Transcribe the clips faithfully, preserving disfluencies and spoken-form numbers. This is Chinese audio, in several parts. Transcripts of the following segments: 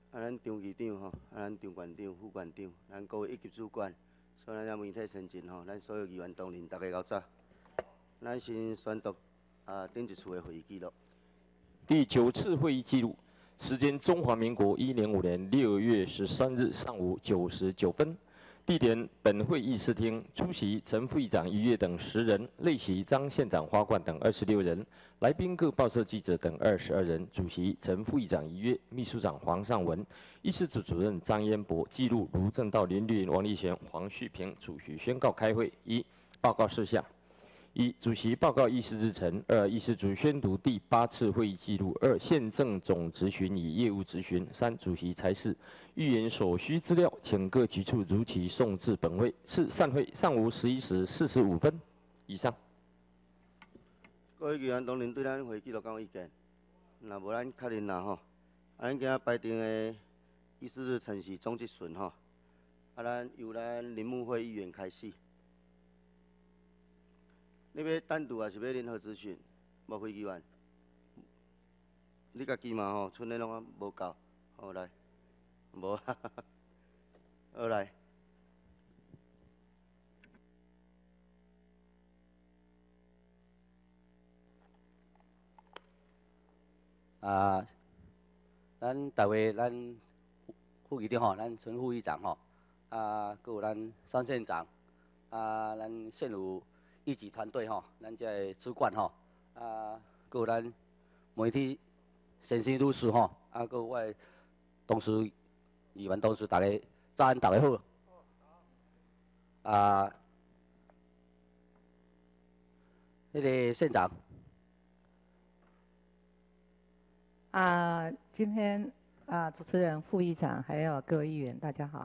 啊，咱张议长吼，啊，咱张县长、副县长，咱各位一级主管，所有咱媒体先进吼，咱所有议员同仁，大家好早。咱先宣读啊顶一次的会议记录。 第九次会议记录，时间：中华民国一零五年六月十三日上午九时九分。地点：本会议事厅。出席：陈副议长于越等十人，列席：张县长花冠等二十六人，来宾各报社记者等二十二人。主席：陈副议长于越，秘书长黄尚文，议事组主任张彦博，记录：卢正道、林绿、王立贤、黄旭平。主席宣告开会。一、报告事项。一、主席报告议事日程。二、议事组宣读第八次会议记录。二、宪政总质询与业务质询。三、主席裁示，预言所需资料，请各局处如期送至本会。四、散会。上午十一时四十五分。以上。 各位议员同仁对咱会议记录敢有意见？若无，咱确认啦吼。啊，咱今仔排定的议事日程是总质询吼。啊，咱由咱林木慧议员开始。你要单独还是要联合咨询？无会议员，你家己嘛吼，剩的拢无够，好来，无，哈哈哈，好来。 啊，咱大会咱副议长吼，咱陈副议长吼，啊，佮有咱张县长，啊，咱现有一级团队吼，咱这个主管吼，啊，佮有咱媒体先生律师吼，啊，佮有我的同事、议员同事，大家早安，大家好。啊，那个县长。 啊，今天啊，主持人、副议长还有各位议员，大家好。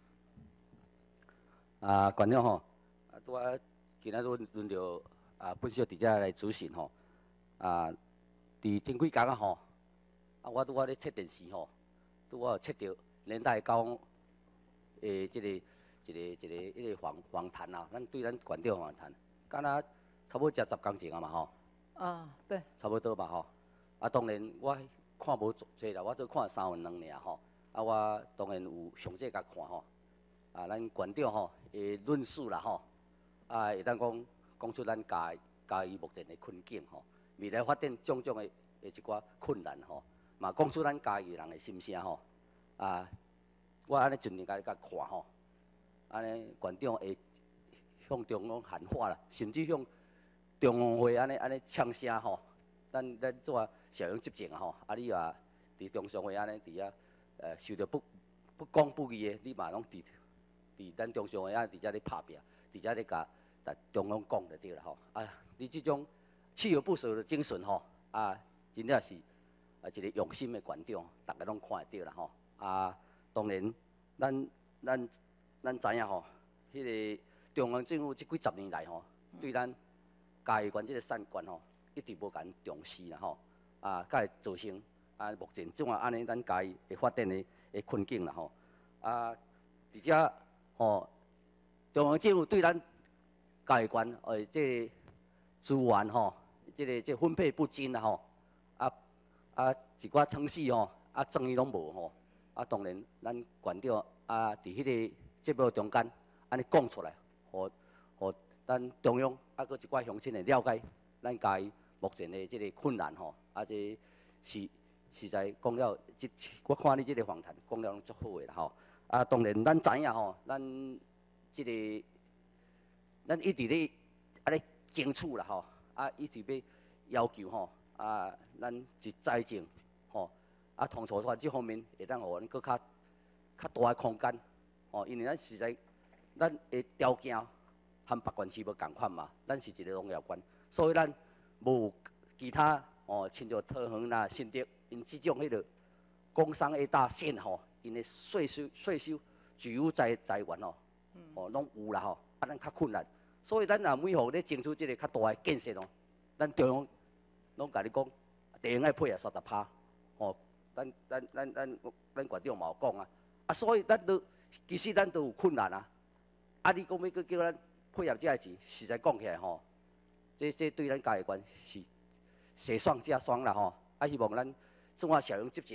啊，县长吼，啊，拄啊，今仔轮轮到啊，本小伫遮来主询吼，啊，伫前几工啊吼，啊，我拄啊咧测电视吼，拄啊有测到连带交诶，即、这个一个一个一个访访谈啊，咱对咱县长访谈，敢若差不多才十工前啊嘛吼。 啊，对。 差不多吧吼。啊，当然我看无侪啦，我只看三分两尔吼。啊，我当然有详细甲看吼。啊，咱县长吼诶论述啦吼，啊会当讲讲出咱家家己目前诶困境吼，未来发展种种诶诶一寡困难吼，嘛讲出咱家己人诶心声吼。啊，我安尼尽量甲你甲看吼，安尼县长会向中央喊话啦，甚至向中央会安尼安尼呛声吼。咱咱做小英执政吼，啊你也伫中常会安尼伫遐，呃受到不不公不义的，你嘛拢伫伫咱中常会啊，伫遮咧拍拼，伫遮咧甲甲中央讲就对啦吼。啊，你即种锲而不舍的精神吼，啊，真正是啊一个用心的县长，大家拢看会到啦吼。啊，当然，咱咱咱知影吼，迄、那个中央政府即几十年来吼，对咱嘉义县即个产权吼。一直无甲咱重视啦吼，啊，才会造成啊目前种啊安尼咱家己会发展的的困境啦吼，啊，伫遮吼，中央政府对咱家己县诶即资源吼，即、这个即、这个、分配不均啦吼，啊啊一寡城市吼，啊正义拢无吼，啊当然咱县长啊伫迄个节目中间安尼讲出来，互互咱中央啊搁一寡乡亲会了解咱家己。目前的即个困难吼，啊，这是实在讲了，即我看你即个访谈讲了拢足好诶啦吼。啊，当然咱知影吼，咱即、这个咱一直咧啊咧争取啦吼，啊一直要要求吼，啊咱一财政吼，啊统筹法即方面会当互咱搁较较大诶空间吼，因为咱实在咱诶条件和别县市无共款嘛，咱是一个农业县，所以咱。无其他哦，亲像桃园啦、新竹，因即种迄个工商业大县吼，因的税收、税收、具有财财源吼，哦，拢有啦吼，啊，咱较困难，所以咱若每户咧争取即个较大诶建设哦，咱中央拢甲你讲，地方爱配合三十趴，哦，咱咱咱咱咱县长嘛有讲啊，啊，所以咱都其实咱都有困难啊，啊，你讲要搁叫咱配合遮个钱，实在讲起来吼。这这对咱家己县是雪上加霜啦吼，啊希望咱中华小英执政啊，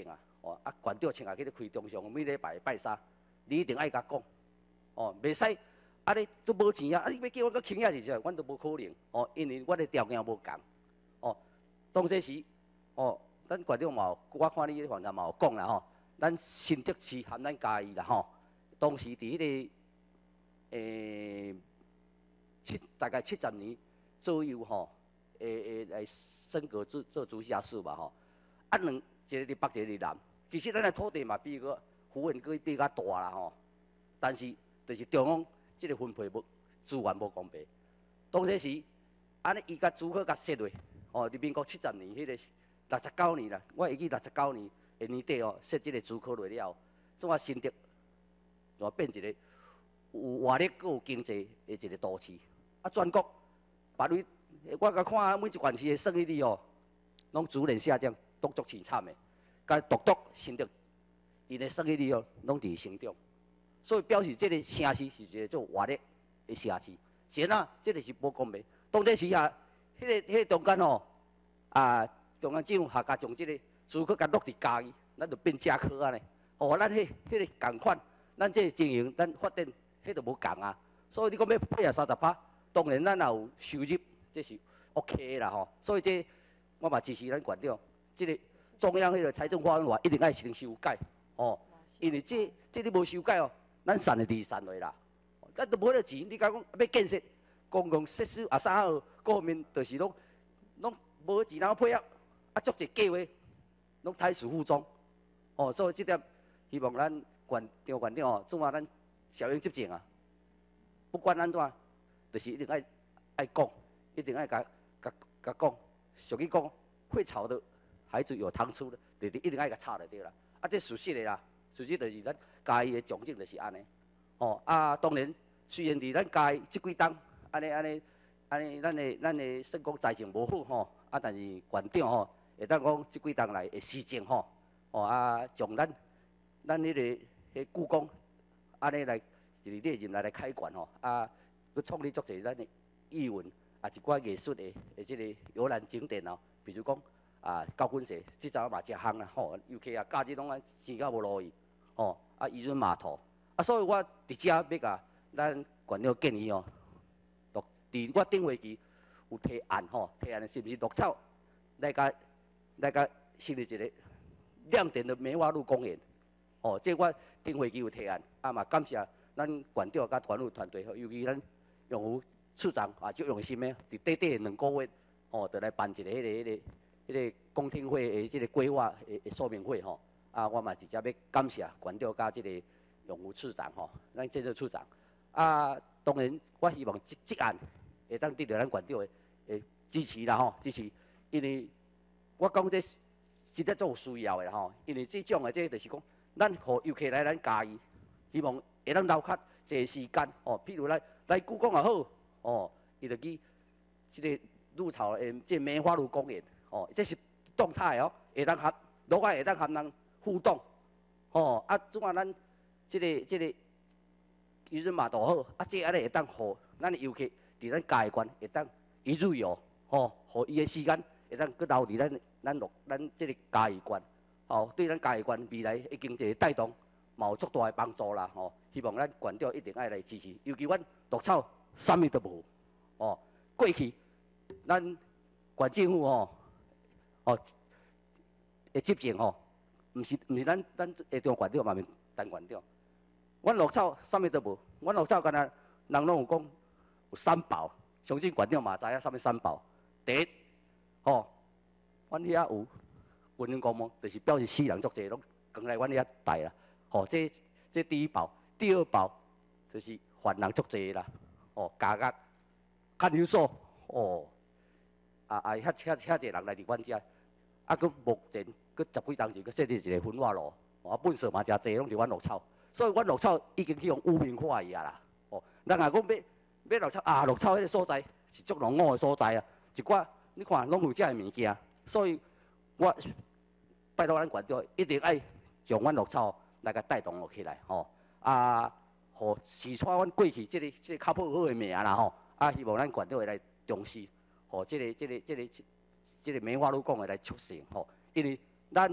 哦，啊，馆长请下去咧开中上，每礼拜拜三，你一定爱甲讲，哦，袂使，啊你都无钱啊，啊你要叫我搁请遐是啥？阮都无可能，哦，因为我的条件无共，哦，当这时，哦，咱馆长嘛有，我看你反正嘛有讲啦吼，咱新竹市含咱嘉义啦吼，当时伫迄、那个诶、七大概七十年左右吼，诶诶来升格做做直辖市吧吼，啊两一个伫北，一个伫南。其实咱的土地嘛比个幅员佫比较大啦吼，但是就是中央即个分配无资源无公平。当时时，安尼伊甲主科甲设落，吼，伫民国七十年迄、那个六十九年啦，我会记六十九年的年底哦，设即个主科落了后，总啊新竹就变一个有活力佫有经济的一个都市。啊，全国别位我甲看每一县市的算起哩哦，拢主人下降，都足凄惨的。甲独独新竹，伊的生育率哦，拢伫成长，所以表示这个城市是一个做活力的城市。是啊，这就是无公平。当这时啊，迄、那个迄、那个中间哦，啊，中央政府下甲将这个主科甲落伫家己，咱就变正科啊呢。哦，咱迄、迄个共款，咱这经营，咱发展，迄就无共啊。所以你讲要配合三十趴，当然咱也有收入，这是 OK 啦吼。所以这我嘛支持咱馆长，这个。中央迄个财政法案话一定爱先修改，哦，因为这这你无修改哦，咱散的地散落啦，咱都无迄个钱，你讲讲要建设公共设施啊啥好，各方面就是拢拢无钱通配合，啊，足侪计划拢胎死腹中，哦，所以这点希望咱县张县长哦，总嘛咱小英执政啊，不管安怎，就是一定爱爱讲，一定爱甲甲甲讲，俗语讲会吵的。孩子有糖吃的，就是一定爱甲插就对啦。啊，这事实的啦，事实就是咱家己的状境就是安尼。哦，啊，当然虽然伫咱家己即几冬，安尼安尼安尼，咱的咱的算讲财政无好吼，啊，但是县长吼会当讲即几冬来会施政吼，哦啊，从咱咱迄、那个迄故宫安尼来就是列任来来开馆吼，啊，佮创立足侪咱的艺文啊一寡艺术的的即个游览景点哦，比如讲。啊，高分社即阵嘛真夯啦，吼，尤其啊假日拢啊生到无路去，吼，啊渔人码头，啊，所以我伫遮要甲咱县长建议哦，伫我顶回期有提案吼，提案是毋是绿草来甲来甲成立一个亮点的梅花鹿公园，哦，这我顶回期有提案，啊嘛感谢咱县长甲团务团队，尤其咱用武处长啊，足用心的，伫短短两个月，哦，就来办一个迄、那个迄、那个。迄个公听会的即个规划的说明会吼，啊，我嘛直接要感谢县长甲即个用务处长吼，咱建设处长。啊，当然我希望即即案会当得到咱县长的诶支持啦吼，支持。因为我讲这实在做有需要的吼，因为这种的这就是讲，咱互游客来咱家己，希望会当留较侪时间哦，譬如来来故宫也好，哦，伊就去即个鹿草诶，即梅花鹿公园。哦，这是动态哦，会当合，落来会当和人互动，哦，啊，总啊咱即、这个即、这个渔人码头好，啊，这安尼会当互咱的游客伫咱家己县会当一日游，哦，互伊的时间会当搁留伫咱咱落咱即个家己县，哦，对咱家己县未来的经济带动嘛有足大的帮助啦，哦，希望咱县长一定爱来支持，尤其阮绿草啥物都无，哦，过去咱县政府哦。哦，会执政吼，毋是毋是咱咱下中县长嘛，免陈县长。阮绿草啥物都无，阮绿草敢若人拢有讲有三宝，相信县长嘛知影啥物三宝。第一，吼，阮遐有文人公墓，就是表示死人足济，拢扛来阮遐带啦。吼，这这第一宝，第二宝就是犯人足济啦。哦，加甲看守所，哦，啊啊，遐遐遐济人来伫阮遮。啊，佮目前佮十几当前佮设立一个焚化炉，啊，本色嘛诚济，拢是阮绿草，所以阮绿草已经去用污名化伊啊啦。哦，人若讲要要绿草啊，绿草迄个所在是足浓雾的所在啊，一寡你看拢有遮个物件，所以我拜托咱县长一定爱用阮绿草来甲带动起来，吼、哦、啊，互四川阮过去即、这个即、这个较不好的名啦，吼、啊，希望咱县长会来重视，吼、哦，即、这个即、这个即、这个。即个梅花鹿讲的来促成吼，因为咱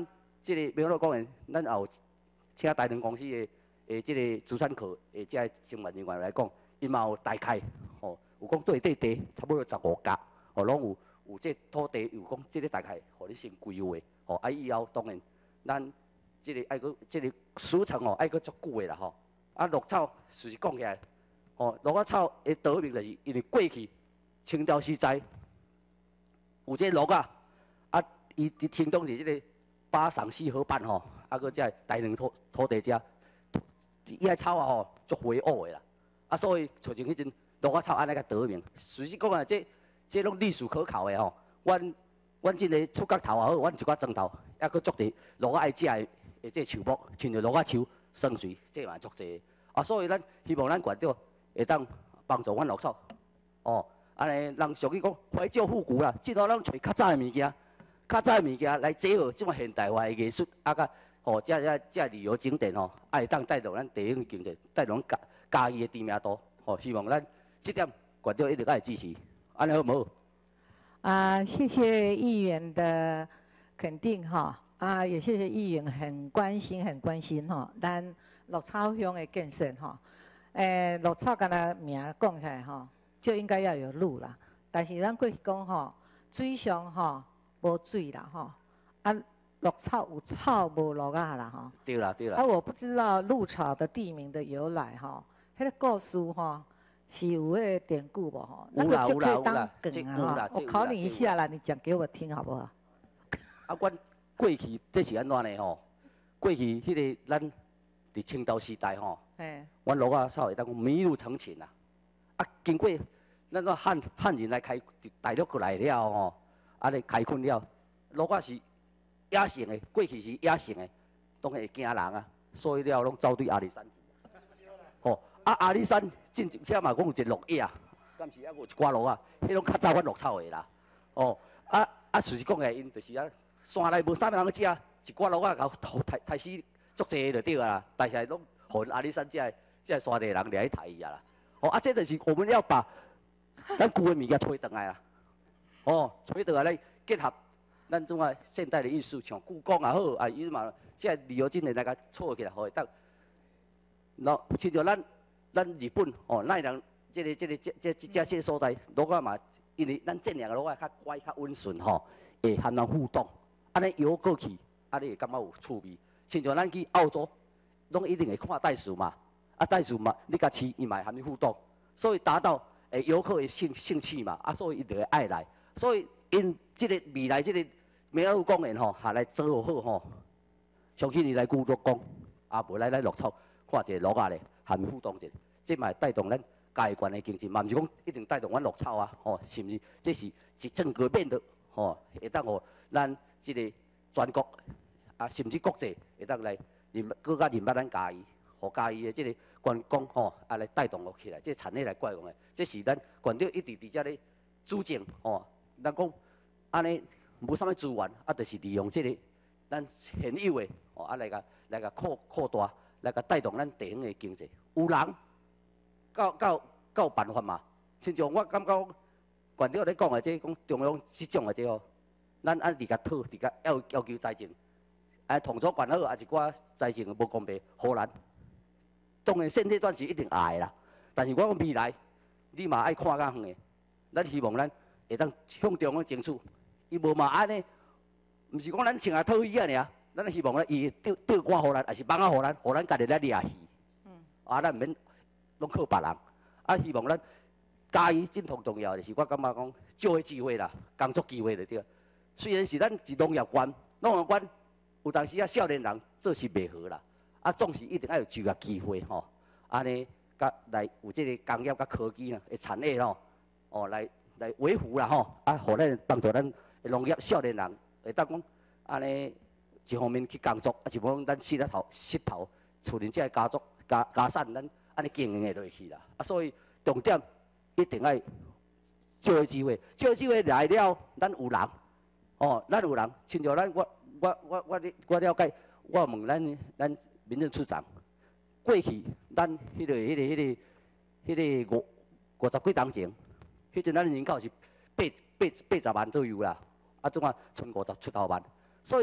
即、这个民乐公园，咱也有请台糖公司的诶，即个资产科诶，即个成员人员来讲，伊嘛有大概吼，有讲对地地差不多十五甲，吼，拢有有这土地，有讲即个大概，互你先规划，吼，啊以后当然咱即个爱个即个时长吼，爱个足久的啦吼。啊，绿草事实讲起来，吼，绿啊草的得名就是因为过去清朝时代有这绿啊，啊，伊伫清中是即个巴桑西河畔吼，啊个即个大量土土地遮，伊个草啊吼足肥沃的啦，啊所以造成迄阵绿啊草安尼个得名。事实讲啊，这这拢历史可考的吼，阮阮即个出角头也好，阮一寡庄头，抑佫足地绿啊爱食的，诶这树木，亲像绿啊树、酸水，这嘛足济。啊，所以咱希望咱县长会当帮助阮绿草，哦，安尼人俗语讲怀旧复古啦，即后咱找较早的物件，较早的物件来结合即种现代化的艺术，啊甲吼，这这这旅游景点吼，啊会当带动咱地方经济，带动家家己的知名度，吼，希望咱即点县长一定爱支持，安尼好无？ 啊，谢谢议员的肯定哈，啊，也谢谢议员很关心、很关心哈，咱绿草乡的建设哈。诶，绿草敢若名讲起来吼，就应该要有路啦。但是咱过去讲吼，水上吼无水啦吼，啊，绿草有草无绿啊啦吼。 对啦对啦。 啊，我不知道鹿草的地名的由来吼，迄、那个故事吼。是有迄个典故无吼？那个就可以当梗啊哈！我考你一下啦，你讲给我听好不好？ 啊，阮过去这是安怎呢吼？过去迄个咱伫清朝时代吼，阮罗啊草会当讲麋鹿成群啦。啊，经过咱个汉汉人来开大陆过来了吼，啊来开垦了，罗啊是野性的，过去是野性的，当然会惊人啊，所以了拢走对阿里山去。吼，啊阿里山。真正且嘛讲有一个绿野，敢是还有一寡路啊，迄种较早阮绿草的啦。哦，啊啊，事实讲起来，因就是啊，山内无啥物人去食，一寡路啊，搞抬抬死足济就对啊啦。但是拢互阿里山这个这个山地人掠去抬伊啊啦。哦，啊，这就是我们要把咱旧的物件吹倒来啦。哦，吹倒来来结合咱种啊现代的艺术，像故宫也好，啊，伊嘛即个旅游景点来甲撮起来，互伊当，喏，亲像咱。咱日本哦，咱人即个、即个、即、即、即、即个所在，落啊嘛，因为咱这两个落啊较乖、较温顺吼，会和人互动，安尼游过去，安尼会感觉有趣味。亲像咱去澳洲，拢一定会看袋鼠嘛，啊袋鼠嘛，你甲饲伊嘛会和你互动，所以达到诶游客的兴兴趣嘛，啊所以伊就会爱来。所以因即个未来即个美乐公园吼，下来做好吼，相信伊来古乐讲，啊无来来绿草看一个鹿仔咧。和互动者，这嘛带动咱家己县的经济，嘛毋是讲一定带动阮绿草啊，吼，是毋是？这是一整个面的，吼，会当互咱即个全国啊，甚至国际会当来认更加认捌咱家己，互家己的即个观光吼，啊来带动落起来，这产业来带动的，这是咱县长一直伫遮咧主政，吼，咱讲安尼无啥物资源，啊，就是利用即个咱现有的，吼，啊来甲来甲扩扩大。来甲带动咱地方的经济，有人到到到办法嘛。亲像我感觉，县长咧讲的这讲中央即种的这吼，咱按伫甲讨，伫甲要要求财政，啊，统筹管好，啊一寡财政无公平，互咱。当然现阶段是一定爱啦，但是我讲未来，你嘛爱看较远的。咱希望咱会当向中央争取，伊无嘛安尼，毋是讲咱像啊讨伊啊尔。咱希望咧，伊钓钓竿互咱，还是放啊互咱，互咱家己来掠鱼。嗯。啊，咱毋免拢靠别人。啊，希望咱家己真同重要，就是我感觉讲，少个机会啦，工作机会就对。虽然是咱是农业县，农业县有当时啊，少年人做是袂好啦。啊，总是一定要有就业机会吼。安尼，甲来有即个工业甲科技啊，的产业吼，哦来来维护啦吼。啊，互咱帮助咱农业少年人会当讲安尼。一方面去工作，啊，一方面咱死咧头、膝头，厝里这家族、家家产，咱安尼经营会落去啦。啊，所以重点一定要少个机会，少个机会来了，咱有人，哦，咱有人，亲像咱我我我我我了解，我问咱咱民政处长，过去咱迄个迄个迄个迄个五五十几当前，迄阵咱人口是八八八十万左右啦，啊，总啊剩五十出头万，所以。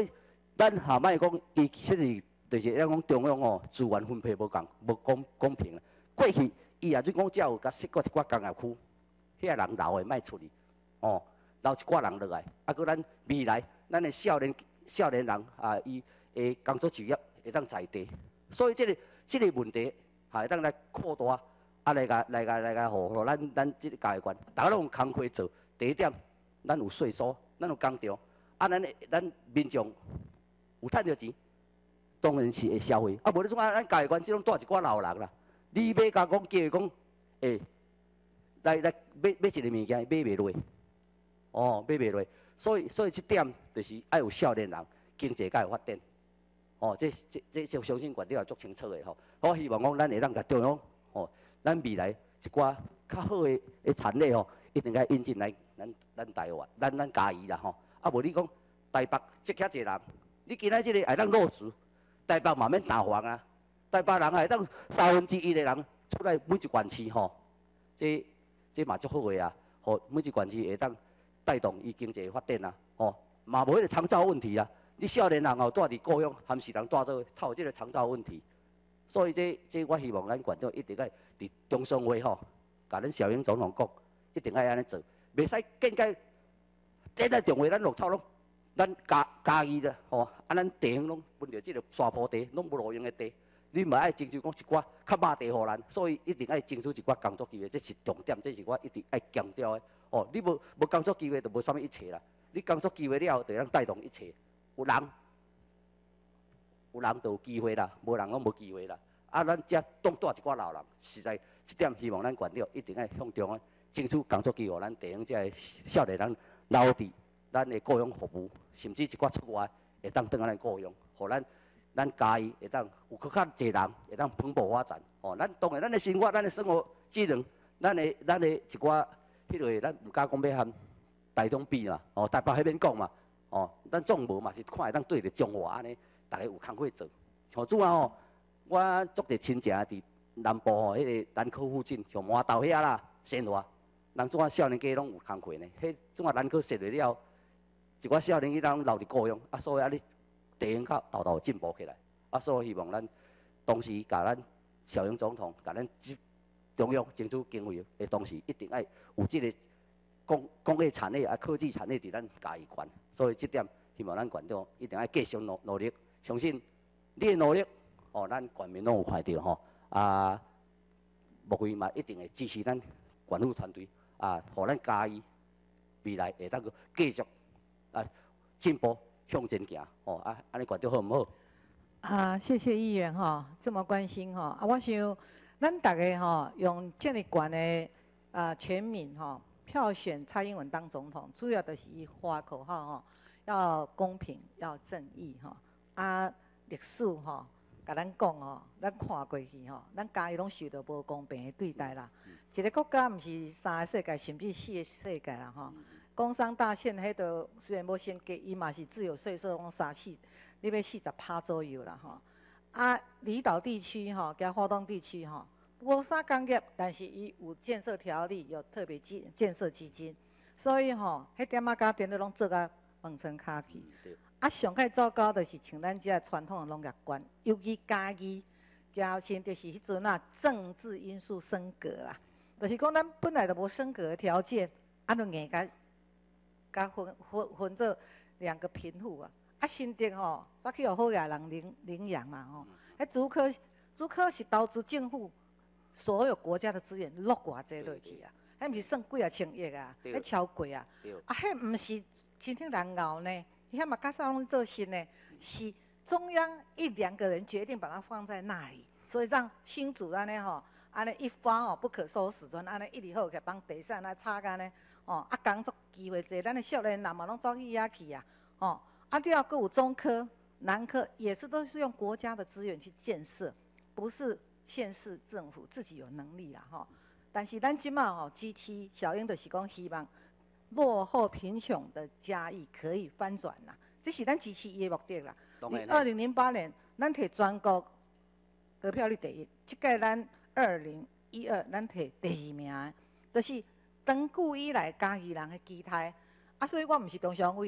咱下摆讲，伊其实就是咱讲中央哦，资源分配无共，无公公平啊。过去伊也就讲，只有甲设过一寡工业区，遐人留的卖出去，哦，留一寡人落来，啊，搁咱未来咱的少年少年人啊，伊的工作就业会当在地，所以这个这个问题，还会当来扩大，啊来个来个来个，互互咱咱这个教育官，大家拢有工课做。第一点，咱有税收，咱有工厂，啊，咱咱民众有趁到钱，当然是会消费。啊，无你种啊，咱教育官即种带一寡老人啦，你买甲讲叫伊讲，诶、欸，来来买买一个物件买袂落，哦，买袂落。所以所以即点就是爱有少年人，经济才会发展。哦，这这这这相信观点也足清楚的吼。我希望讲咱会当甲中央，哦，咱未来一寡较好的的产业吼，一定该引进来咱咱台湾，咱咱嘉义啦吼。啊，无你讲台北即遐济人，你今仔即个会当落实，台北嘛免打房啊。台北人会当三分之一的人出来每一县市吼，这这嘛足好个啊，互每一县市会当带动伊经济发展啊，哦，嘛无迄个长照问题啊。你少年人哦，住伫故乡，含是人住做，透有即个长照问题。所以这这我希望咱县长一定爱伫中常会吼，甲咱小英总统讲，一定爱安尼做，袂使更改。这咱重会咱绿草拢，咱家家己的吼，啊咱地方拢分着即个沙坡地，拢无路用的地，你嘛爱争取讲一寡较肉地互咱，所以一定爱争取一寡工作机会，这是重点，这是我一定爱强调的。哦，你无无工作机会，就无啥物一切啦。你工作机会了后，就咱带动一切。有人，有人就有机会啦，无人拢无机会啦。啊，咱遮当带一寡老人，实在这点希望咱县长一定爱向中央争取工作机会，咱地方遮个少年人留伫咱的故乡服务，甚至一寡出外会当转来咱故乡，互咱咱家己会当有更较侪人会当蓬勃发展。哦，咱当然咱的生活，咱的生活技能，咱的咱的一寡迄个咱唔敢讲要含台中比啦，哦，台北迄边讲嘛。哦，咱总无嘛是看会当对着中华安尼，大家有工课做。像主啊吼，我足侪亲戚伫南部吼，迄个南科附近，像麻豆遐啦、新华，人种啊少年家拢有工课呢。迄种啊南科设立了，一寡少年伊当留伫故乡，啊，所以啊你地方较豆豆进步起来。啊，所以希望咱同时甲咱小英总统，甲咱中央争取经费的同时，一定爱有即个。工工业产业啊，科技产业伫咱嘉义县，所以这点希望咱县长一定要继续努努力，相信你的努力，哦，咱县民拢有看到吼，啊，莫非嘛一定会支持咱县府团队，啊，互咱嘉义未来会当继续啊进步向前行，哦，啊，安尼县长好唔好？ 啊，谢谢议员哈，这么关心哈，啊，我想咱大家哈用这么悬的啊全民哈。票选蔡英文当总统，主要就是伊发口号吼，要公平，要正义吼。啊，历史吼，甲咱讲吼，咱看过去吼，咱家己拢受到无公平的对待啦。一个国家毋是三个世界，甚至四个世界啦吼。工商大县迄度虽然无升级，伊嘛是自由税收拢三四，你要四十趴左右啦吼。啊，离岛地区吼，加华东地区吼。无啥工业，但是伊有建设条例，有特别基建设基金，所以吼，迄点仔家电都拢做甲望穿骹去。啊，上界糟糕就是像咱遮传统的农业观，尤其家己，加先就是迄阵啊，政治因素升格啦，就是讲咱本来就无升格的条件，啊，就硬甲甲分分分做两个贫户啊。啊，新竹吼，早去互好野人领领养嘛吼，迄竹科竹科是投资政府。所有国家的资源落偌济落去啊，迄毋是算几啊千亿啊，迄超贵啊。啊，迄毋是真挺难熬呢，遐嘛甲啥拢做新呢，是中央一两个人决定把它放在那里，所以让新竹安尼吼，安尼一发吼不可收拾，阵安尼一直好去帮地产啊插干呢，哦，啊工作机会济，咱的少年人嘛拢走去遐去啊，哦，啊第二个有中科、南科也是都是用国家的资源去建设，不是。县市政府自己有能力啦吼，但是咱即马吼，基期小英就是讲希望落后贫穷的嘉义可以翻转啦，这是咱支持伊的目的啦。二零零八年咱摕全国得票率第一，即届咱二零一二咱摕第二名，就是长久以来嘉义人的期待。啊，所以我毋是中常委啦，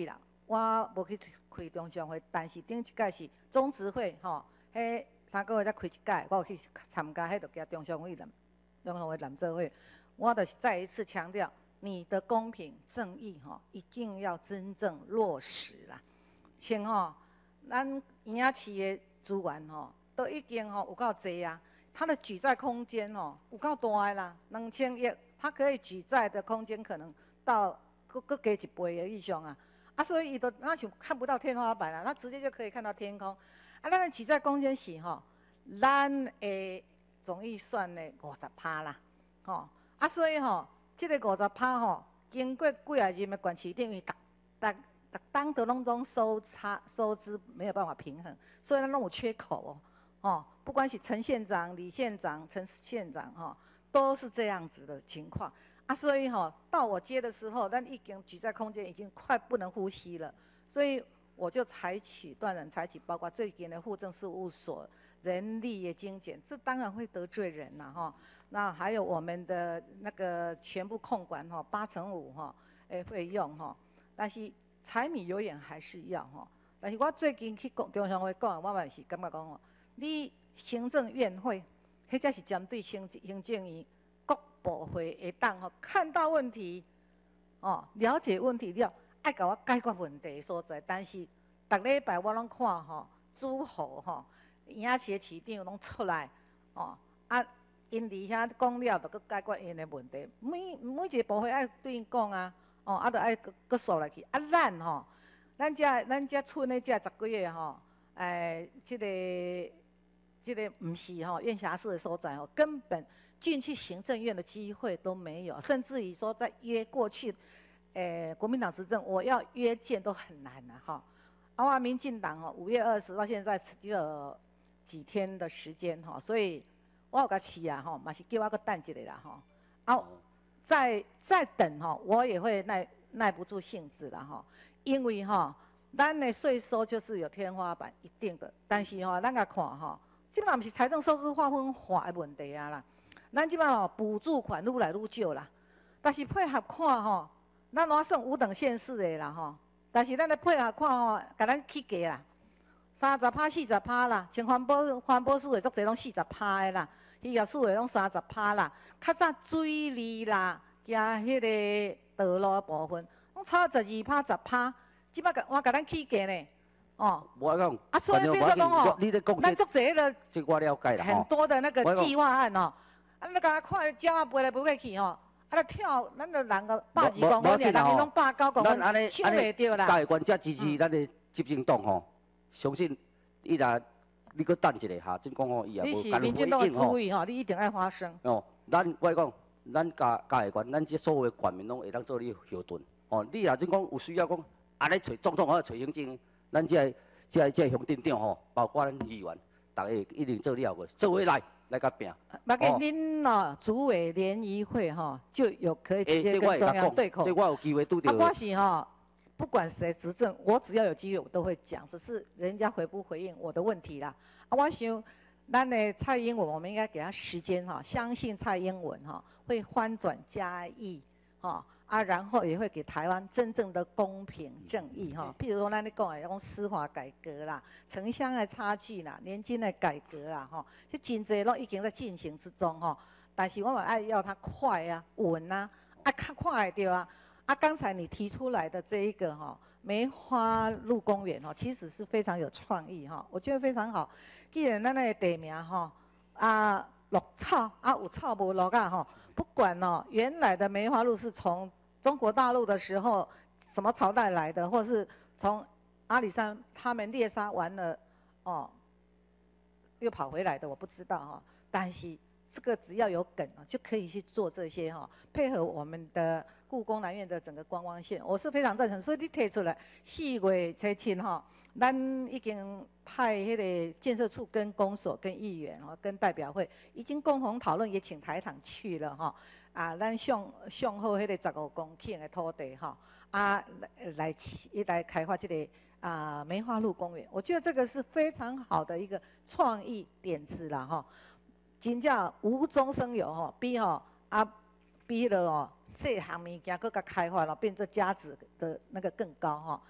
我无去开中常会，但是顶一届是中执会吼，迄三个月才开一届，我有去参加，迄就叫中常会南中常会南做会，我就是再一次强调，你的公平正义吼，一定要真正落实啦。像吼，咱营仔市的资源吼，都已经吼有够济啊，它的举债空间吼有够大的啦，两千亿，它可以举债的空间可能到搁搁加一倍的以上啊。啊，所以伊都那就看不到天花板了，他直接就可以看到天空。啊，咱的举债空间是吼，咱的总预算的五十趴啦，吼。啊，所以吼，这个五十趴吼，经过几啊任的管市长，伊逐逐逐当都拢总收差收支没有办法平衡，所以咱拢有缺口哦。哦，不管是陈县长、李县长、陈县长吼，都是这样子的情况。啊，所以吼、哦，到我接的时候，咱已经举债空间已经快不能呼吸了，所以我就采取断然采取，包括最近的户政事务所人力的精简，这当然会得罪人啦哈。那还有我们的那个全部控管哈，八成五哈，诶费用哈，但是柴米油盐还是要哈。但是我最近去中常会讲，我嘛是感觉讲哦，你行政院会，迄才是针对行行政院。各部会会当吼看到问题，哦，了解问题了，爱甲我解决问题的所在。但是逐礼拜我拢看吼，诸侯吼，营仔市的市长拢出来，哦，啊，因伫遐讲了，就搁解决因的问题。每每一个部会爱对因讲啊，哦，啊，着爱搁搁说落去。啊，咱吼，咱遮咱遮剩的遮十个月吼，诶，即、这个即、这个毋是吼院辖市的所在吼，根本。进去行政院的机会都没有，甚至于说在约过去，诶，国民党执政，我要约见都很难了哈。啊，我民进党哦，五月二十到现在只有几天的时间哈，所以我有甲市啊吼，嘛是叫我个等一下啦吼。啊，再再等哈，我也会耐耐不住性子了哈，因为哈，咱的税收就是有天花板一定的，但是哈，咱甲看哈，基本上不是财政收支划分化的问题啊啦。咱即摆吼补助款愈来愈少啦，但是配合看吼，咱我算五等县市的啦吼，但是咱咧配合看吼，甲咱起价啦，三十趴、四十趴啦，像环保环保署的足侪拢四十趴的啦，渔业署的拢三十趴啦，较早水利啦，加迄个道路部分，拢差十二趴、十趴，即摆甲我甲咱起价呢，哦。 我讲， 啊，所以变做讲吼，咱足侪的， 这我了解啦， 很多的那个计划案哦。啊！你甲看鸟啊飞来飞去吼，啊！咧跳，咱着人个百二公分尔，人伊拢百九公分，抢袂着啦。 嘉义县支持咱的执政党吼，相信伊若你搁等一下哈，真讲吼伊也无干民进党的主意吼，你一定爱发声。 哦，咱我讲，咱嘉嘉义县，咱这所有的县民拢会当做你后盾。哦，你若真讲有需要讲，安尼找总统或者找行政，咱这个这个这个乡镇长吼，包括咱议员，大家一定做了个，做回来。来甲拼， 那个恁哦，主委联谊会哈，就有可以直接跟中央对口。 这我有机会拄到。 啊，我是哈，不管谁执政，我只要有机会我都会讲，只是人家回不回应我的问题啦。啊，我想，咱的蔡英文，我们应该给他时间哈，相信蔡英文哈会翻转嘉义哈。啊，然后也会给台湾真正的公平正义哈，譬如说咱咧讲的讲司法改革啦、城乡的差距啦、年金的改革啦，吼，这真侪拢已经在进行之中吼。但是我们爱要它快啊、稳啊，啊较快对啊。啊，刚才你提出来的这一个哈梅花鹿公园哈，其实是非常有创意哈，我觉得非常好。既然咱那个地名哈啊落草啊有草无落啊吼，不管哦，原来的梅花鹿是从中国大陆的时候，什么朝代来的，或是从阿里山他们猎杀完了，哦，又跑回来的，我不知道哈。但是这个只要有梗啊，就可以去做这些哈，配合我们的故宫南院的整个观光线，我是非常赞成。所以你提出来四月初七哈，咱已经派迄个建设处跟公所跟议员哈跟代表会已经共同讨论，也请台糖去了哈。啊，咱上上好迄个十五公顷的土地哈，啊来来来开发这个啊梅花鹿公园，我觉得这个是非常好的一个创意点子啦哈，真正无中生有吼，比吼啊比了哦细项物件更加开发了，变成价值的那个更高哈。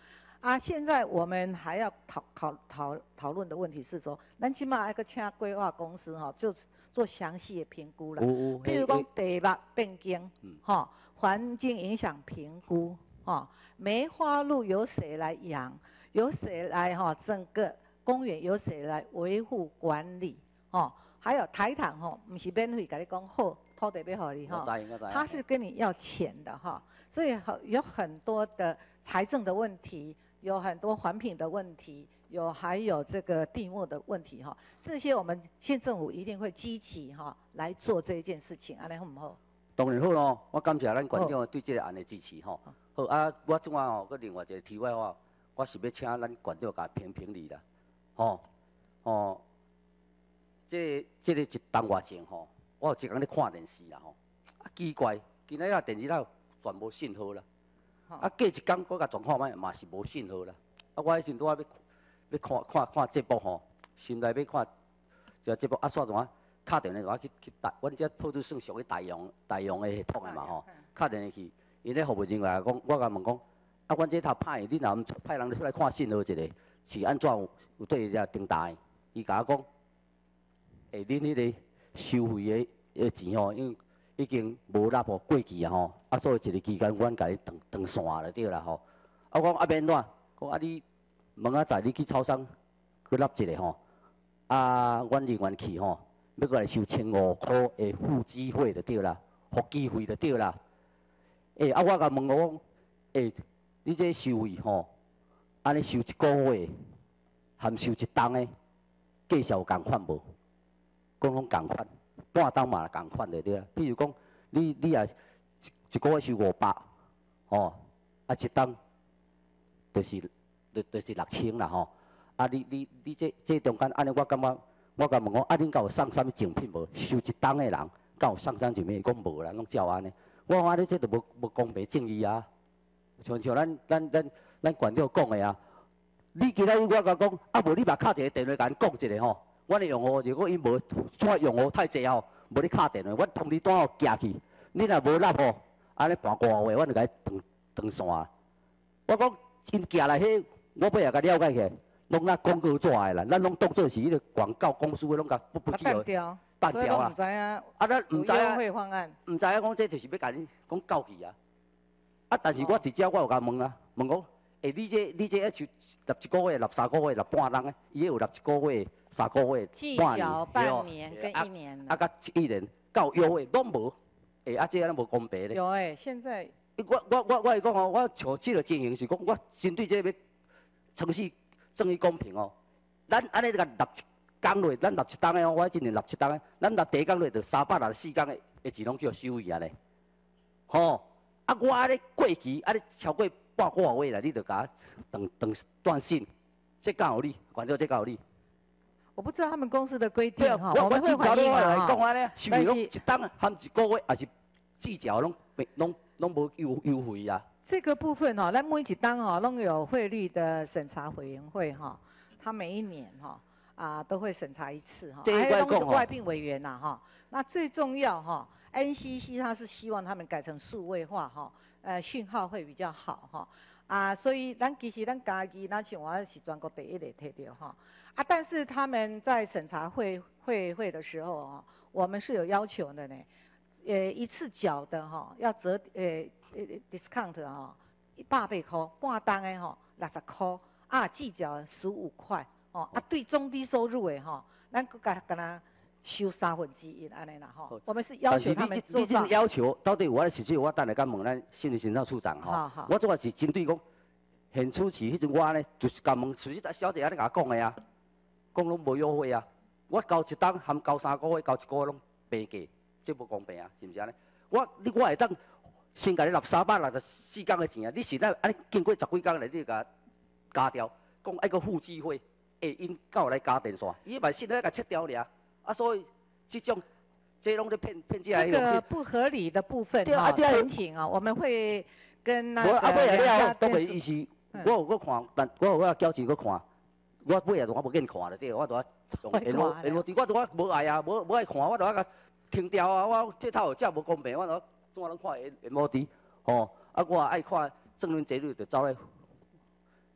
啊，现在我们还要讨讨讨讨论的问题是说，咱起码要个请规划公司哈、哦，就做详细的评估了。比如讲地脉变更，哈、哦，环境影响评估，哈、哦，梅花鹿由谁来养？由谁来哈、哦？整个公园由谁来维护管理？哦，还有台糖吼，不是免费，跟你讲好，土地要给你哈，他是跟你要钱的哈，所以有很多的财政的问题，有很多环评的问题，有还有这个地目的问题哈，这些我们县政府一定会积极哈来做这一件事情，安尼好唔好？ 当然好咯，我感谢咱县长对这个案的支持吼。好啊，我怎啊吼，佮另外一个题外话，我是要请咱县长甲评评理啦，吼，吼。这这个一当外前吼，我有一工咧看电视啦吼，啊奇怪，今仔日电视台全无信号啦，啊过一工我甲状况歹嘛是无信号啦，啊我迄时拄仔要要看看看节目吼，心内要看一个节目啊煞怎啊，敲电话去去台，阮遮铺头算属于台阳台阳的系统的嘛吼，敲电话去，因咧服务人员来讲，我甲问讲，啊阮这头歹，你若毋派人出来看信号一个，是安怎有有对遮重大的？伊甲我讲。诶，恁迄个收费的诶钱吼，因为已经无纳无过期啊吼，啊所以一个期间阮甲伊断断线了对啦吼。啊我讲啊免怎，讲啊你明仔载你去超商去纳一个吼，啊阮人员去吼，要过来收千五箍的付机费就对啦，服机费就对啦。诶啊我甲问我讲，诶你这收费吼，安尼收一个月，含收一档的，计数共款无？讲讲共款，半当嘛共款的对啦。比如讲，你你也一一个月收五百，吼，啊一当就是就就是六千啦吼。啊你你你这这中间，安尼我感觉，我甲问讲，啊恁敢有送啥物奖品无？收一当的人，敢有送啥奖品？伊讲无啦，拢照安尼。我讲安尼这都无无公平正义啊！像像咱咱咱咱县长讲的啊，你今仔日我甲讲，啊无你嘛敲一个电话甲因讲一下吼。阮的用户如果伊无怎用户太济吼，无咧敲电话，阮通知单号寄去，你若无纳吼，安尼半个月，阮就甲伊断断线。我讲因寄来迄，我尾也甲了解起来，拢那广告纸的啦，咱拢当做是迄个广告公司的，拢甲不不记了，单调啊。 唔知啊， 啊咱唔知啊， 唔知影讲这就是要甲你讲告去啊。啊，但是我直接我有甲问啊，问讲，诶，你这你这要收立一个月、立三个月、立半当诶，伊有立一个月。三个月、 半年、半年跟一年， 啊，甲一年到优惠拢无，诶，啊，这安尼无公平咧。 有诶，现在。 我我我我会讲哦，我像这个经营是讲，我针对这个要城市正义公平哦，咱安尼甲立一工月，咱立一档诶哦，我今年立一档诶，咱立第一工月就三百六十四工诶，诶钱拢叫收去啊咧。吼，啊，我安尼过期，安尼超过半个月啦，你就甲断断断线，这敢有理？反正这敢有理？ 我不知道他们公司的规定哈， 我们会反映啊哈。是不是一档含一个月，还是计较拢拢拢无优优惠啊？ 这个部分哈，咱每一档哈，拢有汇率的审查委员会哈，他每一年哈啊都会审查一次哈。 这一块讲外聘委员呐哈，那最重要哈 ，N C C 它是希望他们改成数位化哈，呃讯号会比较好哈。啊，所以咱其实咱家己，咱像我是全国第一个摕到哈。啊，但是他们在审查会会会的时候啊，我们是有要求的呢。呃，一次缴的哈，要折呃呃 discount 哈，百八块，半当的哈六十块，啊计缴十五块，哦啊对中低收入的哈，咱佮甲甲他收三分之一安尼啦哈。我们是要求他们做到。 你这要求到底有我的实际，我等下甲问咱新闻行政处长哈。我主要是针对讲现初期迄阵我呢，就是甲问实际小姐安尼甲我讲的啊。讲拢无优惠啊！我交一档含交三个月，交一个月拢平价，这无公平啊，是毋是安尼？我你我会当先甲你纳三百六十四工的钱啊！你现在安尼经过十几工来，你就甲加掉，讲爱个付机费，会因到来加电线，伊嘛现在甲切掉尔。啊，所以这种这拢咧骗骗这这个不合理的部分哈，申请啊，我们会跟那个啊，尾下了，当然伊是我有搁看，但我有我交钱搁看。我尾下我无瘾看了对，我拄啊用 N O N O D， 我拄啊无爱啊，无无爱看，我拄啊甲停掉啊，我这套这无公平，我拄怎啊拢看 N O D， 吼，啊我爱看政论节日就走来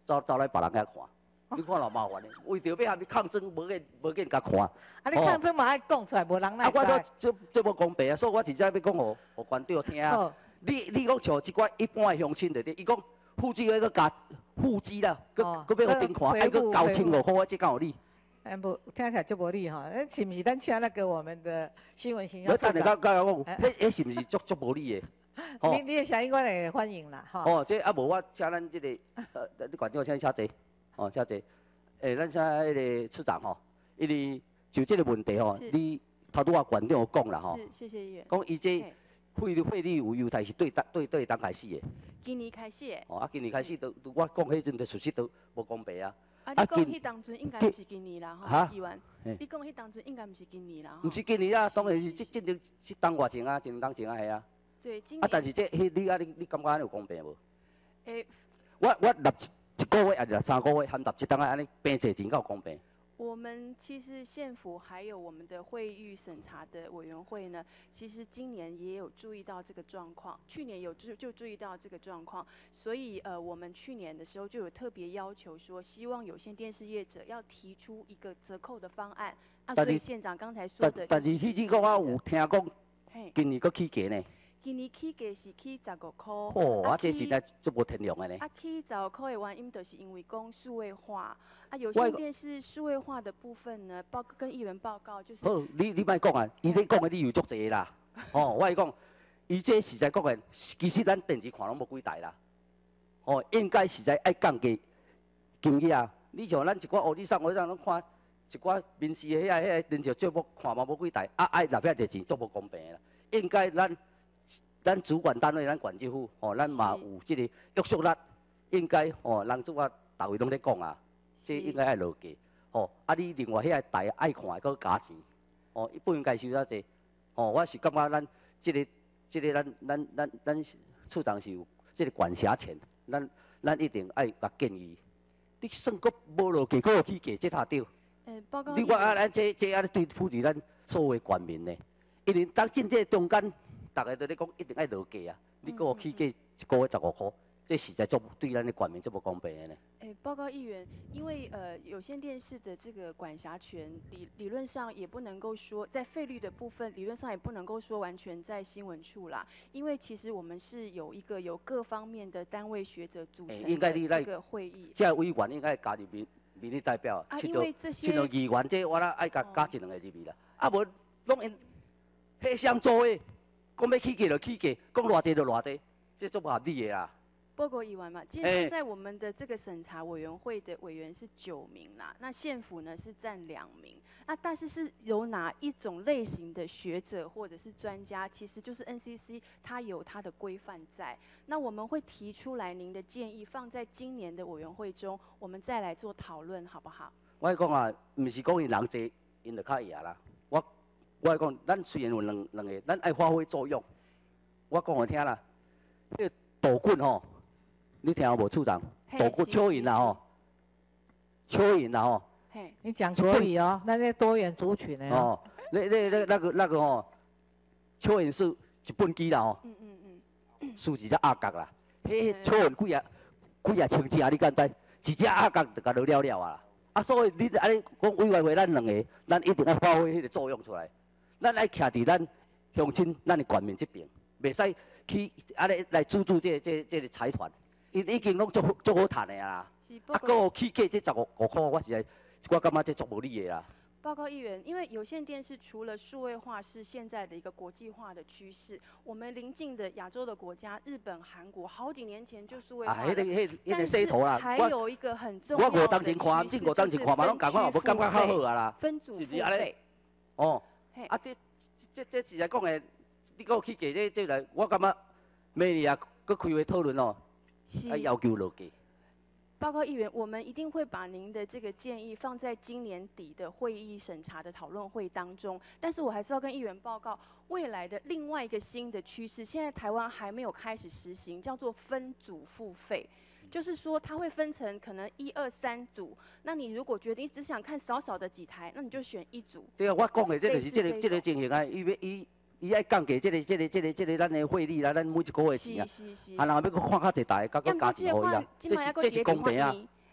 走走来别人遐看。你看偌麻烦的，为着要下面抗争，无见无见甲看。 啊，你抗争嘛爱讲出来，无人来啊，我知。 都这这无公平啊，所以我直接要讲互互馆长听啊。 好你你讲像即寡一般的乡亲就对，伊讲户籍要个加户籍啦，佮哦佮要互订款，还佮交千五块，我这敢有理？ 哎，无听起来就无理吼，哎，是不是咱请那个我们的新闻形我等下象处长？ 甲甲我讲， 哎迄迄是毋是足足无理的？吼你你的声音我也欢迎啦，哈。 哦，这啊无我请咱即个呃，你馆长请请坐，哦，请坐。诶，咱请迄个处长吼，因为就这个问题吼， 是你头拄啊馆长有讲啦吼， 是，谢谢议员。 讲伊这嘿费率费率有优待是对当对对当开始的。 今年开始的， 哦，啊，今年开始都，都我讲迄阵就属实都无公平啊。 啊， 啊你讲今迄当阵应该毋是今年啦， 哈吼，议员嘿。 你讲迄当阵应该毋是今年啦，吼毋是今年啊， 是当然是是是即即两即当外前啊，一两当前啊，系啊。 对，今啊，但年是这迄你啊，你你感觉安尼有公平无？ 诶， 我我立一一个月啊，就三个月含立一当啊，安尼平济真够公平。 我们其实县府还有我们的会议审查的委员会呢，其实今年也有注意到这个状况，去年有注就注意到这个状况，所以呃，我们去年的时候就有特别要求说，希望有线电视业者要提出一个折扣的方案。啊，所但是以县长刚才说但的， 但是迄日个我有听讲， 嘿， 今年佫起价呢。 今年起价是起十五块， 哦，啊，这起实在足无天良的呢。 啊，起十五块的原因，就是因为讲数位化。啊，有我线电视数位化的部分呢，报跟议员报告就是， 好，你你莫讲啊，伊咧讲的理由足济啦。哦，我是讲，伊这实在讲的，其实咱电视看拢无几台啦。哦，应该实在爱降价金额啊。你像咱一寡乌里上，我咱拢看一寡民视的遐遐电视节目看嘛无几台，啊爱纳遐侪钱，足无公平的啦。应该咱咱主管单位，咱管政府，哦，咱嘛有即个约束力，应该哦，人主啊，逐位拢咧讲啊。这应该爱落价，吼、哦！啊，你另外迄个台爱看的，搁加钱，哦，伊不应该收遐济，哦，我是感觉咱即、这个、即、这个咱咱咱咱处长是有即个管辖权，咱咱一定爱甲建议。你算搁无落价，搁有起价，这他对。 呃，报告你我啊， 议员咱这这安尼对付伫咱所有的官民呢，因为当进这中间，逐个都咧讲一定爱落价啊，你搁有起价一个月十五箍，这实在足对咱的官民足无公平的呢。 诶，报告议员，因为呃有线电视的这个管辖权理理论上也不能够说在费率的部分，理论上也不能够说完全在新闻处啦，因为其实我们是有一个由各方面的单位学者组成诶应该你来的这个会议。 这委员应该加入民民意代表， 啊，因去到为这些像议员这我啦爱加哦加一两个入去啦，啊无拢因互相做诶，讲要起价就起价，讲偌济就偌济，这足不合理的啦。 报告议员嘛，今哎天现在我们的这个审查委员会的委员是九名啦，那县府呢是占两名，那但是是有哪一种类型的学者或者是专家，其实就是 N C C 它有它的规范在，那我们会提出来您的建议，放在今年的委员会中，我们再来做讨论，好不好？ 我讲啊，毋是讲因人济，因就较赢啦。我我讲，咱虽然有两两个，咱爱发挥作用。我讲互听啦，迄、那个岛棍吼。你听有无，处长？ 嘿岛棍是蚯蚓啦吼，蚯蚓啦吼。 嘿， 你讲国语哦，那些多元族群的哦。 哦，那那那那个那个吼，蚯蚓是一本机啦吼， 嗯嗯嗯， 输一只鸭角啦。迄蚯蚓几啊几啊千只啊，你简单，一只鸭角就甲落了了啊啦。啊，所以你安尼讲委员会咱两个，咱一定要发挥迄个作用出来。咱爱徛伫咱乡亲、咱的官民这边，袂使去安尼来资助这这这个财团，因已经拢足足好赚的啦。啊， 是报告搁有起价这十五五箍，我实在我感觉这足无理的啦。 报告议员，因为有线电视除了数位化是现在的一个国际化的趋势，我们邻近的亚洲的国家，日本、韩国，好几年前就数位化啊， 了。 迄、那个、迄、那个但洗头啦， 是还我有一个很重要的我五当前看，这五当前看嘛，拢感觉无感觉较好啊啦。 分组付是不是安尼费。 哦， 嘿啊，这这这实在讲的，你搁有起价这这来，我感觉明年啊，搁开会讨论哦， 是啊要求落价。 报告议员，我们一定会把您的这个建议放在今年底的会议审查的讨论会当中。但是我还是要跟议员报告，未来的另外一个新的趋势，现在台湾还没有开始实行，叫做分组付费。就是说，它会分成可能一二三组。那你如果觉得你只想看少少的几台，那你就选一组。 对啊，我讲的这就是这个这个类似这种情形啊，伊要伊伊爱降价，这个这个这个这个咱的汇率啦，咱每一个月钱啊， 是是是。 啊，人要搁看较济台，甲搁加钱互伊啊，这是这是公平啊。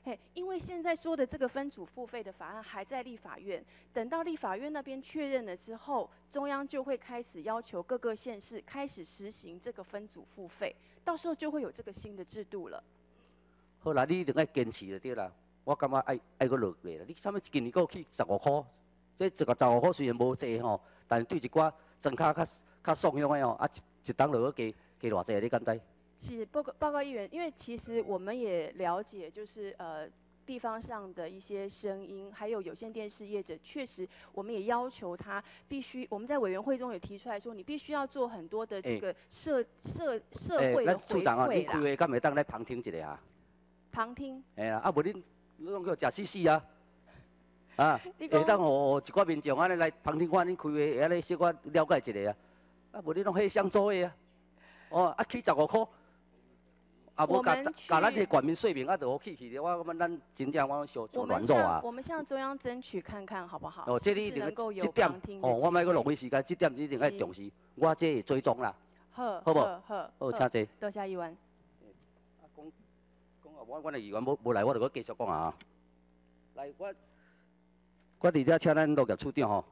嘿，因为现在说的这个分组付费的法案还在立法院，等到立法院那边确认了之后，中央就会开始要求各个县市开始实行这个分组付费，到时候就会有这个新的制度了。 好啦，你一定要坚持就对啦。我感觉爱爱搁落来啦。你啥物今年搁去十五箍，这这个十五箍虽然无济吼，但是对一寡庄卡较较爽向的吼，啊一一档落去加加偌济，你敢知？ 是报告报告议员，因为其实我们也了解，就是呃地方上的一些声音，还有有线电视业者，确实我们也要求他必须，我们在委员会中有提出来说，你必须要做很多的这个社、欸、社社会的回馈啦。 咱处长啊，你开会敢会当来旁听一下啊？ 旁听。 哎呀，啊无恁你拢叫食死死啊！啊，会当互一寡民众安尼来旁听看恁开会，安尼小可了解一下啊。啊无恁拢黑箱做的啊？哦，啊起十五箍。啊，无甲甲咱的管民说明啊，就好去去的。我感觉咱真正我小小软弱啊。 我们向中央争取看看好不好？ 哦，这你一定这点哦，我莫搁浪费时间，这点你一定要重视。我这会追踪啦。 好， 好无？ 好， 好，请坐。 多谢议员。 啊，讲讲啊，我我的议员无无来，我就搁继续讲啊。来，我我伫遮请咱农业处长吼。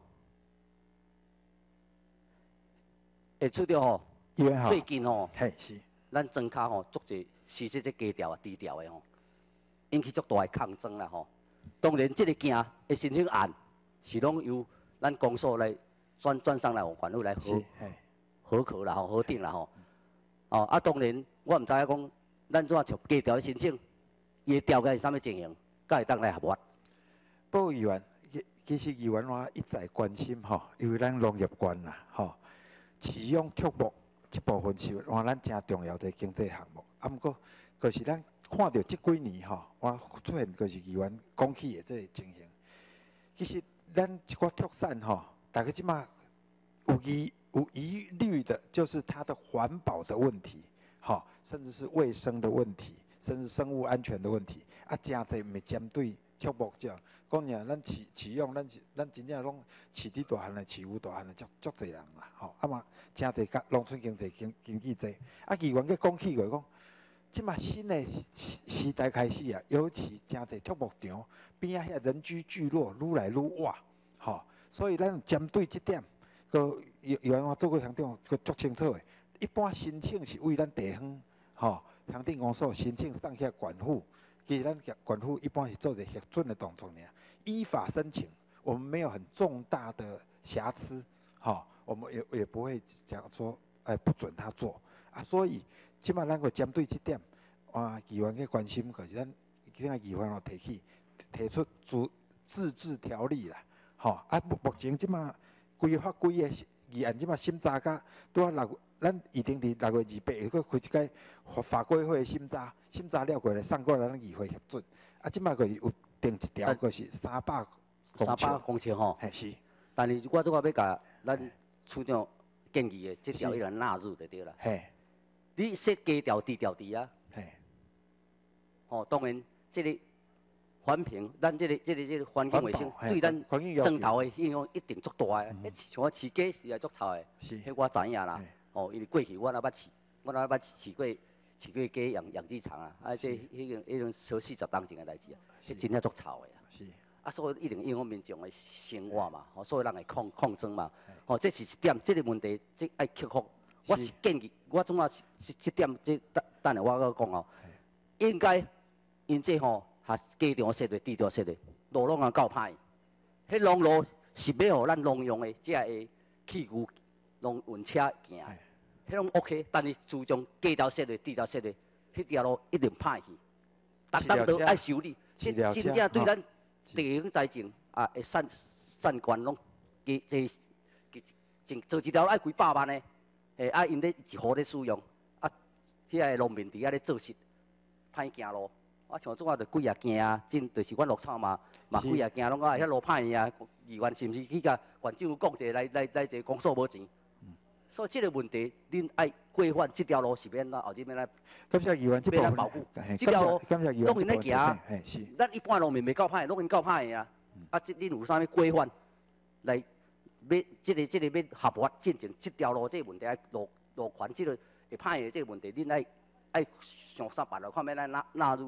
诶，处长吼，最近吼。 嘿，是。 咱庄卡吼，足侪实施这低调啊、低调的吼，引起足大的抗争啦吼。当然，这个件的申请案是拢由咱公所来转转上来，环府来核核可啦吼，核定啦吼。哦，啊，当然我毋知影讲，咱怎啊像低调的申请，伊的条件是啥物情形，才会当来合法？ 报告议员，其实议员我一再关心吼，因为咱农业官啦吼，饲养畜牧。一部分是换咱真重要的经济项目，啊，毋过就是咱看到即几年吼，我出现就是议员讲起的这个情形。其实咱一寡畜产吼，大家即马有疑有疑虑的，就是它的环保的问题，吼，甚至是卫生的问题，甚至生物安全的问题，啊，真侪毋是针对畜牧者。讲呀，咱饲饲养，咱咱真正拢饲伫大汉的、饲有大汉的，足足侪人啦，吼，啊嘛，真侪甲农村经济经经济济。啊，议员佮讲起过讲，即马新的时代开始啊，尤其真侪畜牧场边仔遐人居聚落愈来愈晏，吼，所以咱针对即点，个议员我做过乡长，个足清楚的。一般申请是为咱地方，吼，乡镇公所申请上下管户。其实咱管户一般是做者核准的动作尔，依法申请，我们没有很重大的瑕疵，哈、哦，我们也也不会讲说，哎，不准他做啊。所以，即马咱个针对这点，啊，议员嘅关心，可是咱今个议员哦提起提出自自治条例啦，吼、哦，啊目目前即马规法规嘅议案即马审查甲拄啊六，咱预定伫六月二八会佫开一个法法规会审查。审查了过来，送过来咱议会核准。啊，即摆佫有定一条，佫是三百公尺。三百公尺吼。 嘿是。 但是我即个要甲咱处长建议的，即条要来纳入就对啦。 嘿。 你设低调低调低啊。 嘿。 吼，当然，即个环评，咱即个即个即个环境卫生，对咱庄头的影响一定足大的。迄像我饲鸡是也足臭的。 是。 迄我知影啦。哦，因为过去我若捌饲，我若捌饲过。饲过鸡养养鸡场啊，啊，这迄个迄种小四十当前的代志啊，是真正足臭的啊。 是。 啊，所以一定影响民众的生活嘛，吼，所以人会抗抗争嘛。吼，这是一点，这个问题，这爱克服。我是建议，我总啊是这点，这等等下我搁讲哦。应该因这吼，哈家常设的、地条设的，路拢啊够歹。迄农路是要互咱农用的，才会器具、农运车行。迄种 OK， 但是自从街道设的、地道设的，迄条路一定歹去，逐当都爱修理。真真正对咱地方财政啊，会善善管拢，加这做做一条路爱几百万的，诶，啊因咧一户咧使用，啊，遐个农民伫遐咧做事，歹行路。我像即我着几啊行啊，真就是阮落草嘛，嘛几啊行拢啊，遐路歹去啊，议员是毋是去甲县政府讲者来来来者公所无钱？所以这个问题，恁爱规范这条路是免咱后日免咱， 感谢议员这部分， 保护。这条路，拢因咧行， 是。 咱一般农民袂够歹，拢因够歹的啊。啊，这恁有啥物规范来，要这个这个要合法进行这条路这个问题，爱路路权这个会歹的这个问题，恁爱爱想啥办法，看要咱纳纳入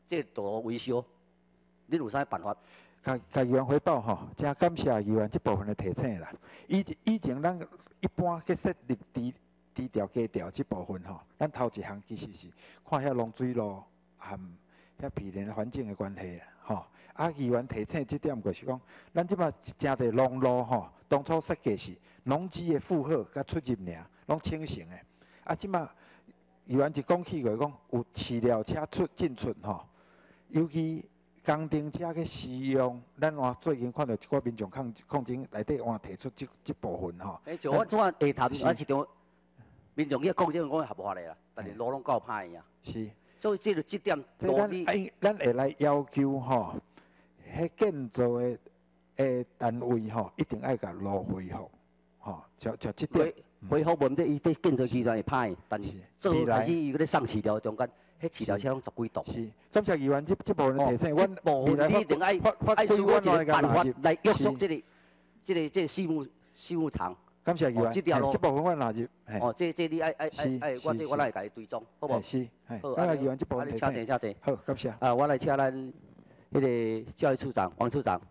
这道维修，恁有啥办法？ 甲甲议员汇报吼，真感谢议员这部分的提醒啦。以以前咱一般去设立低低调低调这部分吼，咱头一项其实是看遐龙水路含遐毗邻环境的关系啦，吼。啊，议员提醒这点就是讲，咱即摆真侪农路吼，当初设计是农机的负荷甲出入尔，拢轻型的。啊，即摆议员一讲起过讲，有饲料车出进出吼，尤其工程车去使用，咱换最近看到一寡民众抗抗争内底换提出即即部分吼。 诶，像我即款下谈啊，市场民众去抗争，讲合法的啦，但是路拢够歹呀。 是。 所以这个这点， 即咱哎，咱会来要求吼，迄建造的诶单位吼，一定爱甲路恢复，吼，就就即点。 恢复问题，伊对建造期段会歹，但是做开始伊嗰啲送饲料中间，迄饲料车拢十几吨。 是，感谢议员这这部分的提醒，阮部分你一定爱爱想一个办法来约束这个、这个、这个畜牧畜牧场。 感谢议员， 这条路这部分阮纳入。 哦，这这你爱爱爱爱，我这我来甲你追踪，好无？ 是，感谢议员这部分提醒。 请坐， 好，感谢。 啊，我来请咱迄个教育处长王处长。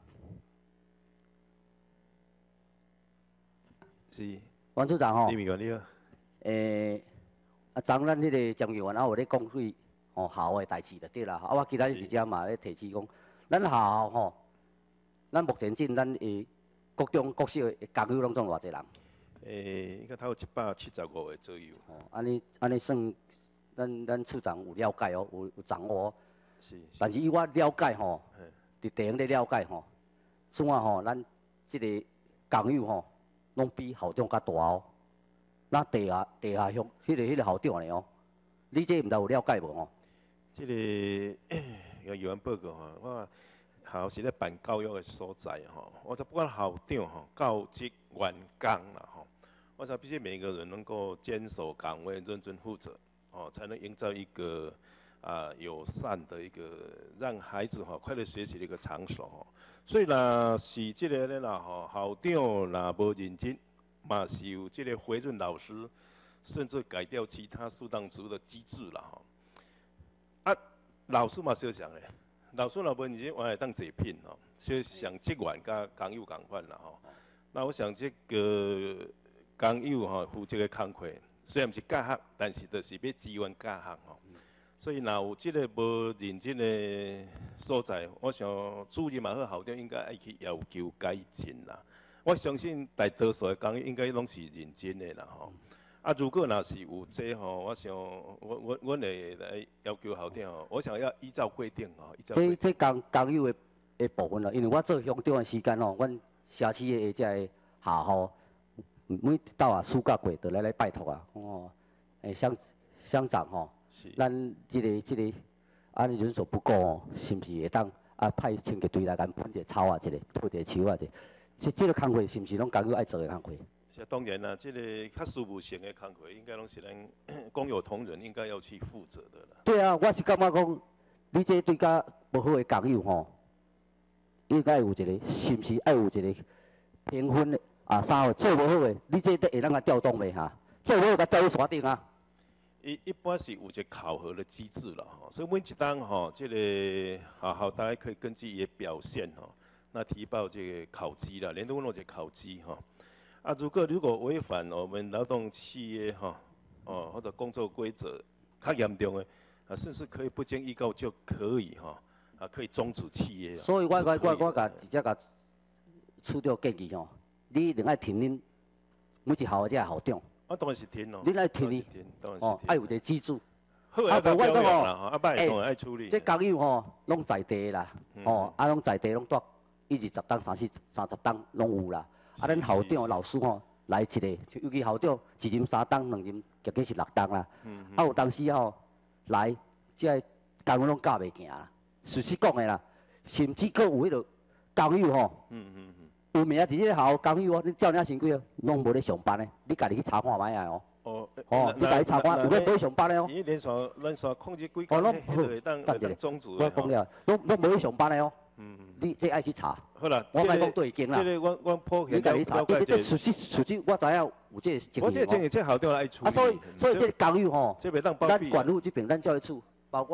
是。 王处长吼， 李委员你好。 诶，啊，昨咱迄个张议员啊，有咧讲对吼校诶代志就对啦。啊，我其他直接嘛咧提起讲，咱学校吼，咱目前进咱诶各中各小诶工友拢总偌济人？ 诶，应该头有一百七十五个左右。 哦，安尼安尼算，咱咱处长有了解哦，有有掌握哦。 是。 但是以我了解吼，伫地方咧了解吼，算啊吼，咱即个工友吼。拢比校长较大哦，咱地下地下乡迄个迄个校长嘞哦，你这毋知有了解无吼？ 即个有议员报告吼，我校是咧办教育的所在吼，我说不管校长吼、教职员工啦吼，我想必须每个人能够坚守岗位，认真负责哦，才能营造一个啊友善的一个让孩子吼快乐学习的一个场所吼。所以若是即个咧啦吼，校长若无认真，嘛是有即个回润老师，甚至改掉其他适当职务的机制啦吼。啊，老师嘛是要想咧，老师若无认真，我会当坐聘吼，所以想职员甲工友共款啦吼。那我想这个工友吼负责的工课，虽然毋是教学，但是就是要支援教学吼。所以，若有即个无认真的所在，我想主任嘛好，校长应该爱去要求改进啦。我相信大多数的工友应该拢是认真的啦吼。啊，如果若是有这吼，我想我我我会来要求校长吼，我想要依照规定吼，依照规定。 这这工工友的的部分啦，因为我做乡长的时间吼，阮社区的这个下吼，每到啊暑假过，就来来拜托啊，哦，诶乡乡长吼。咱即个即个，安尼人手不够哦，是毋是会当啊派清洁队来甲喷一个草啊，一个拖一个树啊，一个，即即个工课是毋是拢工友爱做的工课？ 是当然啦，即个较事务性的工课，应该拢是咱公有同仁应该要去负责的啦。 对啊，我是感觉讲，你这对甲无好的工友吼，应该有一个，是毋是爱有一个评分的啊？啥货做无好的，你这得会当甲调动袂哈？做无好甲调去山顶啊？ 一一般是有一个考核的机制了哈，所以每一档哈，这个好好大家可以根据伊的表现哈，那提报这个考绩啦，联动弄一个考绩哈。啊，如果如果违反我们劳动契约哈，哦或者工作规则，较严重的啊，甚至可以不经预告就可以哈，啊可以终止契约。 所以我我我我甲直接甲处长建议吼，你一定爱听恁每一校的这个校长。 啊，当然是听咯。 你爱听你，哦，爱有一个基础。 好啊，我讲吼，啊，摆会当爱处理。 这工友吼，拢在地啦，哦，啊，拢在地拢住一二十档、三四三十档拢有啦。啊，咱校长老师吼来一个，尤其校长一任三档、两任，极计是六档啦。啊，有当时吼来，即个工友拢教袂行啦。事实讲的啦，甚至佫有迄个工友吼。嗯嗯嗯。有名伫即个校工友哦，你照领身躯哦，拢无咧上班咧，你家己去查看卖啊哦。哦。哦，你家己查看，有咧无咧上班咧哦。 伊连续连续控制几工，迄个会当会当终止我讲了，拢拢无咧上班咧哦。嗯嗯。你这爱去查。 好啦， 我莫讲对经啦。 这个我我普你家己查，因为这事实事实我知影有这个经验。 我这经验这校长爱处理。 啊，所以所以这个工友吼， 这袂当包庇。 咱管务这边咱教育处，包括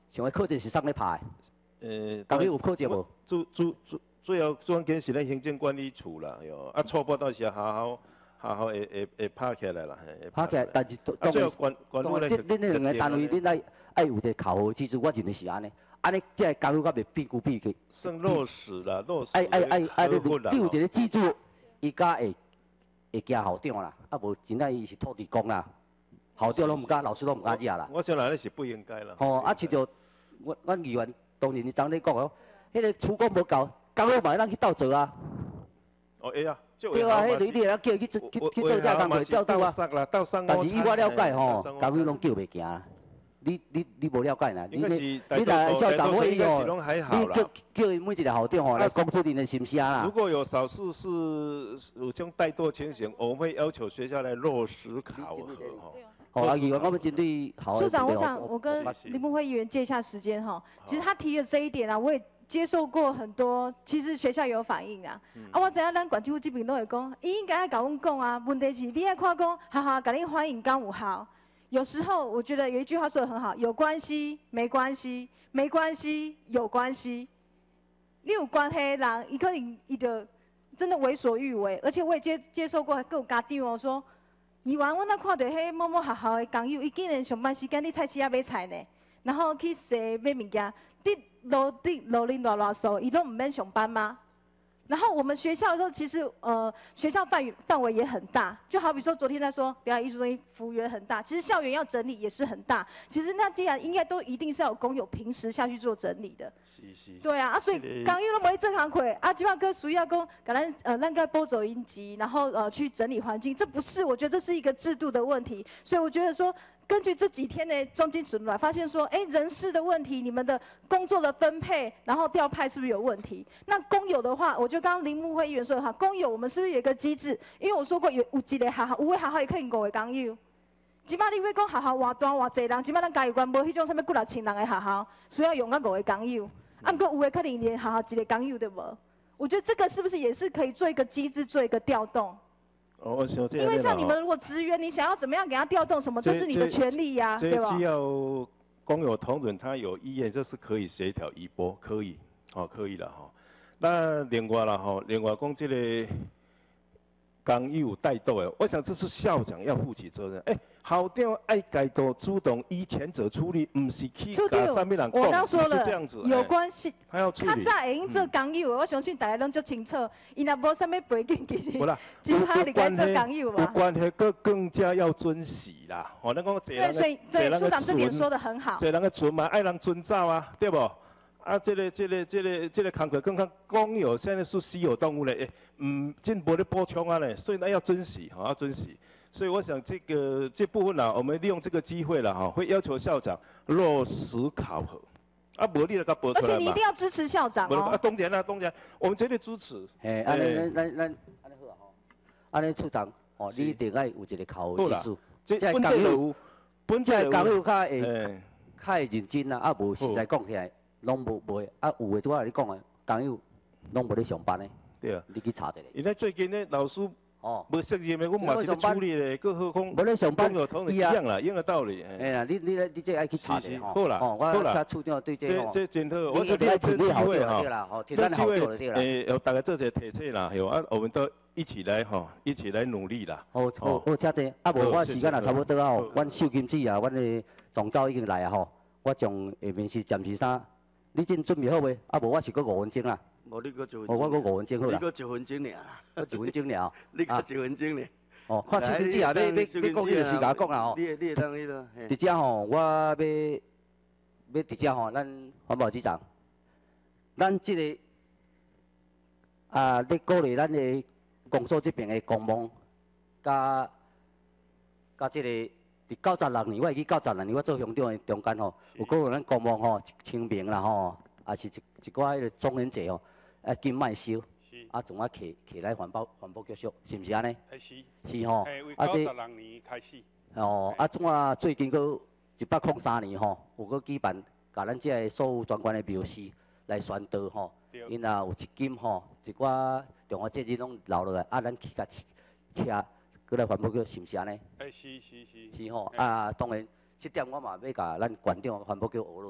想要课程是啥咧拍的？ 呃， 当日有课程无？ 主主主主要主要紧是咱行政管理处啦，哟，啊，初步到时好好好好会会会拍起来啦，会拍起来，但是啊，最后管管理咧， 即恁迄两个单位，恁爱爱有一个考核机制，我认为是安尼。安尼，即个工友甲袂变久变去。 算落实啦，落实。 爱爱爱爱，你你你有一个记住，伊甲会会惊校长啦，啊无真正伊是土地公啦，校长拢毋敢，老师拢毋敢惹啦。 我想来那是不应该啦。 吼，啊，亲像阮阮议员当年你昨咧讲哦，迄个厝工无够，工友嘛会当去斗做啊。 哦，会啊。 对啊，迄个你会当叫去去去做遮工课调度啊。但是以我了解吼，工友拢叫袂行啦。你你你无了解啦，你你你来校长会议哦，你叫叫伊每一个校长吼来讲出恁的心声啦。 如果有少数是有种怠惰情形，我们会要求学校来落实考核哈。 好，啊，议员，我们针对好。 处长，我想我跟林木辉议员借一下时间哈。其实他提的这一点啊，我也接受过很多，其实学校有反映啊。啊，我知影咱管制处这边都会讲，伊应该要甲阮讲啊。问题是你爱看讲，哈哈，甲你欢迎刚五号。有时候我觉得有一句话说得很好，有关系没关系，没关系有关系。你有关系的人，伊可能伊就真的为所欲为，而且我也接接受过，各有家长哦说，议员我那看到迄某某学校的工友，伊竟然上班时间伫菜市仔买菜呢，然后去踅买物件，伫路顶路林偌偌数，伊都唔免上班吗？然后我们学校的时候，其实呃学校范围范围也很大，就好比说昨天在说表演艺术中心幅员很大，其实校园要整理也是很大。其实那既然应该都一定是要有工友平时下去做整理的。 是是。对啊，啊所以刚又那么一这行会啊，基本上跟属于要讲，可能呃让个拨走音机，然后呃去整理环境，这不是，我觉得这是一个制度的问题。所以我觉得说。根据这几天的中经巡来，发现说，哎，人事的问题，你们的工作的分配，然后调派是不是有问题？那公有的话，我就刚刚林木辉议员说的哈，公有我们是不是有一个机制？因为我说过有有几个学校，有的学校也可以五个工友。即摆你要讲学校偌大偌济人，即摆咱嘉义县无迄种什么几六千人的学校，需要用到五个工友。啊，不过有的可能连学校一个工友都无。我觉得这个是不是也是可以做一个机制，做一个调动？ 哦，我想这因为像你们如果职员，你想要怎么样给他调动什么，这是你的权利呀，对吧？ 这只要公有同仁他有意愿，这是可以协调移拨，可以，哦，可以了哈。那另外啦哈，另外讲这个工友带动的，我想这是校长要负起责任。哎、欸，校长爱改多主动依前者处理，不是去甲上面人讲， 我刚说了， 这样子有关系。 他要处理。 他早会用做工友，我相信大家拢足清楚。伊若无啥物背景，其实真歹你该做工友嘛。 有关系，更更加要尊喜啦。哦，咱讲对，所以对处长这点说得很好。 这人个存嘛，爱人遵照啊，对不？啊，这个、这个、这个、这个工课更加公有，现在是稀有动物嘞，嗯，进步的补充啊嘞，所以呢要珍惜，哈，要珍惜。所以我想这个这部分呢，我们利用这个机会了哈，会要求校长落实考核。啊，无你来甲报出来嘛。而且你一定要支持校长哦。 啊，当然啦，当然，我们绝对支持。 嘿，安尼咱咱咱安尼好啊吼，安尼处长，哦，你一定爱有一个考核制度， 这个工友，本这个工友较会较会认真啊，啊无实在讲起来。拢无无诶，啊有诶，拄仔你讲诶，工友拢无咧上班诶， 对啊， 你去查一下。 因为最近咧老师哦，无适应诶，我嘛是咧处理咧，更何况无咧上班， 一样啦，一样诶道理。 哎呀，你你你这爱去查者吼。 好啦， 哦，我请处长对这吼。这这真好，我说这这机会哈，这机会诶，大家做一个提醒啦，有啊，我们都一起来吼，一起来努力啦。 好，好，好，请坐。啊，无我时间也差不多啊吼，阮秀金子啊，阮诶总召已经来啊吼，我将下面是暂时衫。你真准备好未？啊，无我是搁五分钟啦。 无你搁一分钟。 哦，我搁五分钟好啦。 你搁一分钟尔啦。 搁一分钟尔。 你搁一分钟尔。 哦，看手机啊，要要要讲迄个时间讲啦吼。 你你会当迄个。 伫遮吼，我要要伫遮吼，咱环保局长，咱即个啊，咧鼓励咱的公所这边的公务，甲甲即个。伫九十六年，我会记九十六年我做乡长的中间吼，有个有咱公务吼清明啦吼，也是一一寡迄个中元节吼，啊金卖收，啊从啊摕摕来环保环保局属，是毋是安尼？ 是。 是吼。 啊这九十六年开始。 哦，啊怎啊最近佫一百零三年吼，有佫举办，甲咱这所有专管的庙司来宣导吼，因也有一金吼，一寡重要节日拢留落来，啊咱去甲车。过来环保局是毋是安尼？ 哎，是是是。 是吼，啊，当然，这点我嘛要甲咱馆长环保局学落啦。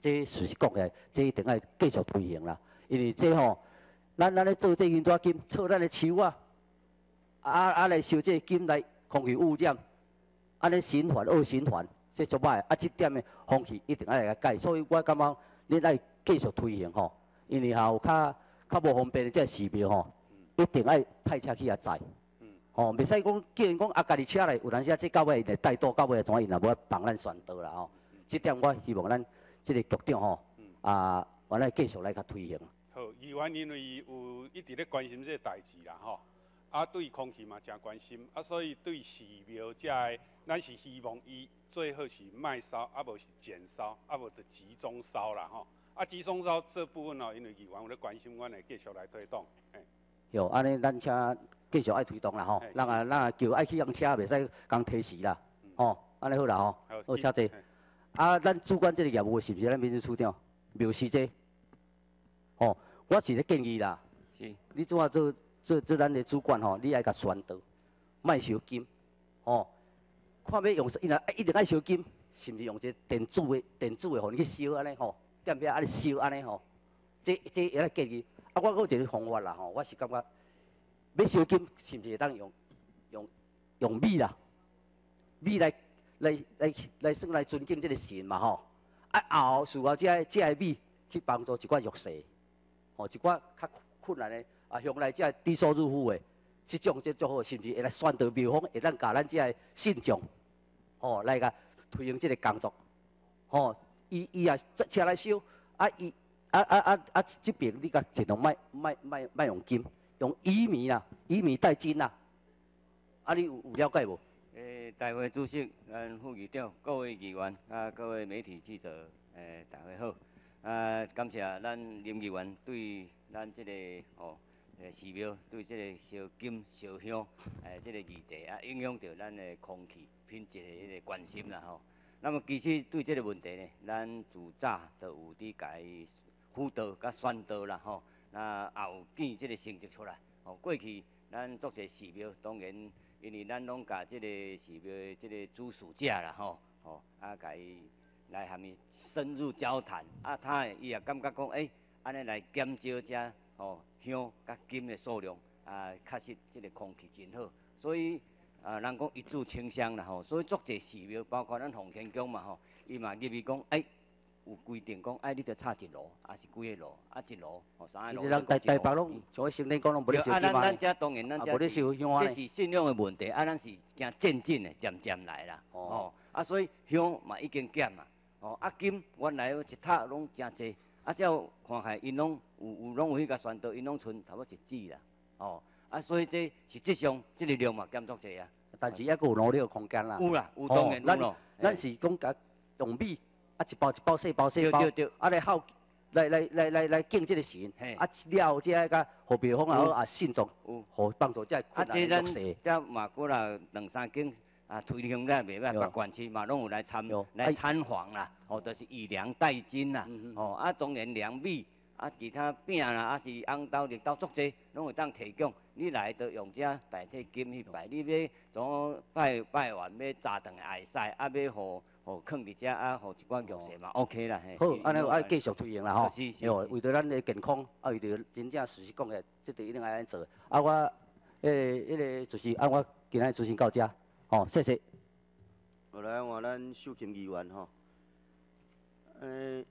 这事实讲起来，这一定要继续推行啦。因为这吼，咱咱咧做这银纸金，错咱的树啊，啊啊来收这金来空气污染，安尼循环恶循环，这足歹。啊，这点的风气一定要来改。所以我感觉你来继续推行吼，因为还有较较无方便的这寺庙吼，一定要派车去遐载。 吼，袂使讲，叫人讲啊，家己车来，有阵时啊，这到尾来带倒，到尾怎因也无帮咱宣导啦吼。这点我希望咱这个局长吼，啊，原来继续来甲推行。 好，议员因为有一直咧关心这个代志啦吼，啊，对空气嘛真关心，啊，所以对寺庙这个，咱是希望伊最好是卖烧，啊无是减烧，啊无就集中烧啦吼。啊，集中烧这部分哦，因为议员有咧关心，阮会继续来推动。嘿， 有，安尼咱车。 继续爱推动啦吼，咱啊咱啊叫爱去用车，袂使讲提示啦，吼，安尼好啦吼，好车济。啊，咱主管这个业务是不是咱民政处长？庙司这，吼，我是咧建议啦，是，你怎啊做做做咱的主管吼，你爱甲宣导，卖收金，吼，看要用，因为一定爱收金，是毋是用这电子的电子的吼，你去收安尼吼，点边安尼收安尼吼，这这也来建议。啊，我有一个方法啦吼，我是感觉。 要烧金是毋是会当用用用米啦？米来来来来算来尊敬这个神嘛吼。啊后事后这个这个米去帮助一寡弱势，吼一寡较困难的啊，向来这低收入户的，即种即足好，是毋是会来宣导庙方会当教咱这个信众，吼来甲推行这个工作，吼伊伊也车来烧，啊伊啊啊啊啊这边你甲尽量卖卖卖卖用金。 用薏米啦，薏米代金啦，啊，你有有了解无？ 诶，大会主席、咱副议长、各位议员啊，各位媒体记者，诶，大家好。啊，感谢咱林议员对咱这个吼诶寺庙对这个烧金烧香诶这个议题啊，影响到咱的空气品质的迄个关心啦吼。那么其实对这个问题呢，咱自早就有伫家辅导甲宣导啦吼。 那也有见即个成绩出来。哦，过去咱做者寺庙，当然因为咱拢甲即个寺庙的即个主事者啦，吼，吼，啊，甲伊来和伊深入交谈，啊，他伊也感觉讲，诶、欸，安尼来减少遮吼香甲金的数量，啊，确实即个空气真好，所以啊，人讲一柱清香啦，吼，所以做者寺庙，包括咱奉天宫嘛，吼，伊嘛入去讲，诶、欸。 有规定讲，哎，你着插一炉，还是几个炉，啊一炉，吼三个炉。 咱台台北拢像圣天宫拢无咧烧金嘛。 啊，咱咱遮当然咱遮是，这是信用的问题，啊，咱是惊渐进的，渐渐来啦。哦。啊，所以香嘛已经减嘛。哦，啊金原来一塔拢真济，啊，照看下因拢有有拢有迄个宣导，因拢剩差不多一支啦。哦。啊，所以这实际上这个量嘛减足济啊。 但是抑佫有努力的空间啦。 有啦，有当然有咯。 咱是讲甲用米。 啊，一包一包细包细包，啊来好来来来来来敬这个神，啊了这个和庙方啊啊信众，互帮助这困难的弱势。 这嘛过啦两三间啊推行咧袂歹，别县市嘛拢有来参来参访啦，哦，就是以粮代金啦，哦啊当然粮米啊其他饼啦，啊是红豆、绿豆足济，拢会当提供。你来就用这代替金去拜，你要从拜拜完要炸顿的会使，啊要互。 哦，放伫遮啊，互一寡弱势嘛 ，OK 啦。 好，安尼爱继续推行啦吼。是是。为着咱的健康，啊为着真正事实讲诶，这个一定爱安做。啊我，诶，迄个就是啊我今仔咨询到遮，吼，谢谢。 后来换咱秀琴议员吼，诶，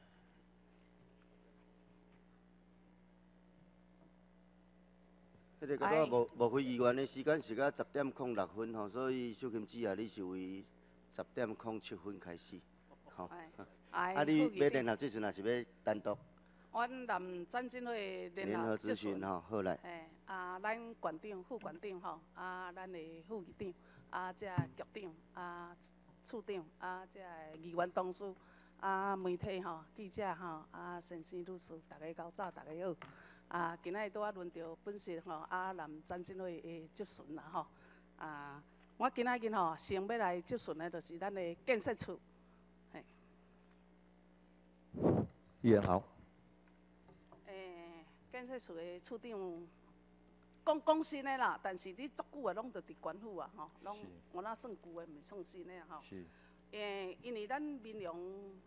迄个甲我无无开议员的时间是到十点零六分吼，所以秀琴姊啊，你是为。 十点零七分开始，吼。啊，你要联合咨询还是要单独？ 阮南展进会联合咨询吼，好来。 诶，啊，咱馆长、副馆长吼，啊，咱的副议长，啊，这局长，啊，处长，啊，这议员同事，啊，媒体吼，记者吼，啊，先生律师，大家到早，大家好。啊，今仔日拄啊轮到本席吼，啊，南展进会的质询啦吼，啊。 我今仔日吼，先要来质询的，就是咱的建设处。嘿。 议员好。 诶，建设处的处长，讲讲新的啦，但是你足久的拢伫伫官府啊，吼，拢我那算旧的，毋算新的吼。是。诶，因为咱民众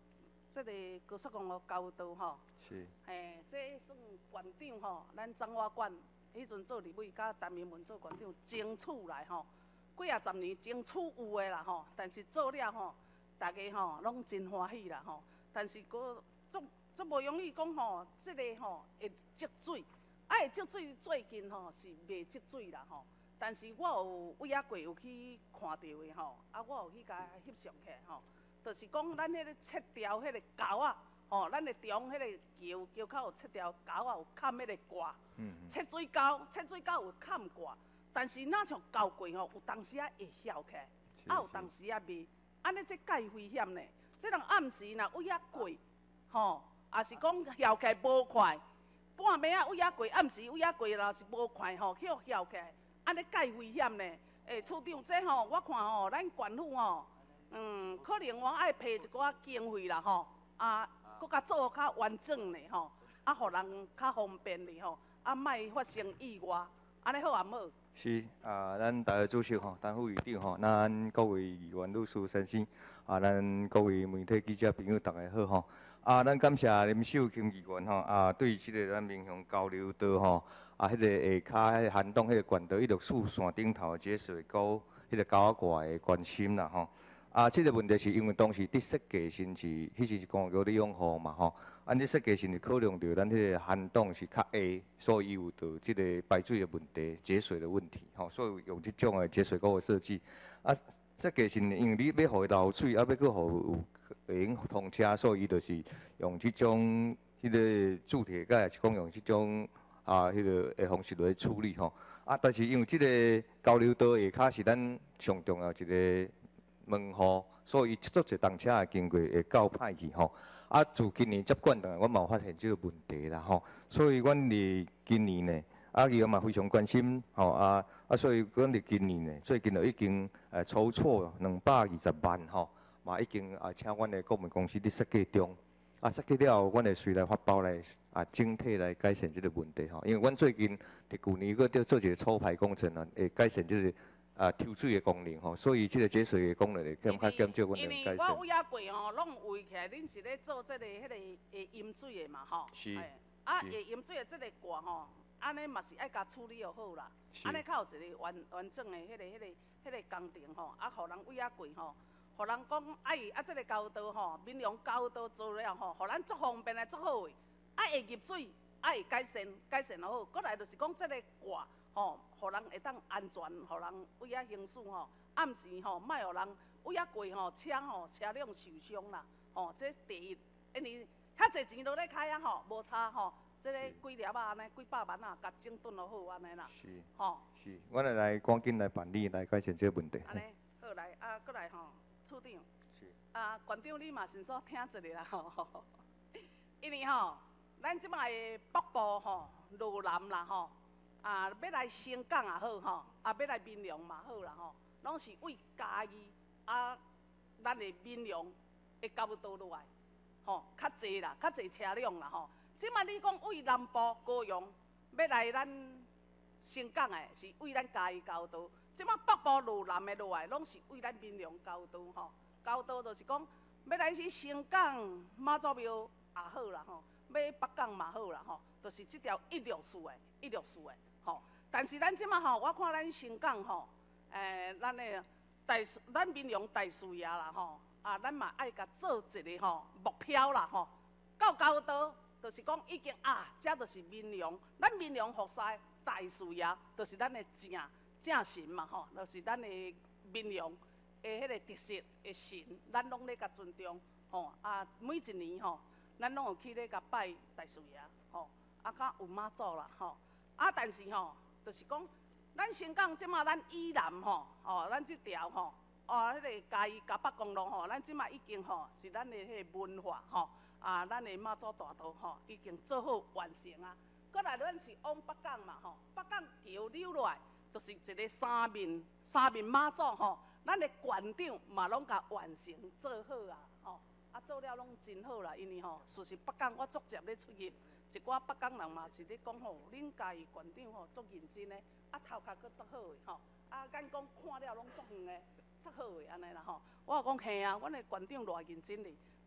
这个高速公路交道吼， 是， 嘿，这算馆长吼，咱彰化县迄阵做立委，甲陈明文做馆长，争取来吼，几啊十年争取有诶啦吼，但是做了吼，大家吼拢真欢喜啦吼，但是个足足无容易讲吼，即个吼会积水，啊会积水最近吼是袂积水啦吼。但是我有尾仔过有去看到的吼，啊，我有去甲翕相起来吼，就是讲咱迄个切条迄个沟啊，吼，咱的中迄个桥桥口有切条沟啊，有嵌迄个挂， 嗯， 切水沟，切水沟有嵌挂，但是哪像沟过吼，有当时啊会翘起来，啊有当时啊袂，安尼这介危险呢？这人暗时若尾仔过，吼，也是讲翘起来无快，半暝啊尾仔过，暗时尾仔过若是无快吼，去互翘起来。安尼介危险呢？诶，处长，这吼我看吼，咱县府吼，嗯，可能我爱批一寡经费啦吼，啊，搁较做较完整的吼，啊，互人较方便的吼，啊，莫发生意外，安尼好啊，好？ 是啊，咱大会主席吼，陈副议长吼，咱各位议员、律师先生，啊，咱各位媒体记者朋友，大家好吼。啊，咱感谢林秀琴议员吼，啊，对即个咱民雄交流道吼。啊，迄、那个下骹迄涵洞迄个管道一路四线顶头节水沟迄个沟仔挂的关心啦吼。啊，即、这个问题是因为当时伫设计时是，迄时是公共利用户嘛吼。啊，伫设计时是考量到咱迄个涵洞是较下，所以有着即个排水的问题、节水的问题吼，所以用即种的节水沟的设计。啊，设计时因为你要互伊流水，啊，要搁互有会用通车，所以伊就是用即种迄个铸铁盖，是讲用即种。啊，迄个诶方式来处理吼，啊，但是因为即个交流道下骹是咱上重要一个门户，所以足侪动车经过会较歹去吼。啊，自今年接管当然，阮嘛有发现即个问题啦吼，所以阮伫今年呢，啊，伊嘛非常关心吼啊，啊，所以阮伫今年呢，最近就已经诶筹措两百二十万吼，嘛已经啊请阮的顾问公司伫设计中。啊，设计了后，阮会随来发包来啊，整体来改善即个问题吼。因为阮最近伫旧年搁要做一个抽排工程啊，会改善即个啊抽水的功能吼，所以即个节水的功能会减较减少，阮能改善。 因为我尾仔过吼，拢围起来，恁是咧做即、这个迄、那个会淹水的嘛吼。 是。 啊，会淹水的即个挂吼，安尼嘛是爱甲处理就好啦。安尼较有一个完完整的迄、那个迄、那个迄、那个工程吼，啊，互人尾仔过吼。互人讲，哎，啊，即个交道吼，民用交道做了吼，互咱足方便的足好诶。啊，会入水，啊会改善，改善就好。过来就是讲，即个挂吼，互人会当安全，互人尾仔行驶吼，暗时吼，莫互人尾仔过吼，车吼车辆受伤啦。吼，这第一，因为较侪钱都咧开啊吼，无差吼。即个几粒啊安尼，几百万啊，甲整顿就好安尼啦。 是。 吼。 是，阮会来赶紧来办理，来改善这个问题。 安尼，好来，啊，过来吼。处长， 是啊，馆长你嘛先说听一下啦吼，因为吼，咱即摆的北部吼、路南啦吼，啊，要来新港也好吼，啊，要来民良嘛好啦吼，拢是为嘉义啊，咱的民良的交道落来，吼，较济啦，较济车辆啦吼。即摆你讲为南部高雄要来咱新港的，是为咱嘉义交道。即摆北部路南的落来，拢是为咱民良交道吼。交道就是讲，要来去新港、妈祖庙也好啦吼，要北港嘛好啦吼，就是即条一路线的，一路线的吼。但是咱即摆吼，我看咱新港吼，诶、欸，咱的大，咱民良大事业啦吼，啊，咱嘛爱甲做一个吼目标啦吼。到交道，就是讲已经啊，这就是民良，咱民良服侍大事业，就是咱的正。正神嘛吼，就是咱的民良的迄个特色的神，咱拢咧甲尊重吼。啊，每一年吼，咱拢有去咧甲拜大师爷吼，啊，甲有妈祖啦吼。啊，但是吼，就是讲，咱新港即马咱以南吼，哦，咱即条吼，哦，迄个嘉义嘉北公路吼，咱即马已经吼是咱的迄个文化吼，啊，咱的妈祖大道吼已经做好完成啊。过来咱是往北港嘛吼，北港桥溜落来。就是一个三面三面妈祖吼，咱的馆长嘛拢甲完成做好啊，吼，啊做了拢真好啦，因为吼，事实北港我逐渐咧出入，一寡北港人嘛是咧讲吼，恁家己馆长吼足认真诶，啊头壳佫足好诶吼，啊咱讲看了拢足远诶，足好诶安尼啦吼，我讲嘿啊，阮的馆长偌认真哩，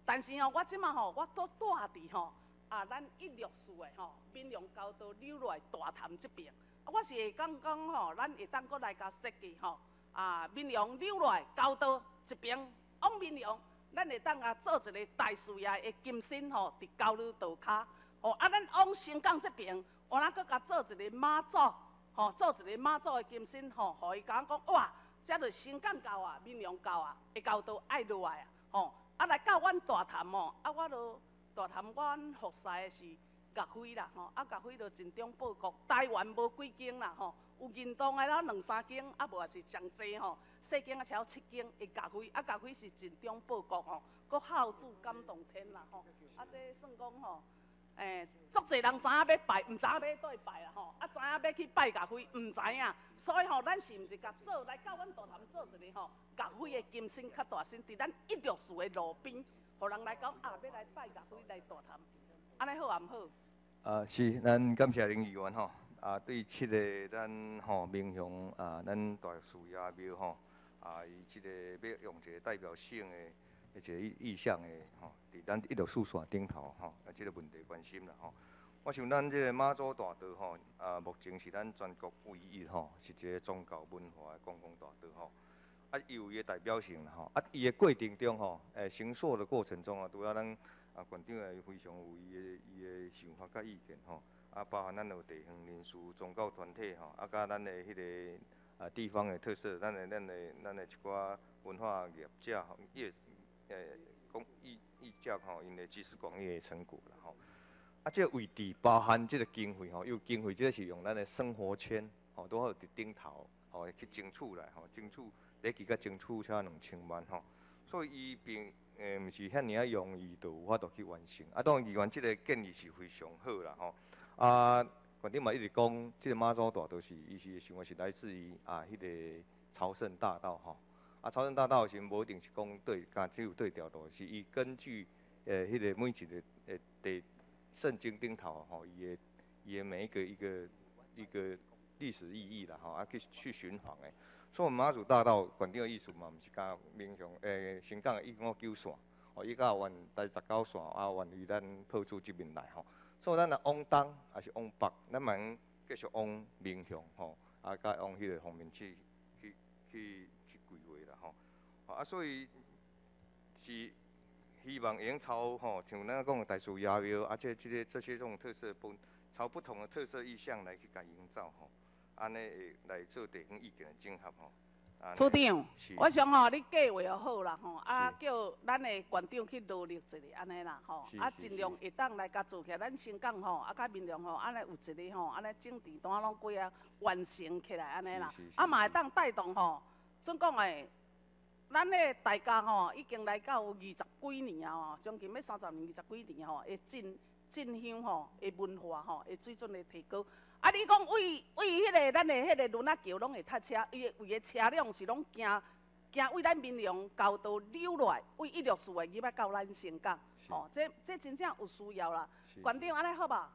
但是吼，我即马吼，我都住伫吼啊，咱一六四的吼，闽阳高道溜落来大潭这边，啊，我是会讲讲吼，咱会当搁来甲设计吼啊，闽阳溜落来高道这边往闽阳，咱会当啊做一个大事业的金身吼，伫交流道骹，吼啊，咱往新港这边，我咱搁甲做一个马祖，吼，做一个马祖的金身吼，互伊讲讲哇，遮着新港到啊，闽阳到啊，的高道爱落来啊，吼。啊，来到阮大潭哦，啊，我都大潭阮服侍的是甲辉啦，吼，啊，甲辉就尽忠报国，台湾无几间啦，吼，有认同的啦两三间，啊，无也是上济吼，四间啊，才有七间的甲辉，啊，甲辉是尽忠报国吼，佮孝子感动天啦，吼，啊，这算讲吼，诶，足侪人知影要拜，毋知影要倒拜啦，吼，啊，知影要去拜甲辉，毋知影，所以吼，咱是毋是甲做来到阮大潭做一个吼？甲辉的金身较大身，伫咱一六四的路边，互人来讲啊，要来拜甲辉来大潭，安尼好啊毋好？ 啊，是，咱感谢林议员吼，啊，对七个咱吼民雄啊，咱大树爷庙吼，啊，伊即个要用一个代表性的一个意意向的吼，伫咱一六四线顶头吼，啊，即个问题关心啦吼。我想咱即个妈祖大道吼，啊，目前是咱全国唯一吼，是一个宗教文化的公共大道吼。啊，伊有伊的代表性啦吼，啊，伊的过程中吼，诶，行塑的过程中啊，拄仔咱啊馆长也非常有伊的伊的想法甲意见吼，啊，包含咱有地方人士、宗教团体吼，啊，甲咱的迄个啊地方的特色，咱的咱的咱的一寡文化业者吼，业诶讲艺艺者吼，因的集思广益的成果啦吼。啊，这个位置包含这个经费吼，有经费这个是用咱的生活圈吼，都好伫顶头吼去争取来吼，争取。咧其甲争取才两千万吼，所以伊并诶毋是遐尔啊容易就有法度去完成。啊，当然议员即个建议是非常好啦吼。啊，馆长嘛一直讲，即个妈祖大道是伊是想法是来自于啊迄、那个朝圣大道吼。啊，朝圣大道是无一定是讲对，甲只有对调度，是伊根据诶迄、那个每一个诶伫圣经顶头吼，伊诶伊诶每一个一个一个历史意义啦吼，啊去去巡访诶。所以马祖大道馆长的意思嘛，毋是甲民雄诶新港的一五九线，哦，伊甲沿第十九线啊，沿于咱破厝这边来吼。所以咱若往东还是往北，咱嘛继续往民雄吼，啊，甲往迄个方面去去去去规划啦吼。啊，所以是希望会用朝吼，像咱讲的大树爷庙，而且这个这些这种特色不朝不同的特色意象来去甲营造吼。安尼会来做地方意见的整合吼。 处长，我想吼，你计划好啦吼，啊叫咱的馆长去努力一下安尼啦吼，啊尽量会当来甲做起来，咱新港吼，啊甲民良吼，安尼有一个吼，安尼整治单拢几啊完成起来安尼啦，啊嘛会当带动吼，总讲诶，咱的大家吼已经来到二十几年啊吼，将近要三十年、二十几年吼，会进进香吼，的文化吼，的水准的提高。啊！你讲为为迄个咱的迄个轮仔桥拢会塞车，伊的为的车辆是拢行行为咱民良高道溜落来，为一六四的入来到咱新港，哦，这这真正有需要啦。馆长，安尼好吧？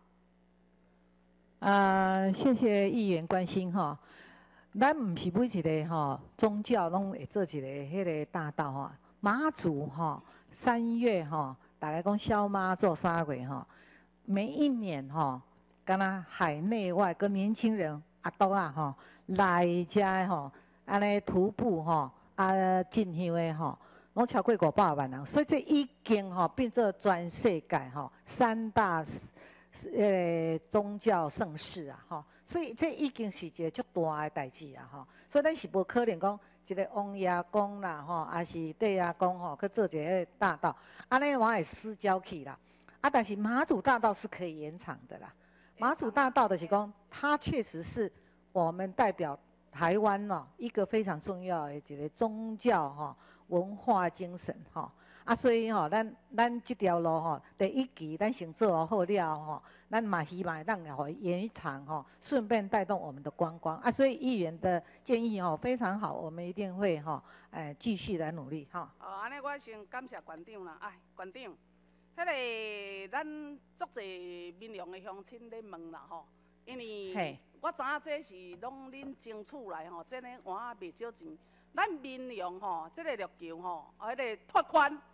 啊，谢谢议员关心吼。咱毋是每一个吼宗教拢会做一个迄个大道吼。马祖吼三月吼，大家讲小妈做三月吼，每一年吼。敢若海内外跟年轻人阿多啊吼来遮吼，安尼徒步吼啊进香的吼，拢超过五百万人，所以这已经吼变做全世界吼三大呃宗教盛事啊吼，所以这已经是一个足大的代志啊吼，所以咱是无可能讲一个王爷公啦吼，还是帝爷公吼去做一个大道，安尼我会失焦去啦。啊，但是马祖大道是可以延长的啦。马祖大道的是讲，它确实是我们代表台湾哦一个非常重要的一个宗教哈、哦、文化精神哈、哦、啊，所以吼、哦，咱咱这条路吼、哦，第一期咱先做好了吼，咱嘛希望让吼延长吼，顺便带动我们的观光啊，所以议员的建议吼、哦、非常好，我们一定会吼诶继续来努力哈。 哦，安尼我先感谢馆长啦，哎，馆长。迄个咱足侪民良的乡亲咧问啦吼，因为我知影这是拢恁争取来吼，这个换袂少钱。咱民良吼，这个绿桥吼，迄个拓宽，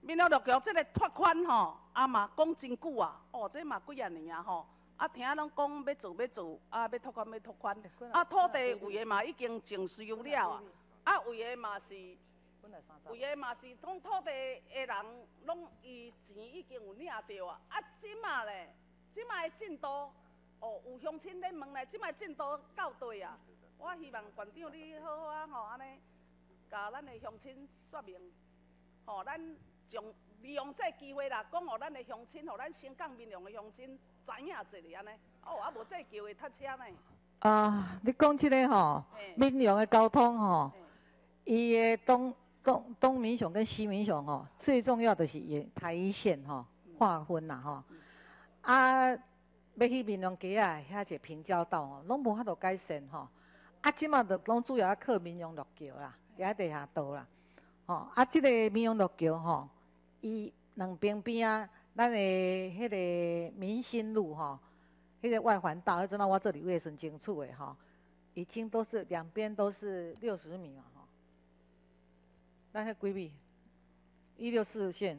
民雄路桥这个拓宽吼，啊嘛讲真久啊，哦，这嘛几啊年啊吼，啊听拢讲要做要做，啊要拓宽要拓宽，啊土地有诶嘛已经征收了啊，啊有诶嘛是，有诶嘛是讲土地诶人拢伊钱已经有领着啊，啊即马咧，即马诶进度，哦有乡亲咧问咧，即马进度到对啊，我希望馆长你好好啊吼安尼，甲咱诶乡亲说明，吼咱。从利用这机会啦，讲互咱的乡亲，互咱新港民雄的乡亲知影一下安尼。哦，啊无这机会塞车呢。 啊，你讲这个吼，民雄的交通吼，伊的东东东民雄跟西民雄吼，最重要的是以台一线吼划分啦吼。啊，要去民雄街啊，遐一个平交道吼，拢无法度改善吼。啊，即马就拢主要啊靠民雄路桥啦，遐地下道啦。吼，啊，即个民雄路桥吼。伊两边边啊，咱的迄个民心路吼，迄个外环道，迄阵啊我这里卫生清楚的吼，已经都是两边都是六十米嘛吼。那迄几米？一六四线。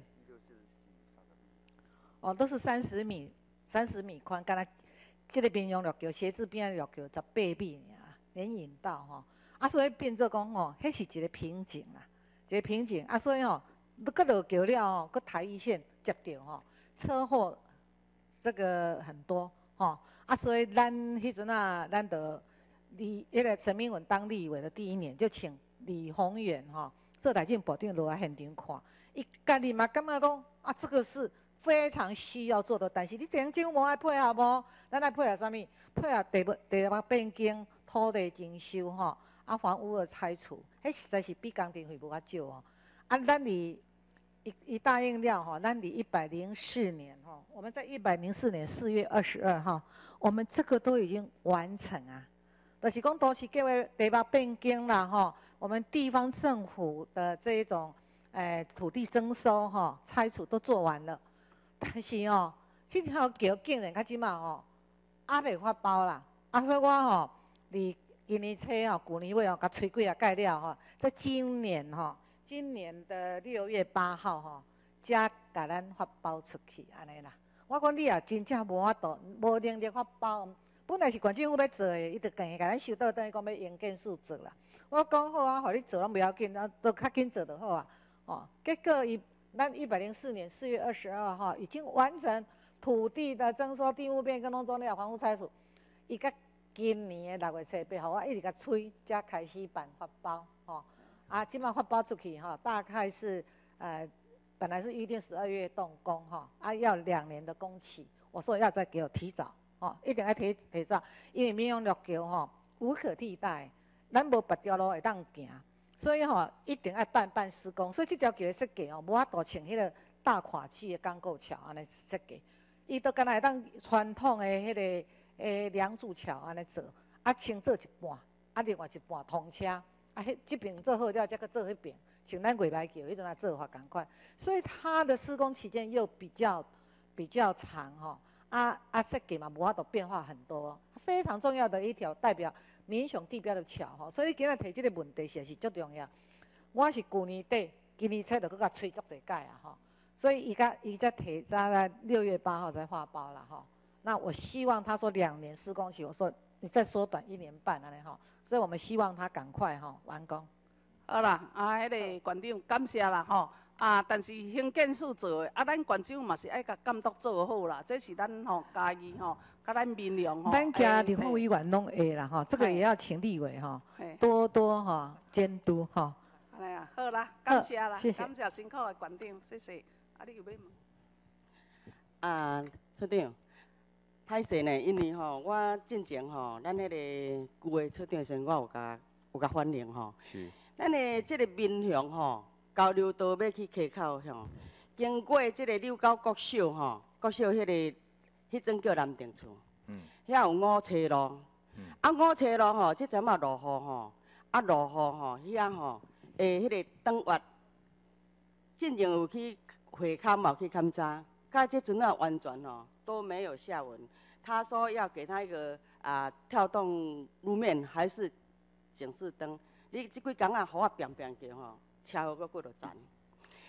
哦，都是三十米，三十米宽，敢若即个民雄路桥斜字边的路桥十八米尔，连引道吼。啊，所以变做讲吼，迄是一个瓶颈啦，一个瓶颈啊，所以吼。搁落桥了哦，搁台一线接着吼，车祸这个很多吼啊，所以咱迄阵啊，咱得李迄个陈明文当立委的第一年，就请李宏远吼做台政部长落来现场看，伊家己嘛感觉讲啊，这个是非常需要做的，但是你地政府爱配合无？咱爱配合啥物？配合地地方变更、土地征收吼，啊房屋的拆除，迄实在是比工程费无较少哦。啊，咱离一一答应了哈，咱离一百零四年哈，我们在一百零四年四月二十二号，我们这个都已经完成啊。就是讲都市计划地方变更啦哈，我们地方政府的这一种诶、呃、土地征收哈、拆除都做完了，但是哦，这条桥竟然较即马吼，还未发包啦。啊，所以我吼，离今年初哦，旧年尾哦，甲吹几啊盖了吼，在今年吼。今年的六月八号吼，才甲咱发包出去安尼啦。我讲你也真正无法度，无能力发包。本来是县政府要做的，伊就硬甲咱收到，等于讲要用件数做啦。我讲好啊，互你做拢不要紧，啊，都较紧做就好啊。哦，结果伊咱一百零四年四月二十二号已经完成土地的征收、地目变更拢做了，房屋拆除。伊甲今年的六月七八号，我一直甲催，才开始办发包，吼、哦。啊，今麦发包出去哈，大概是呃，本来是预定十二月动工哈，啊要两年的工期，我说要再给我提早，哦，一定要提提早，因为民雄路桥吼无可替代，咱无别条路会当行，所以吼一定要办办施工，所以这条桥的设计哦，无法度像迄个大跨区的港构桥安尼设计，伊都敢若会当传统的迄个诶梁柱桥安尼做，啊清做一半，啊另外一半通车。啊，迄这边做好了，再搁做迄边，像咱月白桥迄阵啊做法共款，所以它的施工期间又比较比较长吼，啊啊设计嘛无法度变化很多，非常重要的一条代表民雄地标的桥吼，所以今日提这个问题实在是足重要。我是去年底，今年初就搁甲催足侪届啊吼，所以伊甲伊在提早在六月八号才发包了吼。那我希望他说两年施工期，我说你再缩短一年半安尼吼。所以我们希望他赶快吼完工。 好啦，啊，迄、那个县长感谢啦吼，啊，但是兴建署做的，啊，咱县长嘛是爱甲监督做好啦，这是咱吼家己吼，甲咱民众吼。 咱家地方委员拢会啦吼，这个也要请立委吼，多多哈监督哈。 安尼啊，好啦，感谢啦， 谢谢感谢辛苦的县长，谢谢。啊，你有要问？ 啊，处长。歹势呢，因为吼，我进前吼，咱迄个旧的处长先，我有甲有甲反映吼。是。咱的即个民雄吼，交流道要去溪口乡，经过即个柳沟国小吼，国小迄、那个迄阵叫南定厝。嗯。遐有五车路。嗯。啊，五车路吼，即阵啊落雨吼，啊落雨吼，遐吼，诶，迄个灯月，进前有去会勘嘛，有去勘查，甲即阵啊完全吼。都没有下文，他说要给他一个啊跳动路面还是警示灯，你这几工啊，互我变变叫吼，车祸搁过落站。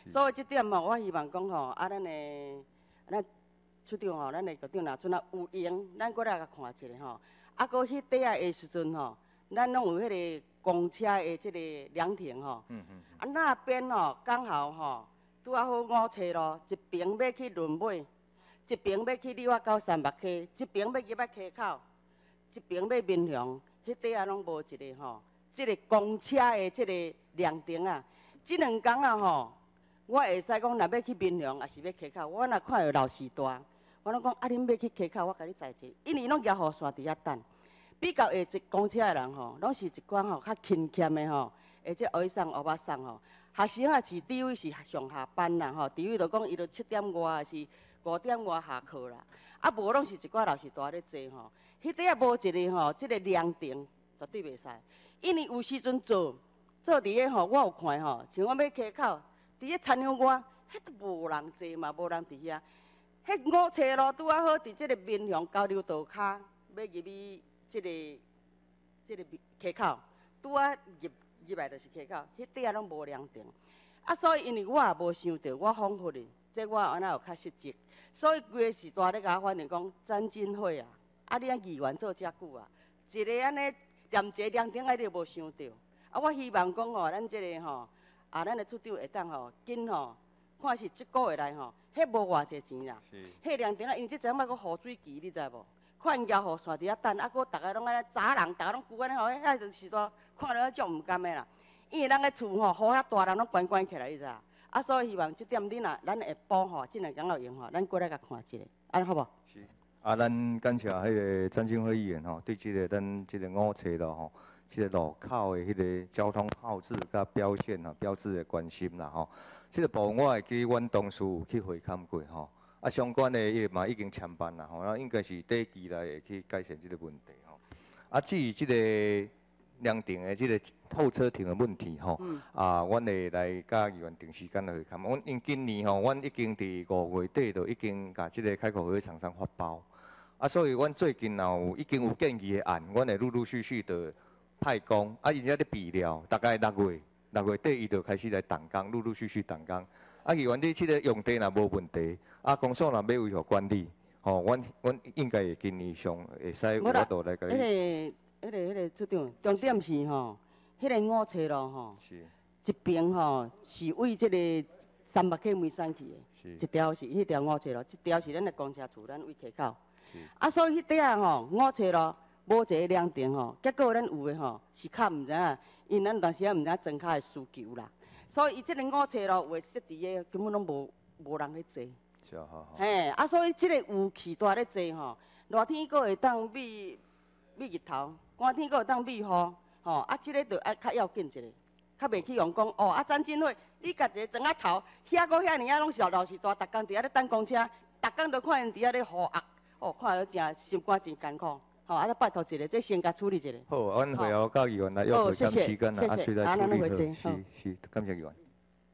所以这点吼，我希望讲吼，啊，咱的咱处长吼，咱的局长若阵啊有闲，咱过来甲看一下吼。啊，搁迄底啊的时阵吼，咱拢有迄个公车的即个凉亭吼。嗯嗯。啊那边吼刚好吼，拄啊好五车路，一边要去轮尾，一边要去里外到三八溪，一边要入来溪口，一边要民雄，迄底啊拢无一个吼，即个公车的即个凉亭啊，即两工啊吼，我会使讲若要去民雄，也是要溪口，我若看到闹事大。我拢讲啊，恁要去溪口，我甲你载者，因为拢摇雨线伫遐等。比较会坐公车的人吼，拢是一寡吼较勤俭的吼，或者学生、学巴送吼。学生啊是除非是上下班啦吼，除非就讲伊就七点外还是五点外下课啦。啊无拢是一寡闹事大咧坐吼。迄底啊无一个吼，即个凉亭绝对袂使，因为有时阵做做伫个吼，我有看吼，像我要溪口，伫个田乡外，迄都无人坐嘛，无人伫遐。迄五车路拄啊好，伫即个民雄交流道骹要入去即个即个溪口，拄啊入入来就是溪口，迄底啊拢无凉亭。啊，所以因为我也无想到，我恍惚哩，即我安那有较失职，所以规个时代咧甲我反映讲，詹金惠啊，啊你啊议员做遮久啊，一个安尼连一个凉亭啊你都无想到。啊，我希望讲吼，咱即个吼，啊咱的处长会当吼紧吼，看是即个月内吼。迄无偌济钱啦，迄凉亭啊，因为即阵仔搁雨水期，你知无？看因摇雨线伫遐等，啊，搁逐个拢安尼查人，逐个拢规安尼吼，迄就是说看了足毋甘的啦。因为咱个厝吼，雨遐大人拢关关起来，你知啊？啊，所以希望即点你若咱会补吼，即两工有用吼，咱过来甲看一下，安尼好无？ 是。啊，咱感谢迄个詹金辉议员吼，对即个咱即个五车路吼，即个路口的迄个交通号志甲标线吼、标志的关心啦吼。即个部分我会记，阮同事有去会勘过吼，啊相关的伊嘛已经签办啦吼，啊应该是短期内会去改善即个问题吼。啊至于即个凉亭的即个候车亭的问题吼，嗯、啊阮会来甲议员定时间来会勘。阮因今年吼，阮已经伫五月底就已经甲即个开口合厂商发包，啊所以阮最近若有已经有建议的案，阮会陆陆续续的派工，啊因且咧备料，大概六月。六月底伊就开始来动工，陆陆续续动工。啊，议员你即个用地若无问题，啊，公所若要维护管理，吼，阮阮应该会今年上会使有法度来甲你。 迄个、迄个、迄个处长，重点是吼，迄个五车路吼，一边吼是为即个三百溪梅山去的，一条是迄条五车路，一条是咱的公车厝，咱为溪口。啊，所以迄底啊吼，五车路无一个凉亭吼，结果咱有的吼是较毋知影。因咱当时啊毋知装卡的需求啦，所以伊即个五车路有设伫个根本拢无无人咧坐。是啊，好好。嘿，啊，所以即个有气大咧坐吼，热天佫会当避避日头，寒天佫会当避雨，吼，啊，即个着爱较要紧一个，较袂去用讲哦，啊，詹金惠，你家一个庄仔头，遐佫遐尔啊，拢是闹事大，逐工伫遐咧等公车，逐工都看因伫遐咧雨压，哦，看了真心肝真艰苦。好，啊，拜托一下，这先甲处理一下。 好，阮会后甲议员来要求减时间啦，啊，随来处理好。是是，感谢议员。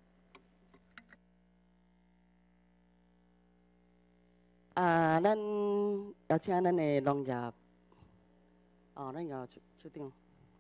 啊，咱邀请咱的农业，哦，咱要处处长。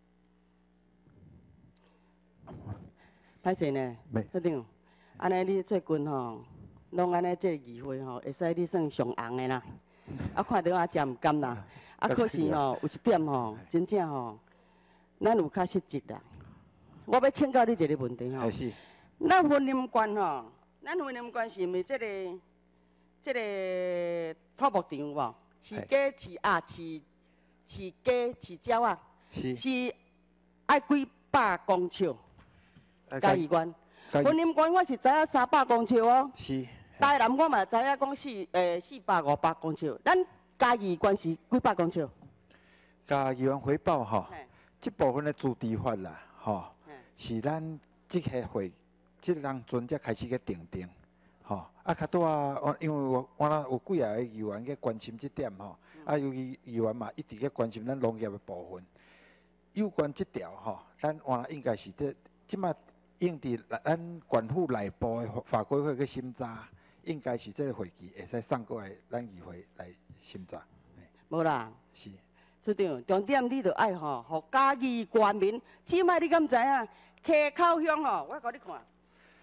歹势呢，处长，安尼你最近吼，拢安尼这个议会吼，会使你算上红的啦。啊，看到我真毋甘啦。啊，可是吼，有一点吼，真正吼，咱有较失职啦。我要请教你一个问题吼，咱婚姻观吼，咱婚姻观是毋是即个、即个土木场有无？饲鸡、饲鸭、饲饲鸡、饲鸟啊？是。是爱几百公尺？嘉义县。婚姻观我是知影三百公尺哦。是。台南我嘛知影讲四诶四百五百公尺，咱。嘉义县是几百公尺？ 甲议员回报吼，即部分的主地法啦，吼，是咱即个会，即人阵才开始去定定，吼。啊，较多啊，因为我我有几啊个议员去关心即点吼，啊，尤其议员嘛一直去关心咱农业的部分。有关即条吼，咱我应该是伫即马用伫咱县府内部的法规会去审查，应该是即个会期会使送过来咱议会来。审查， 无啦，是处长，重点你着爱吼，互嘉义县民，即摆你敢知影？溪口乡吼，我甲你看，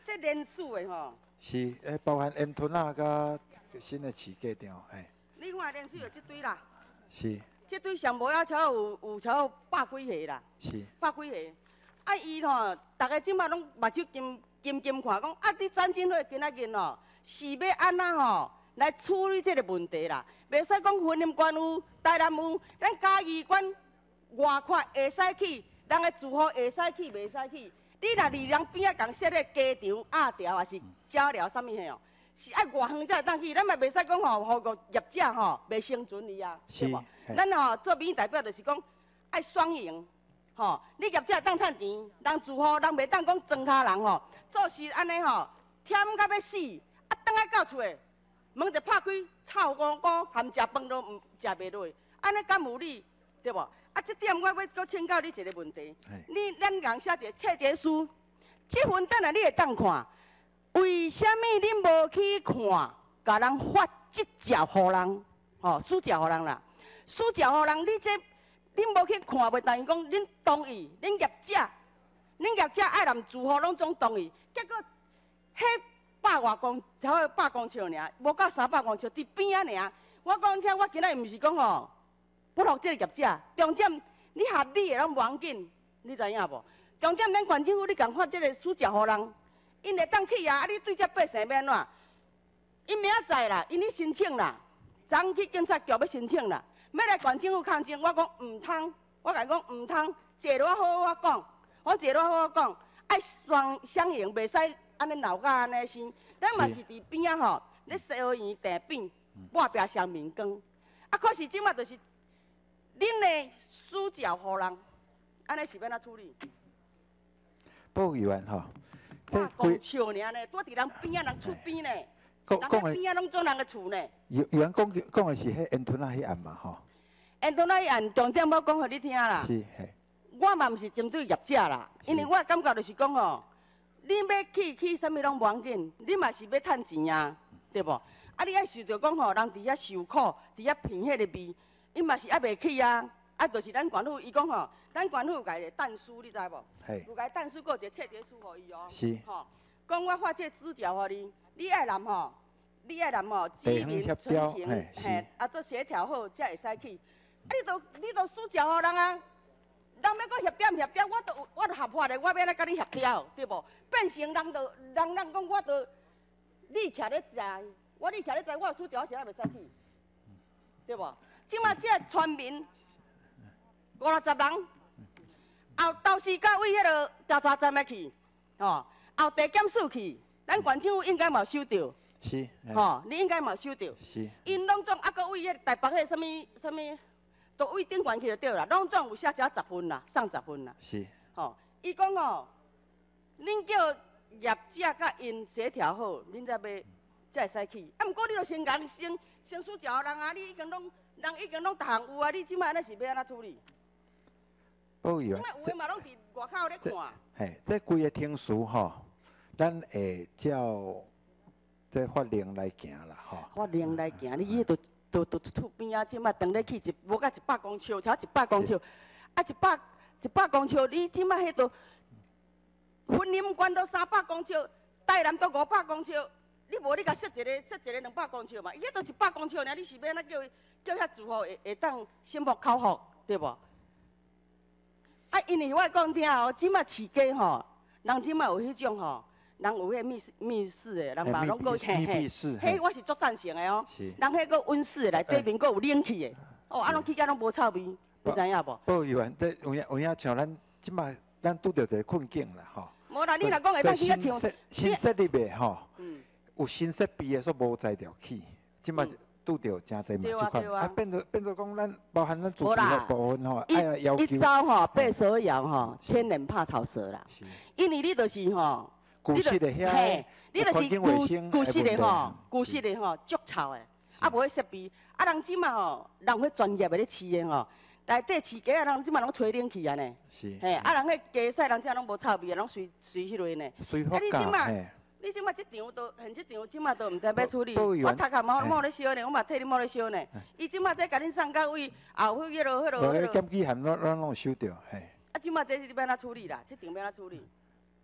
这连锁的吼。 是，诶，包含烟吞啊，甲新的市价场，嘿。 你看连锁有这堆啦。 是。 这堆上无啊，超有有超有百几个啦。 是。 百几个。啊，伊吼，大家即马拢目睭金金金看，讲啊，你詹金会今仔日吼，是要安怎吼来处理这个问题啦？袂使讲婚姻关有，台南有，咱嘉义县外块会使去，人的住户会使去，袂使去。你若离人边仔共设咧鸡场、鸭条，还是鸟寮啥物嘿哦，是爱外远才会当去，咱嘛袂使讲吼，互个业者吼袂生存哩啊，对无？咱吼做民意代表就是讲爱双赢。吼，你业者当趁钱，人住户人袂当讲庄脚人吼，做事安尼吼，忝到要死，啊，等下到厝诶，门就拍开，臭咕咕，含食饭都毋食袂落，安尼敢有理，对无？啊，这点我要搁请教你一个问题，你咱共写一个切结书，这份等下你会当看，为什么恁无去看，甲人发即条互人，吼，输条互人啦，输条互人，你这。恁无去看，袂等于讲恁同意，恁业者，恁业者爱人住户拢总同意，结果迄百外公，才好百公尺尔，无到三百公尺，伫边仔尔。我讲听，我今仔毋是讲吼不服这个业者，重点你合理的拢无要紧，你知影无？重点咱县政府你共发这个暑假互人，因会当去啊，啊你对这百姓要安怎？因明仔载啦，因咧申请啦，昨昏去警察局要申请啦。要来县政府抗争，我讲唔通，我甲伊讲唔通，坐落好好讲，我坐落好好讲，爱双相迎，袂使安尼闹甲安尼生。咱嘛是伫边仔吼，咧西河园地饼，抹壁上面光。啊，可是即马就是恁的私教互人，安尼是要哪处理？ 报议员吼， 这公笑尔呢，拄伫人边仔人厝边呢，人迄边仔拢做人的厝呢。 议员讲讲的是迄烟吞啊迄案嘛吼。 烟吞那案重点我讲互你听啦。 是嘿。 我嘛毋是针对业者啦，因为我感觉就是讲吼，你要去去啥物拢无要紧，你嘛是要趁钱啊，对无？啊，你爱受着讲吼，人伫遐受苦，伫遐闻迄个味，伊嘛是爱袂去啊。啊，就是咱县府，伊讲吼，咱县府有家己蛋书，你知无？有家蛋书，有一个册结书互伊哦。是。吼，讲我发这纸条互你，你爱南吼，你爱南吼，指明纯情，嘿，啊，做协调好才会使去。啊！你都你都输交互人啊！人要搁协调协调，我都我都合法的，我要安怎甲你协调，对无？变成人都人人讲我都你徛咧在，我你徛咧在，我输交我谁也袂使去，对无？即马这村民五六十人，后到时到位迄个调查站要去，吼，后地检署去，咱县政府应该嘛收到。是。吼，你应该嘛收到。是。因拢总啊，搁为迄台北迄什物什物。都为顶悬去就对啦，拢总有写只十分啦，送十分啦。是。吼，伊讲吼，恁叫业者甲因协调好，恁才要才会使去。啊，毋过你著先讲先先输交人啊，你已经拢人已经拢逐项有啊，你即摆安尼是要安怎处理？ 报议员。 即摆有诶嘛拢伫外口咧看。 嘿，这规个听书吼，咱会照这法令来行啦，吼。 法令来行，你迄都。都都厝边啊，即摆当咧去一无甲一百公尺，超一百公尺，啊一百一百公尺，你即摆迄都婚姻关到三百公尺，台南都五百公尺，你无你甲设一个设一个两百公尺嘛？伊迄都一百公尺尔，你是要安怎叫叫遐住户会会当心服口服，对无？啊，因为我讲听哦，即摆市价吼，人即摆有迄种吼。人有迄密室密室的，人嘛拢搁嘿嘿，迄我是足赞成的哦。人迄个温室的，内底面搁有冷气的，哦，啊拢起价拢无臭味，你知影无？ 报议员，这有影有影像咱即摆咱拄着一个困境啦，吼。 无啦，你若讲会当去遐像新设立的吼，有新设备的，煞无材料起，即摆拄着真侪嘛即款，啊变做变做讲咱包含咱主持的部分吼，哎呀要求。 一招吼被蛇咬吼，千人怕草蛇啦。因为你就是吼。 旧式的遐， 你就是旧旧式的吼，旧式的吼，足臭的，啊无迄设备，啊人即马吼，人迄专业的咧饲的吼，内底饲鸡啊人即马拢吹冷气啊呢，是，嘿，啊人迄鸡屎人即拢无臭味啊，拢随随迄落呢，啊你即马，你即马即场都现即场即马都毋知要处理，我头壳毛毛咧烧呢，我嘛替你毛咧烧呢，伊即马再甲恁送到位后迄个迄落迄落， 检举函咱咱拢收到，嘿， 啊即马这是要安怎处理啦？即场要安怎处理？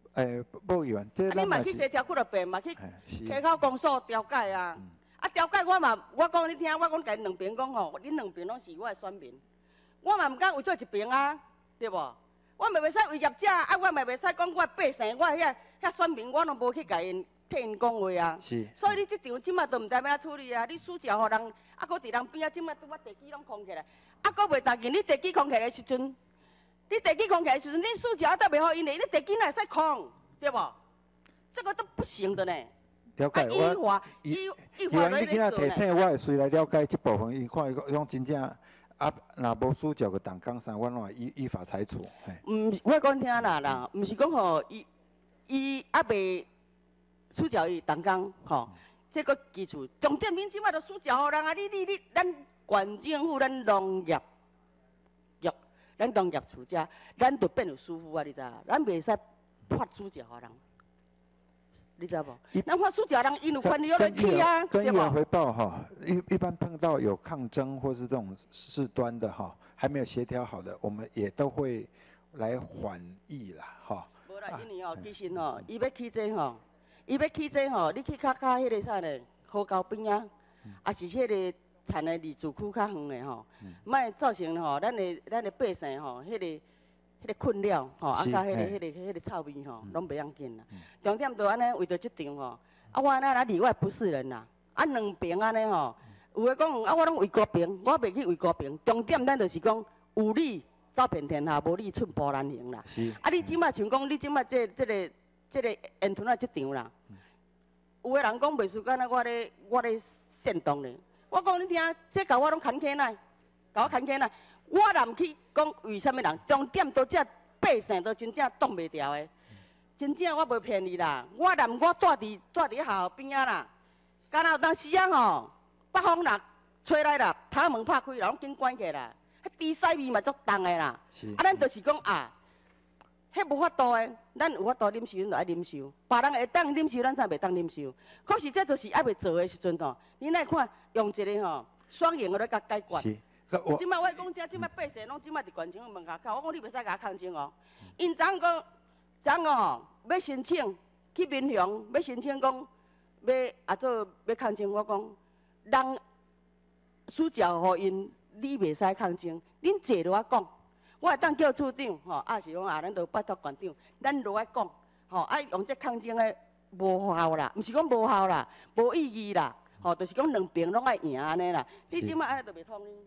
诶，报议员，这啊，你嘛去协调几落遍，嘛去是溪口公所调解啊。啊，调解我嘛，我讲你听，我讲甲因两边讲吼，恁两边拢是我的选民，我嘛毋敢为做一边啊，对无？我嘛袂使为业者，啊，我嘛袂使讲我的百姓，我遐遐选民，我拢无去甲因替因讲话啊。 是。 所以你即场即马都毋知要安怎处理啊！你输交互人，啊，搁伫人边啊，即马拄我地基拢空起来，啊，搁袂当紧，你地基空起来的时阵，你地基空起来的时阵，你输交都袂好因的，你地基哪会使空，对无？这个都不行的呢。 了解， 我依依法你今仔提醒，我会随来了解这部分。伊看伊讲真正啊，若无需要个动江山，阮会依依法裁处。 嗯，我讲听啦啦，毋是讲吼伊伊还袂需要伊动工吼，这个基础重点，恁即摆都需要互人啊！你你你，咱县政府、咱农业局、咱农业处遮，咱就变有师傅啊！你知影？咱袂使发需要互人。你知无？咱发需要人，因有权利要来去啊， 跟对无？ 议员回报哈，一一般碰到有抗争或是这种事端的哈，还没有协调好的，我们也都会来缓议啦，哈。 无啦，因为吼，其实吼，伊要起这吼，伊要起这吼，你去较较迄个啥呢？河沟边啊，也是迄个产的离住区较远的吼，莫造成吼，咱的咱的百姓吼，迄个。迄个困扰吼，啊，甲迄个、迄个、迄个臭味吼，拢袂要紧啦。重点就安尼，为着即场吼，啊，我安尼来里外不是人啦。啊，两边安尼吼，有诶讲，啊，我拢为公平，我袂去为公平。重点咱就是讲，有理走遍天下，无理寸步难行啦。 是。 啊，你即摆像讲，你即摆这、这个、这个烟吞啊，即场啦，有诶人讲袂输，敢若我咧、我咧煽动咧。我讲你听，这甲我拢牵起来，甲我牵起来。我若毋去讲为什么人，重点都这百姓都真正挡袂牢的，真正我袂骗你啦。我若我住伫住伫学校边仔啦，敢若有当时啊吼，北风啦吹来啦，头门拍开啦，拢紧关起啦，迄猪屎味嘛足重的啦。啊，咱就是讲啊，迄无法度的，咱有法度忍受，咱就爱忍受。别人会当忍受，咱才袂当忍受。可是这就是还袂做的时阵吼，你来看用一个吼双赢的来甲解决。即摆我讲遮，即摆百姓拢即摆伫县城门口口，我讲你袂使甲我抗争哦。因昨讲，昨哦要申请去民雄，要申请讲要啊做要抗争，我讲人需要互因，你袂使抗争，恁坐落来讲，我会当叫处长吼，啊是讲啊，咱就拜托县长，咱落来讲，吼爱用这抗争的无效啦，毋是讲无效啦，无意义啦，吼，就是讲两边拢爱赢安尼啦。你即摆安尼就袂通呢？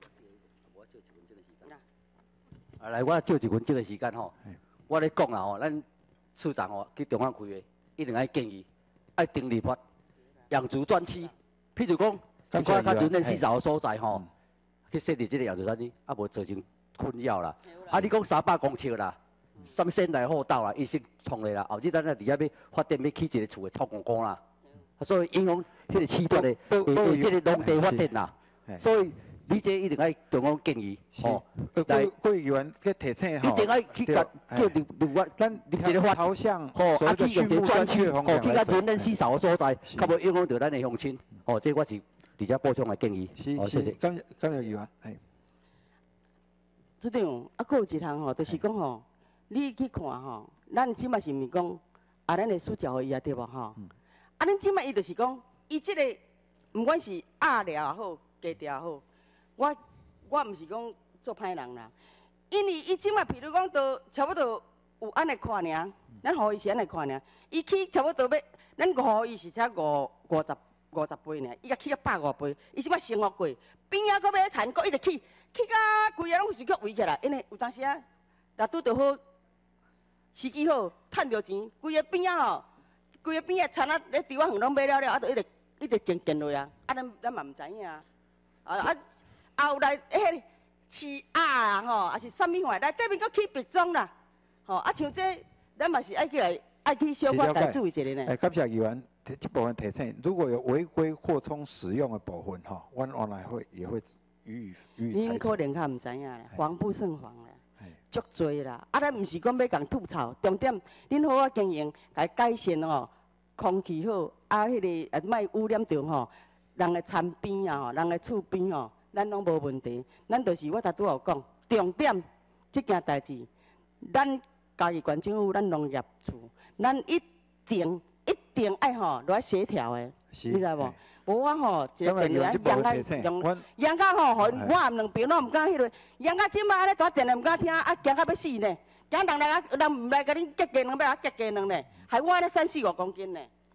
啊，来，我借一分钟的时间吼，我咧讲啦吼，咱处长吼去中央开会，一定爱建议，爱订立法，养猪专区，譬如讲，一块较人烟稀少的所在吼，去设立这个养猪专区，啊无造成困扰啦。啊，你讲三百公尺啦，什么先来后到啦，一式创的啦，后日咱咧伫遐要发展要起一个厝的臭公公啦，所以影响迄个市段的诶即个农地发展啦，所以。你这一定爱中央建议， 吼，来各议员去提醒吼， 一定爱去甲叫立立法，咱立一个法， 朝向吼，啊去用这专区，吼，去甲人烟稀少的所在，较无影响到咱的乡亲，吼，这我是直接补充的建议。 是是，感感谢议员，哎。 处长，啊，佫有一项吼，就是讲吼，你去看吼，咱即摆是毋是讲，啊，咱会需要互伊啊，对无吼？啊，恁即摆伊就是讲，伊即个，毋管是压料也好，加调也好。我我毋是讲做歹人啦，因为伊即摆譬如讲，都差不多有安尼看尔，咱互伊是安尼看尔。伊去差不多要，咱互伊是才五五十五十倍尔，伊甲起到百五倍，伊即摆生活过，边仔搁要田，搁一直起，起甲规个拢是去围起来，因为有当时啊，若拄着好时机好，趁着钱，规个边仔吼，规个边仔田啊，咧伫我远拢买了了，啊，就一直一直种建落啊，啊，咱咱嘛毋知影啊，啊。后来迄饲鸭啊吼，也是啥物货，来底面搁起别种啦，吼啊像这，咱嘛是爱去来爱去小可来注意一下呢。 哎，感谢议员提这部分提醒，如果有违规扩充使用的部分吼，阮往来会也会予以予以裁处。 恁可能较毋知影咧，防不胜防咧，足多啦。啊，咱毋是讲要共吐槽，重点恁好好经营，来改善吼，空气好，啊，迄个啊莫污染着吼，人的餐边啊吼，人的厝边吼。咱拢无问题，咱就是我才拄好讲，重点即件代志，咱嘉义县政府咱农业处，咱一定一定爱吼落来协调的，你知无？无我吼一个电话杨啊用杨啊吼，互我含两边拢毋敢迄落，杨啊即马咧大电话毋敢听，啊惊到要死呢！惊人来啊，人毋来甲恁结鸡卵，要啊结鸡卵呢，害我咧三四五公斤呢。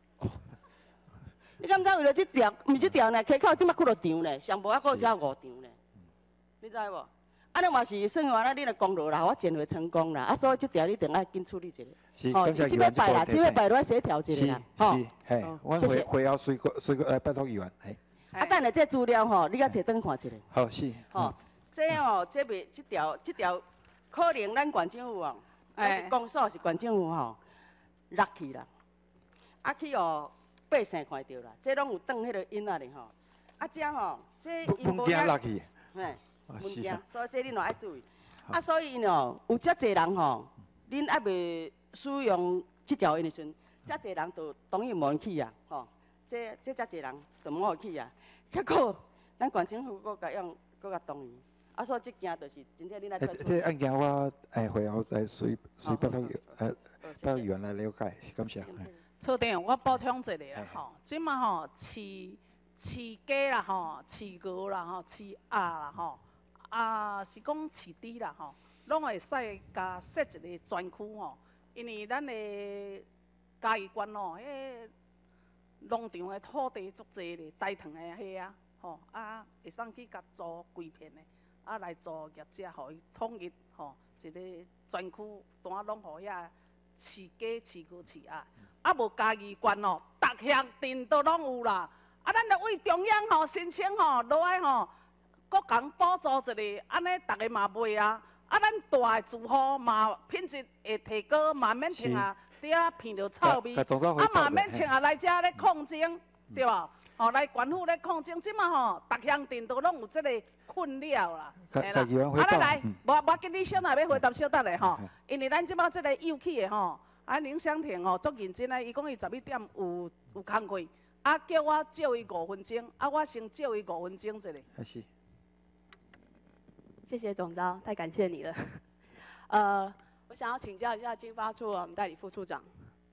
你敢知为了即条，毋是即条呢？溪口即马几落场呢？上无啊，搁有只五场呢。你知无？啊，你嘛是算话啦，你若功劳啦，我建会成功啦，啊，所以即条你一定爱紧处理一下。 是，感谢议员即摆啦，即摆摆落协调一下啦， 吼。是，嘿，我会会后随个随个来拜托议员，嘿。 啊，等下这资料吼，你甲摕转看一下。 好，是。 吼，这吼，这袂即条即条可能咱县政府哦，还是公所是县政府吼，落去啦，啊去哦，百姓看到啦，这拢有转迄个因仔哩吼，啊这吼，这因无遐落去。 嘿。物件，所以这恁嘛爱注意。啊，所以呢，有遮济人吼，恁还袂使用即条因的时阵，遮济人就同意无人去啊，吼。这这遮济人就无去啊。结果咱县政府搁甲用，搁甲同意。啊，所以即件就是真正恁来。 这这案件我诶会后来随随拜托诶拜托议员来了解，感谢。 处长，我补充一下啦吼，即马吼饲饲鸡啦吼，饲鹅啦吼，饲鸭啦吼。啊，是讲饲猪啦吼，拢会使甲设一个专区吼，因为咱的嘉义县吼，迄农场的土地足济咧，大塘的迄啊，吼啊会使去甲租规片的，啊来做业者，互伊统一吼一个专区，单拢互遐饲鸡、饲牛、饲鸭，啊无嘉义县吼，逐项镇都拢有啦，啊咱着为中央吼申请吼落来吼。国共补助一下，安尼大家嘛袂啊！啊，咱大的住户嘛品质会提高，嘛免停啊，伫遐闻着臭味，啊嘛免停啊来遮咧抗争，对吧？吼，来县府咧抗争，即马吼，逐乡镇都拢有即个困扰啦，嘿啦。啊，来来，无无紧，你小弟要回答小弟咧吼，因为咱即马即个幼起的吼，啊林湘婷吼足认真啊，伊讲伊十一点有有工课，啊叫我借伊五分钟，啊我先借伊五分钟一下。 还是。 谢谢总召，太感谢你了。呃，我想要请教一下经发处我们代理副处长。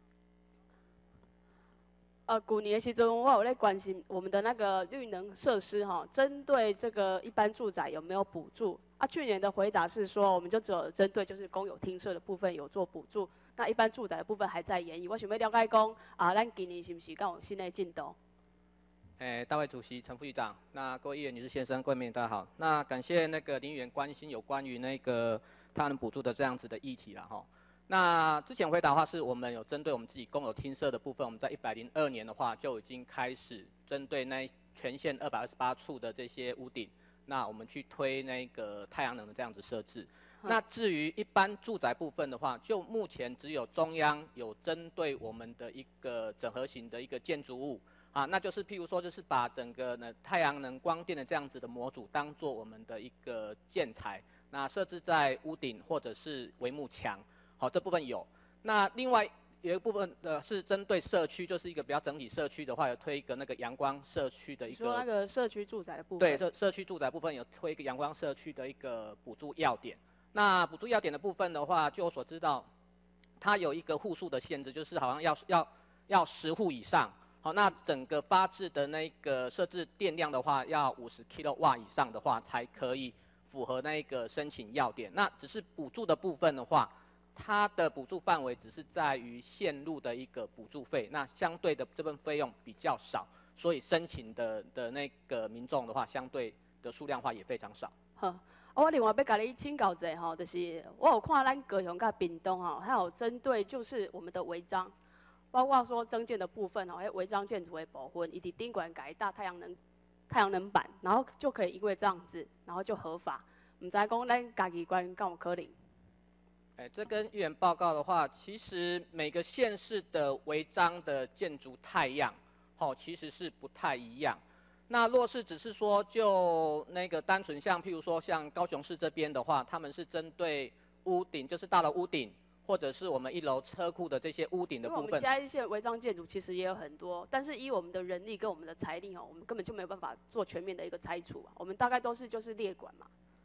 呃，去年的时阵，我有在关心我们的那个绿能设施哈，针对这个一般住宅有没有补助？啊，去年的回答是说，我们就只有针对就是公有厅舍的部分有做补助，那一般住宅的部分还在研议。我想要了解讲，啊，咱今年是不是刚有新的进度？ 诶，大会主席陈副议长，那各位议员、女士、先生，各位民大家好。那感谢那个林议员关心有关于那个太阳能补助的这样子的议题啦哈。那之前回答的话，是我们有针对我们自己公有厅舍的部分，我们在一百零二年的话就已经开始针对那全县二百二十八处的这些屋顶，那我们去推那个太阳能的这样子设置。那至于一般住宅部分的话，就目前只有中央有针对我们的一个整合型的一个建筑物。啊，那就是譬如说，就是把整个呢太阳能光电的这样子的模组当做我们的一个建材，那设置在屋顶或者是帷幕墙，好，这部分有。那另外有一部分呃是针对社区，就是一个比较整体社区的话，有推一个那个阳光社区的一个。 说那个社区住宅的部分。 对，社社区住宅部分有推一个阳光社区的一个补助要点。那补助要点的部分的话，就我所知道，它有一个户数的限制，就是好像要要要十户以上。好，那整个发置的那个设置电量的话，要五十 kW 以上的话，才可以符合那个申请要点。那只是补助的部分的话，它的补助范围只是在于线路的一个补助费，那相对的这份费用比较少，所以申请的的那个民众的话，相对的数量化也非常少。 好，我另外要甲你请教一下吼，就是我有看咱高雄甲屏东吼，还有针对就是我们的违章。包括说增建的部分哦，还有违章建筑的部分，以及宾馆改大太阳能太阳能板，然后就可以因为这样子，然后就合法。唔知讲咱家己关敢有可能？ 哎，这跟议员报告的话，其实每个县市的违章的建筑态样，哦，其实是不太一样。那若是只是说就那个单纯像譬如说像高雄市这边的话，他们是针对屋顶，就是大楼屋顶。或者是我们一楼车库的这些屋顶的部分， 因为我们嘉义县违章建筑其实也有很多，但是依我们的人力跟我们的财力哦，我们根本就没有办法做全面的一个拆除啊。我们大概都是就是列管嘛，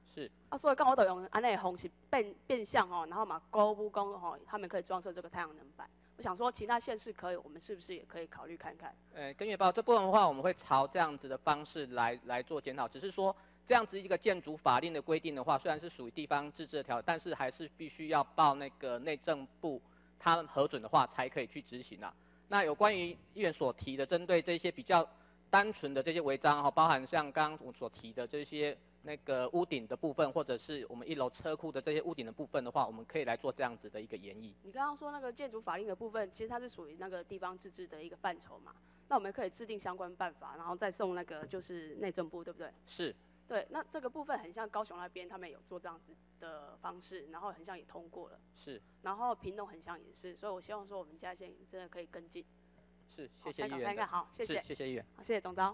是。 啊，所以刚我都用安尼的方式变变相吼，然后嘛鼓舞讲吼，他们可以装设这个太阳能板。我想说，其他县市可以，我们是不是也可以考虑看看？ 呃，跟月报这部分的话，我们会朝这样子的方式来来做检讨。只是说，这样子一个建筑法令的规定的话，虽然是属于地方自治的条，但是还是必须要报那个内政部他们核准的话，才可以去执行啊。那有关于议员所提的，针对这些比较单纯的这些违章哈，包含像刚刚我所提的这些那个屋顶的部分，或者是我们一楼车库的这些屋顶的部分的话，我们可以来做这样子的一个研议。 你刚刚说那个建筑法令的部分，其实它是属于那个地方自治的一个范畴嘛。那我们可以制定相关办法，然后再送那个就是内政部，对不对？ 是。 对，那这个部分很像高雄那边，他们有做这样子的方式，然后很像也通过了。 是。 然后屏东很像也是，所以我希望说我们嘉义县真的可以跟进。 是，谢谢议员。 看看好，谢谢。 谢谢议员。 好，谢谢总召。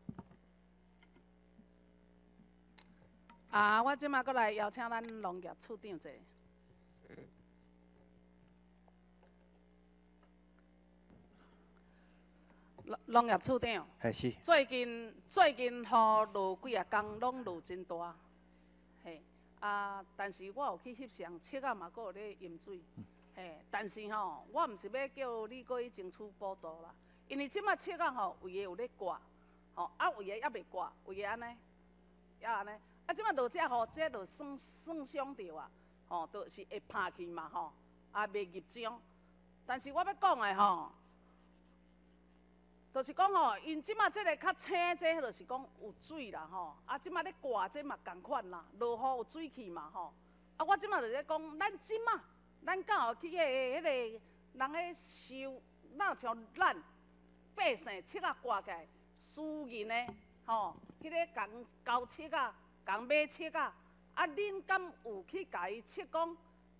啊，我即马过来邀请咱农业处长者。农农业处长。 还是。 最近最近雨落几啊天，拢落真大，嘿啊！但是我有去翕相，七啊嘛阁有咧淹水，嘿。但是吼，我毋是要叫你搁去争取补助啦，因为即马七啊吼，有诶有咧挂，吼啊有诶还袂挂，有诶安尼，也安尼。啊，即摆落只雨，这就算算伤着啊，吼，就是会拍去嘛，吼，也袂入浆。但是我要讲的吼，就是讲吼，因即摆这个较青，这就是讲有水啦，吼。啊，即摆咧挂这嘛共款啦，落雨有水去嘛，吼。啊，我即摆就咧讲，咱即摆，咱敢有去个迄个人咧收，哪像咱百姓切啊挂起来，私人的吼，去咧共交切啊。共买切啊，啊，恁敢有去甲伊切讲？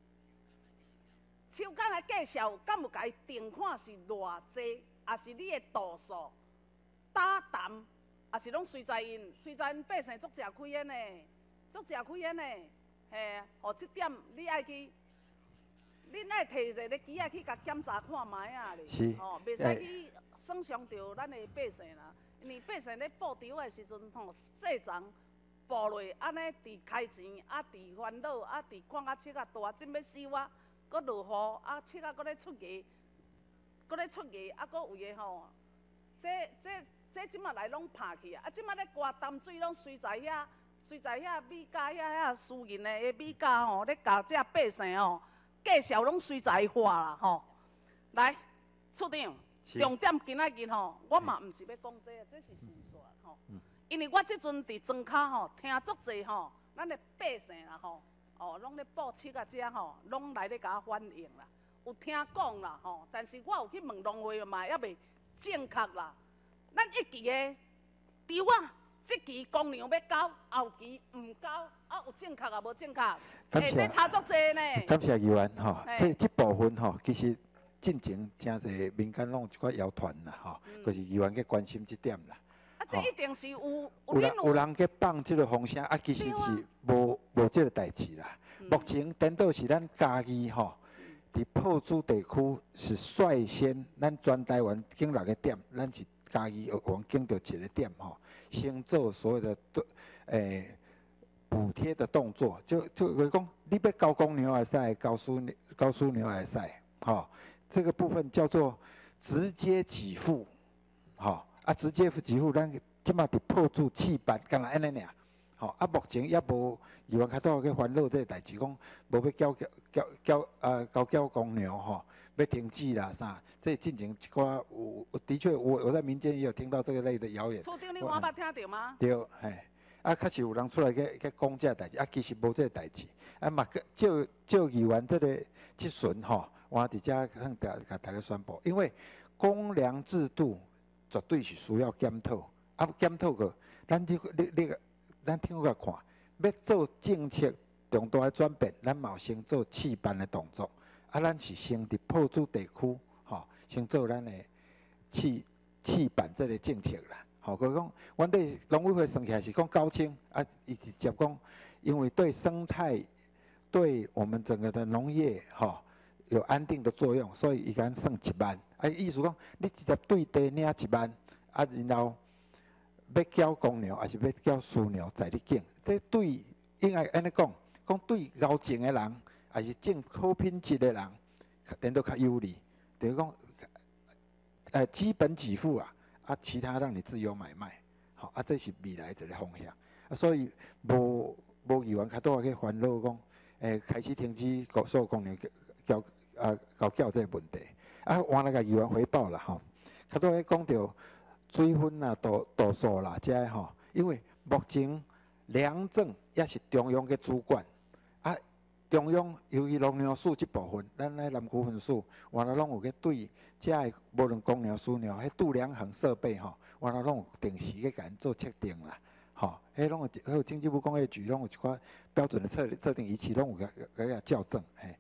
手工来介绍，敢有甲伊定看是偌济，也是你的度数、打淡，也是拢随在因，随在因百姓足食开烟的，足食开烟的，嘿，哦，即点你爱去，恁爱摕一个机仔去甲检查看卖啊咧，哦，袂使去损伤着咱的百姓啦，因为百姓咧报仇的时阵吼，细丛。步落安尼，伫开钱，啊，伫烦恼，啊，伫看啊切啊大，真要死我，搁落雨，啊切啊搁咧出芽，搁咧出芽，啊搁有诶吼，这这这即马来拢拍去啊！啊，即马咧刮淡水拢随在遐，随在遐米价遐遐私人诶米价吼，咧甲这百姓吼，介绍拢随在花啦吼。来，处长，重点今仔日吼，我嘛毋是要讲这个，这是事实吼。嗯因为我即阵伫庄脚吼，听足济吼，咱的百姓啦吼，哦，拢咧报七啊遮吼，拢来咧甲我反映啦。有听讲啦吼，但是我有去问农会嘛，还袂正确啦。咱一期的稻啊，即期公粮要交，后期毋交，啊有正确啊无正确？诶，这差足济呢。 感谢议员吼，这这部分吼，其实进前真侪民间拢有一寡谣传啦吼，就是议员去关心这点啦。 啊，这一定是有有有人有人去放这个风声，啊，其实是无无这个代志啦。目前颠倒是咱嘉义吼，伫破珠地区是率先，咱全台湾经六个点，咱是嘉义往经到一个点吼，先做所有的对诶补贴的动作，就就就是讲，你要交公牛也使，交输交输牛也使，吼，这个部分叫做直接给付，吼。啊，直接给付，咱即马伫破住气办，干那安尼尔，吼。啊，目前也无议员较多去烦恼这个代志，讲无要交交交交啊交交公牛吼，要停止啦啥。这进前一寡有，的确我我在民间也有听到这个类的谣言。 处长，你我捌听到吗？ 对，嘿。啊，确实有人出来去去讲这代志，啊，其实无这代志。啊，嘛照照议员这个即阵吼，我伫遮向大甲大家宣布，因为公粮制度。绝对是需要检讨，啊，检讨个，咱你你你个，咱听个看，要做政策重大的转变，咱嘛先做试办的动作，啊，咱是先伫破珠地区，吼，先做咱的试试办这个政策啦，吼，佮讲，阮对农委会算起来是讲高清，啊，伊直接讲，因为对生态，对我们整个的农业，吼。有安定的作用，所以伊敢算一万。啊，意思讲，你直接对地领一万，啊，然后要交公牛，还是要交私牛在你境，这对应该安尼讲，讲对高情的人，还是种好品质的人，人都较有利。等于讲，呃，基本给付啊，啊，其他让你自由买卖，好、啊，这是未来一个方向。啊，所以无无议员较多去烦恼讲，诶、开始停止各所功能交啊交缴这个问题。啊，换来个议员回报啦吼，较多咧讲到水分啦、度度数啦，这个吼，因为目前粮政也是中央嘅主管，啊，中央由于农粮署这部分，咱咧南区分署，原来拢有去对这个无论公粮、私粮，迄度量衡设备吼，原来拢有定时去甲因做测定啦，吼，迄拢有，还有经济部工业局拢有一寡标准的测测定仪器，拢有甲甲甲校正，嘿。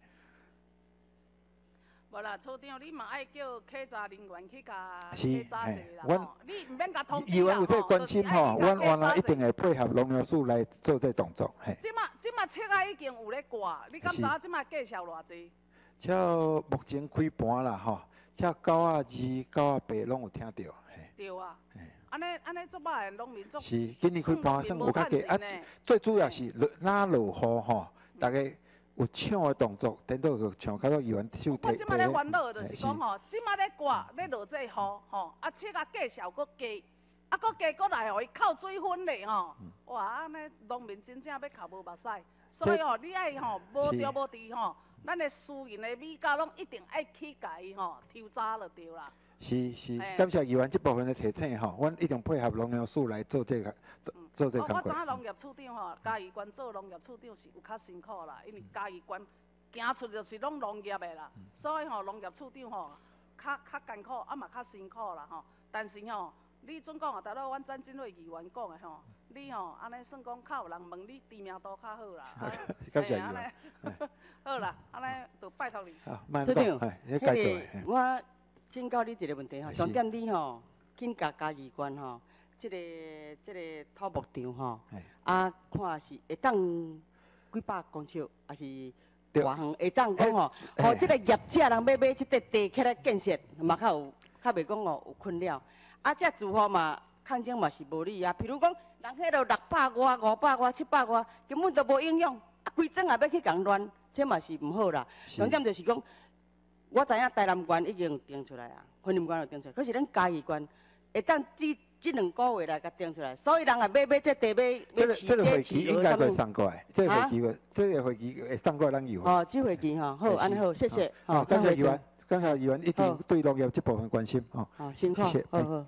无啦，处长，你嘛爱叫稽查人员去甲是， 稽查一下啦， 阮吼，你毋免甲通议员有这个关心吼，阮原来一定会。 会配合农粮署来做这动作，嘿。 即马即马册啊已经有咧挂，你敢知影即马介绍偌济？ 这目前开盘啦吼，这九啊二、九啊八拢有听到，嘿。 对啊。安尼安尼做歹的农民做。 是，今年开盘算有较低啊，最主要是落哪落雨吼，大家有抢的动作，等到个像较多议员手提。 我即马咧烦恼就是讲吼，即马咧挂咧落这雨吼，啊册啊介绍搁加，啊搁加搁来互伊扣水分咧吼，哇安尼农民真正要哭无目屎，所以吼你爱吼无着无伫吼，咱的私人的米价拢一定爱去甲伊吼抽查就对啦。 是是，感谢议员这部分的提醒吼，阮一定配合农粮署来做这个做这个工作。 我知影农业处长吼，嘉义县做农业处长是有较辛苦啦，因为嘉义县行出就是拢农业的啦，所以吼农业处长吼较较艰苦，啊嘛较辛苦啦吼。但是吼，你准讲啊，逐落阮詹金惠议员讲的吼，你吼安尼算讲较有人问你知名度较好啦。 感谢议员。 好啦，安尼就拜托你。 处长，迄个我。请教你一个问题吼，重点你吼，紧甲嘉义县吼，即个即个土木场吼，啊，看是会当几百公尺，还是偌远？会当讲吼，吼，即个业者人要买即块地起来建设，嘛较有，较袂讲哦有困扰。啊，这住户嘛，抗争嘛是无理啊。譬如讲，人迄落六百外、五百外、七百外，根本都无影响，啊，规整也要去共乱，这嘛是唔好啦。重点就是讲。我知影台南县已经定出来啊，云林县有定出来，可是咱嘉义县会当即即两个月来甲定出来，所以人也买买这地买买饲这个会期应该会送过来，这个会期会，这个会期会送过来咱议员。 哦，这会期吼，好，安尼好，谢谢。 好，感谢议员，感谢议员一定对农业这部分关心，吼。 好，辛苦，好好。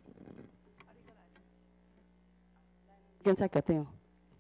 警察局长，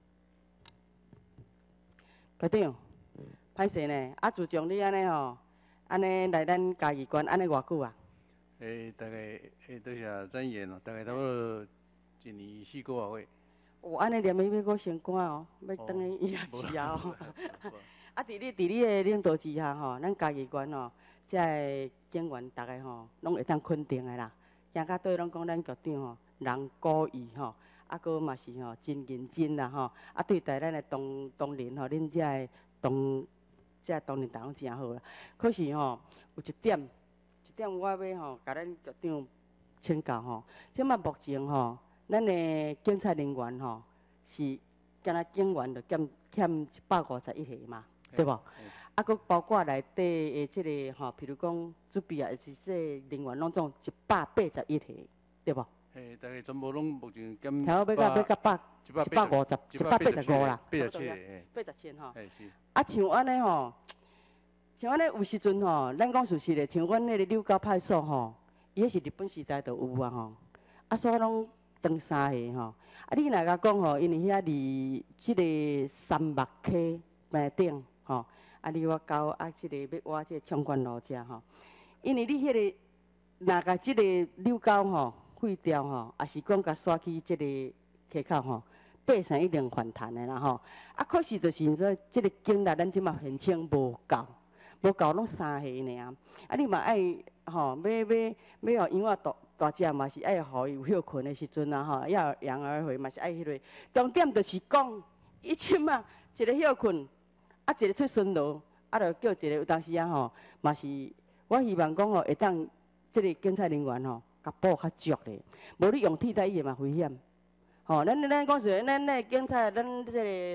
局长，歹势呢？啊，自从你安尼吼。安尼来咱嘉义县安尼偌久啊？ 诶，大概诶，都是转院咯，大概差不多一年四个月岁。 哦，安尼连要要搁升官哦，要等于医疗治啊哦。啊，伫你伫你的领导之下吼，咱嘉义县吼，即个警员大概吼，拢会当肯定的啦。行到对拢讲咱局长吼，人古意吼，啊，搁嘛是吼真认真啦吼，啊，对待咱的同同仁吼，恁遮个同。即个当然当真好啦，可是吼有一点，一点我要吼甲咱局长请教吼，即马目前吼，咱的警察人员吼是敢若警员就欠欠一百五十一个嘛，对无？啊，佮包括内底的即个吼，譬如讲准备啊，是说人员拢总一百八十一个，对无？ 嘿，大概全部拢目前减。 调要到要到百一百五十，一百八十五啦。 八十七个， 八十七吼。 嘿是。 啊，像安尼吼，像安尼有时阵吼，咱讲事实的，像阮迄个柳沟派出所吼，伊迄是日本时代就有啊吼，啊所以拢当三个吼。啊，你若甲讲吼，因为遐离即个三木溪边顶吼，啊离我到啊即个要挖即个冲关路遮吼，因为你迄个若甲即个柳沟吼废掉吼，也是讲甲刷去即个溪口吼。百姓一定反弹的啦吼，啊，可是就是说，即个警力咱即马现清无够，无够拢三下尔，啊，你嘛爱吼，要要要互养啊大大只嘛是爱互伊有休困的时阵啊吼，要养儿回嘛是爱迄个，重点就是讲，伊即马一个休困，啊一个出巡逻，啊，就叫一个有当时啊吼，嘛是我希望讲吼，会当即个警察人员吼，甲保较足咧，无你用替代役嘛危险。吼、哦，咱咱讲说，咱那警察，咱即个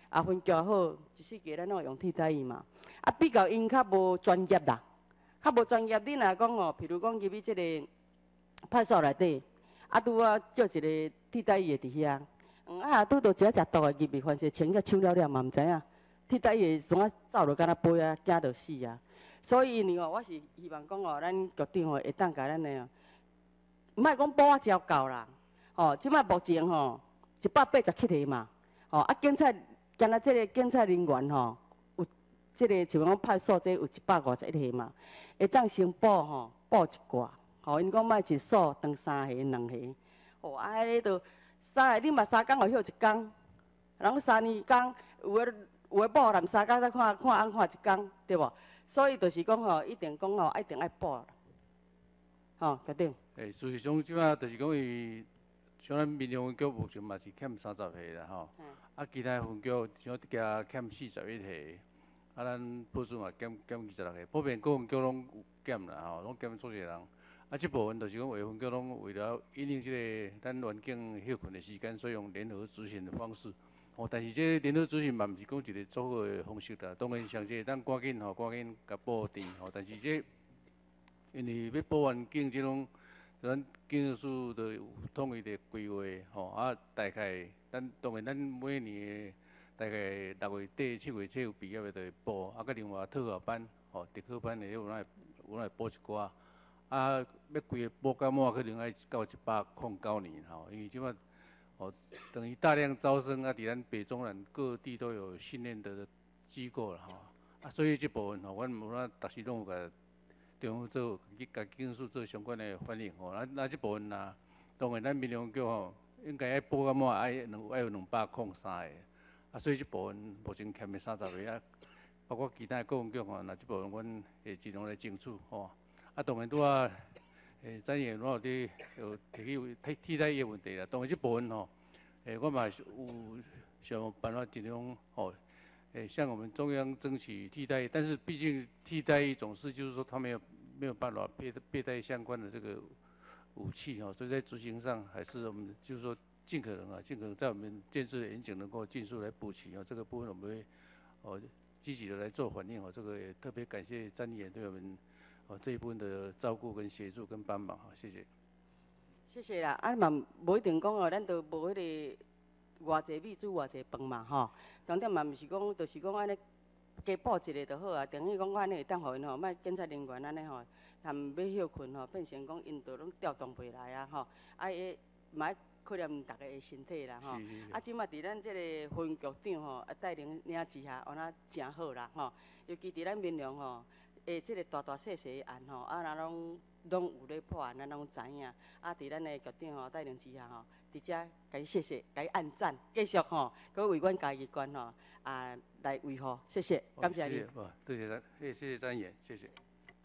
啊分局好，一世纪咱拢用替代役嘛。啊，比较因较无专业啦，较无专业。你若讲哦，譬如讲入去即个派出所内底，啊拄啊叫一个替代役伫遐，嗯啊拄到一个食毒的入去，凡是穿甲抢了了嘛，毋知影。替代役从啊走落敢若飞啊，惊着死啊！所以呢哦，我是希望讲哦，咱局长哦会当甲咱的哦，毋莫讲补啊招够啦，吼，即摆目前吼一百八十七个嘛，吼啊警察，今仔即个警察人员吼，有即个像讲派出所这有一百五十一个嘛，会当先补吼，补一寡，吼因讲莫一所当三下两下，吼啊迄个着三下你嘛三工互休一工，人三年工有诶。有诶补，南三工再看看安看一工，对无？所以就是讲吼，一定讲吼，一定爱补，吼，决定。 诶，事实上，即摆就是讲伊，像咱民用分局目前嘛是欠三十个啦吼，啊，其他分局像一家欠四十一个，啊，咱保守嘛减减二十六个，普遍各分局拢有减啦吼，拢减足侪人。啊，即部分就是讲，卫分局拢为了因应即个咱环境休困的时间，所以用联合执行的方式。哦，但是这联合执行嘛，毋是讲一个做好的方式啦。当然，上这咱赶紧吼，赶紧甲补电吼。但是这因为要保环境这种，咱建设署都有统一的规划吼。啊，大概咱当然咱每年大概六月底七月初有毕业的就会补，啊，佮另外特考班吼，特考班的有来有来补一寡。啊，要规个补到满，可能要到一百零九年吼，因为即摆。哦，等于大量招生啊，伫咱北中南各地都有训练的机构啦吼，啊，所以这部分吼，阮无咱逐时拢有甲中央做去甲警署做相关的反映吼，咱咱这部分呐，当然咱民用局吼，应该要补到满，爱两爱有两百零三个，啊，所以这部分目前欠的三十个啊，包括其他各分局吼，那这部分阮会尽量来争取吼，啊，当然拄啊。诶，咱也拢有伫有提起替替代役问题啦。当然，即部分吼，诶，我嘛有想办法尽量吼，诶，向我们中央争取替代役。但是毕竟替代役总是就是说，他没有没有办法佩佩戴相关的这个武器吼，所以在执行上还是我们就是说尽可能啊，尽可能在我们建设的远景能够尽速来补齐哦。这个部分我们会哦积极的来做反应哦。这个也特别感谢詹议员对我们。哦，这一部分的照顾跟协助跟帮忙，好，谢谢。 谢谢啦，啊嘛无一定讲哦，咱都无迄个偌济米煮偌济饭嘛吼。重点嘛毋是讲，就是讲安尼加补一个就好啊。等于讲我安尼会当互因吼，莫检察人员安尼吼，含要休困吼，变成讲因都拢调动袂来啊吼。啊，伊嘛考验大家的身体啦吼。啊，即马伫咱即个分局长吼啊带领领之下，安那诚好啦吼。尤其伫咱民良吼。诶，即个大大细细案吼，啊，咱拢拢有咧破案，咱拢知影。啊，伫咱的局长吼带领之下吼，伫遮甲伊谢谢，甲伊按赞，继续吼，佮为阮家己关吼啊来维护，谢谢，感谢你。 哦，多谢张，谢谢张议员，谢谢。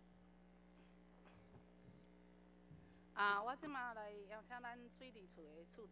啊，我即马来邀请咱水利处的处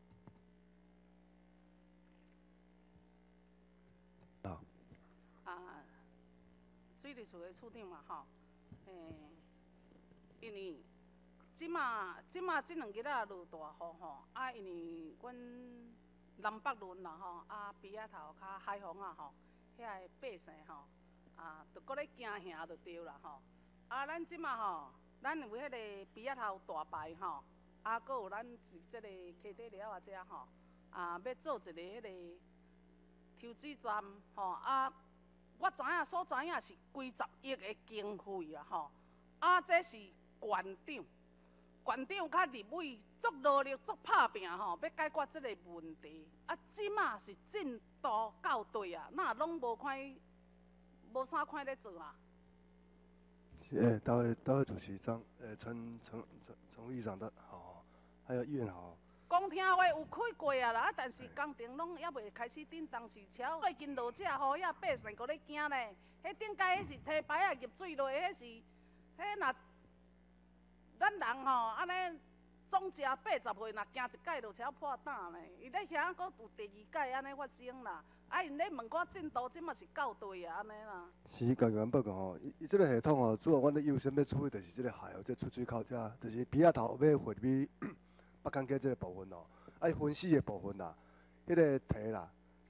长。 好。 啊。水利处的处长嘛吼，诶，因为即马即马即两日啊落大雨吼，啊因为阮南北轮啦吼，啊鼻仔头较海防啊吼，遐个百姓吼，啊，着搁咧惊吓着对啦吼。啊，咱即马吼，咱有迄个鼻仔头大牌吼，啊，搁有咱是即个溪底寮啊遮吼，啊，要做一个迄个抽水站吼，啊。我知影所知影是几十亿的经费啦吼，啊，这是县长，县长较入位，足努力、足拍拼吼，要解决这个问题。啊，即马是进度到对啊，那拢无看，无啥看咧做啊。 诶，大会大会主席张诶陈陈陈陈议长的好，还有议员好。 讲听话有开过啊啦，啊，但是工程拢还袂开始顶，当时超最近落遮雨，遐百姓搁咧惊咧。迄顶界迄是堤排啊入水落，迄是，迄若咱人吼安尼总食八十岁，若惊一届就超破胆咧。伊咧遐搁有第二届安尼发生啦。啊，因咧问我进度，即马是到对啊安尼啦。 是，甲原报告吼，伊伊即个系统吼，主要阮咧优先要处理就是即个海哦，即出水口遮，就是鼻仔头要回入。北港街这个部分哦，啊，分四个部分啦，迄、那个堤啦，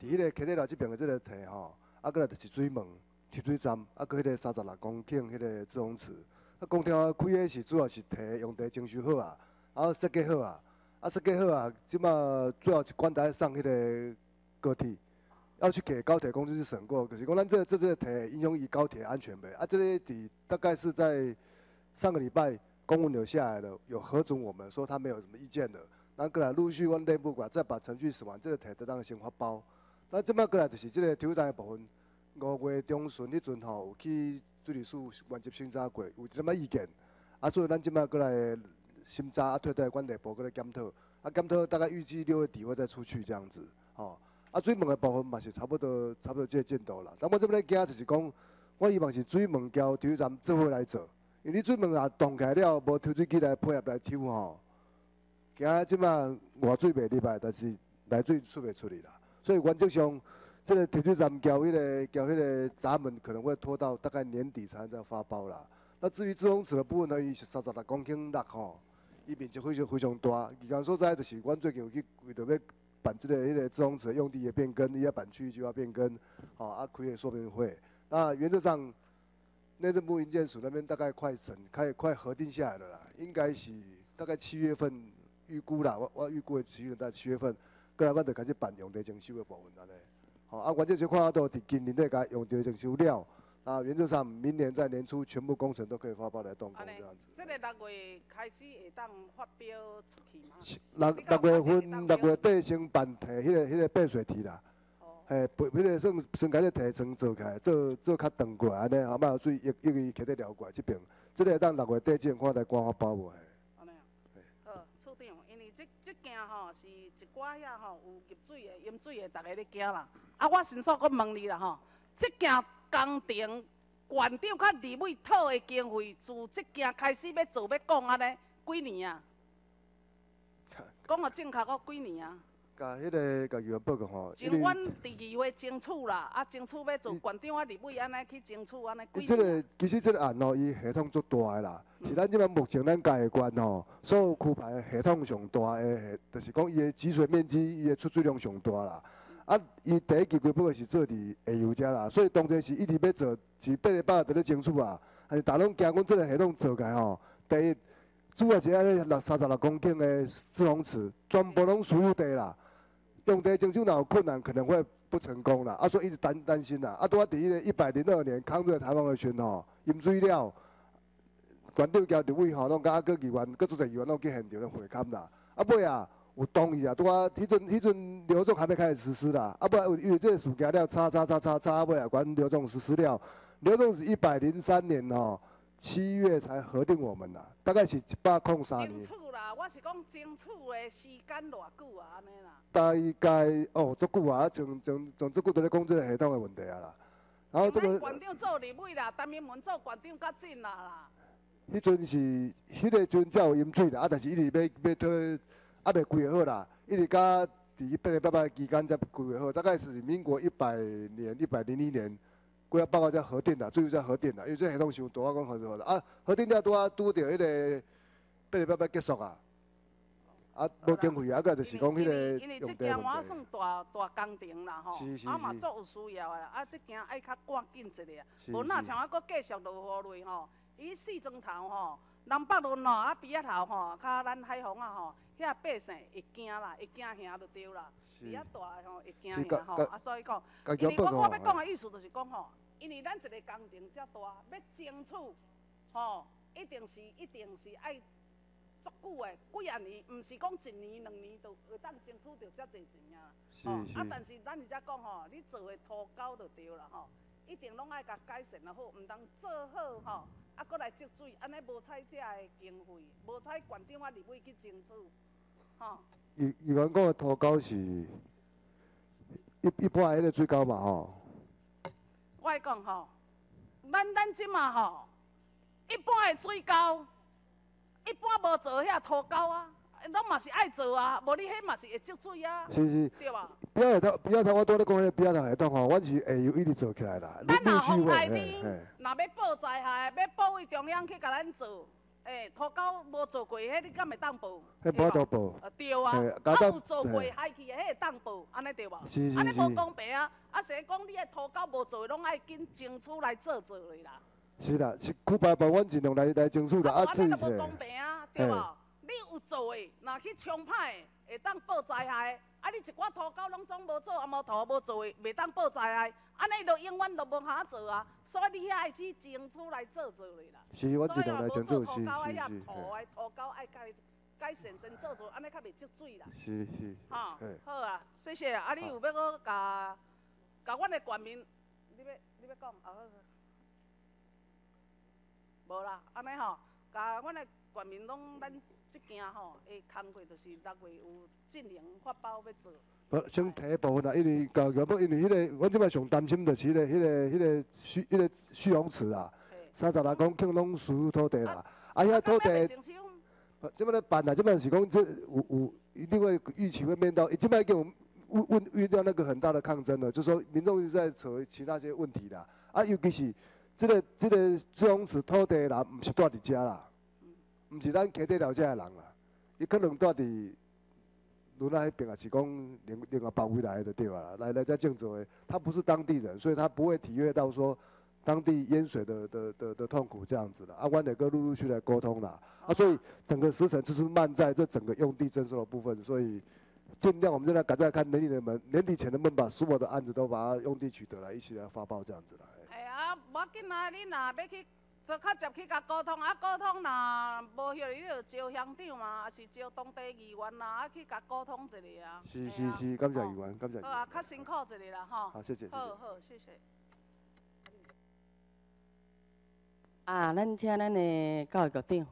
伫迄个溪底寮即边的即个堤吼，啊，过来就是水门、提水站，啊，搁迄个三十六公顷迄个自洪池。啊，公厅开的是主要是堤用地征收好啊，啊设计好啊，啊设计好啊，即马最后一关在送迄个高铁，要去给高铁公司去审过，可是讲咱这这这个堤影响伊高铁安全袂？啊，这个伫大概是在上个礼拜公文有下来了，有核准我们说他没有什么意见的。咱过来陆续阮内部管再把程序审完，这个题得当先发包。咱即摆过来就是这个体育站的部分，五月中旬迄阵吼有去水利署原则审查过，有什么意见？啊，所以咱即摆过来审查啊，推倒管内部过来检讨，啊检讨大概预计六月底会再出去这样子，吼。啊，水门的部分嘛是差不多差不多这个进度啦。但我这边咧惊就是讲，我希望是水门交体育站做伙来做，因为你水门若动起来了，无抽水机来配合来抽吼。惊即马外水袂入来，但是内水出袂出去啦。所以原则上，这个体育站交迄个交迄个闸门可能会拖到大概年底才能再发包啦。那至于自洪池的部分呢，伊是三十六公顷六吼，伊面积非常非常大。宜兰所在就是阮最近有去为着要办这个迄个自洪池的用地的变更，伊要办区域计划变更，吼啊开个说明会。那原则上，内政部营建署那边大概快审，快快核定下来了啦，应该是大概七月份。预估啦，我我预估的七月在七月份，过来阮就开始办用地征收的部分安尼。吼啊，原则上看到伫今年内甲用地征收了，啊原则上明年在年初全部工程都可以发包来动工这样子。 这个六月开始会当发表出去吗？ 六六月份六月底先办提迄个迄个备水堤啦。嘿，迄个算先甲迄个堤床做起来，做做较长过来安尼，后摆水一一直溪底撩过来这边，这个会当六月底前看来官发包无？ 处长，因为这这件吼是一寡遐吼有入水的、淹水的，大家咧惊啦。啊，我先说，我问你啦吼，这件工程县长甲立委讨的经费，自这件开始要做要讲安尼，几年啊？讲个正确，我几年啊？ 甲迄个甲议员报告吼， 像阮第二回争取啦，啊争取要做县长啊、立委安尼去争取安尼几年？ 这个其实这个案吼，伊系统足大个啦，是咱即摆目前咱家己县吼，所有区牌系统上大个，就是讲伊的集水面积、伊的出水量上大啦。啊，伊第一期规划是做伫下游遮啦，所以当初是一直要做，是八个百伫咧争取啊，还是大拢惊阮这个系统做起来吼，第一主要是安尼六三十六公顷的自洪池，全部拢私有地啦。用地征收若有困难，可能会不成功啦。啊，所以一直担担心啦。啊，拄啊，伫迄个一百零二年抗日台湾的时阵吼，淹水了，县长交立委吼，拢甲啊个议员，各做者议员拢去现场咧会勘啦。啊尾啊有同意啊，拄啊，迄阵迄阵刘总还没开始实施啦。啊尾啊因为这个事件了，叉叉叉叉叉啊尾啊，管刘总实施了。刘总是一百零三年吼七月才核定我们啦，大概是一百零三年。 我是讲争取的时间偌久啊，安尼啦。 大概哦，足久啊，从从从足久都咧讲这个系统的问题啊啦。然后这个县长做立委啦，陈明文做县长较紧啦啦。 迄阵是迄个阵才有淹水啦，啊，但是一直要要推，啊未规划好啦，一直甲伫八个八百期间才规划好，大概是民国一百年、一百零一年，规划报告才核定啦，最后才核定啦，因为这系统伤大，我讲核定好啦，啊，核定了拄啊拄着迄个八个八百结束啊。啊，无经费啊，个就是讲迄个因为这件我算大大工程啦吼，啊嘛足有需要的，啊这件爱较赶紧一点，无那像我搁继续落雨落吼，伊四庄头吼，南北仑吼，啊边仔头吼，甲咱海防啊吼，遐百姓会惊啦，会惊吓就对啦，比较大吼会惊吓吼，啊所以讲，因为我我要讲的意思就是讲吼，因为咱一个工程遮大，要争取吼，一定是一定是爱。足久诶，几啊年，毋是讲一年两年就会当争取到遮侪钱啊。 是是。 啊，但是咱是则讲吼，你做诶涂胶就对啦吼，一定拢爱甲改善啊好，毋通做好吼，啊，搁来积水，安尼无采遮诶经费，无采县长啊、立委去争取，吼。 议议员讲诶涂胶是一一般诶迄个水沟嘛吼。 我来讲吼，咱咱即马吼，一般诶水沟。一般无做遐涂胶啊，拢嘛是爱做啊，无你迄嘛是会积水啊， 是是， 对吧？ 比仔头，比仔头，我拄咧讲迄个比仔头系统吼，阮是下游一直做起来啦。 咱若风台天，若要报灾害，要报位中央去甲咱做， 诶，涂狗无做过，迄你敢会当报？ 迄无得报。 呃，对啊， 嘿啊有做过害去的，迄会当报，安尼对无？ 是是安尼无是。 公平啊！啊，谁讲你迄涂狗无做，拢爱紧争取来做做咧啦？ 是啦，是区爸爸，阮尽量来来争取啦，啊， 安尼就无公平啊，对无？你有做的，若去冲歹的，会当报灾害。啊，你一寡涂狗拢总无做，啊无涂无做的，袂当报灾害，安尼就永远都无下做啊。所以你遐爱去争取来做做咧啦。 是，阮尽量来争取，是是是。 所以啊，无做涂狗爱遐涂的，涂狗爱改改善先做做，安尼较袂积水啦。 是是。 吼，好啊，谢谢啊。啊，你有要搁甲甲阮的冠名，你要你要讲啊？好。无啦，安尼吼，甲阮的冠名拢咱。即件吼，诶，工课就是六月有进行发包要做。 无，先提一部分啦，因为搞搞不，因为迄、那个，阮即摆上担心就是迄、那个、迄、那个、迄、那个蓄、迄个蓄洪池啦，三十六公顷拢属于土地啦，啊，遐土地，即摆咧办啦，即摆是讲这有有一定会预期会面到，即摆已经有问遇到那个很大的抗争了，就是说民众一直在扯其他些问题啦，啊，尤其是这个这个蓄洪池土地啦，毋是住伫遮啦。毋是咱溪底了遮的人啦，伊可能住伫轮仔迄边也是讲另另外包围来的对吧？来来遮种植的，他不是当地人，所以他不会体会到说当地淹水的的的的痛苦这样子的。啊，阮得个陆陆续来沟通啦，啊，所以整个时程就是慢在这整个用地征收的部分，所以尽量我们现在赶在看年底能不能年底前能不能把所有的案子都把它用地取得来一起来发包这样子啦。 哎啊，无要紧啊，你若要去。就较接去甲沟通，啊沟通若无许你就招乡长嘛，也是招当地议员啦，啊去甲沟通一下啊。 是是是，感谢议员，感谢。 好啊，较辛苦一下啦吼。 好，谢谢。 好好，谢谢。 啊，咱请咱的教育局长。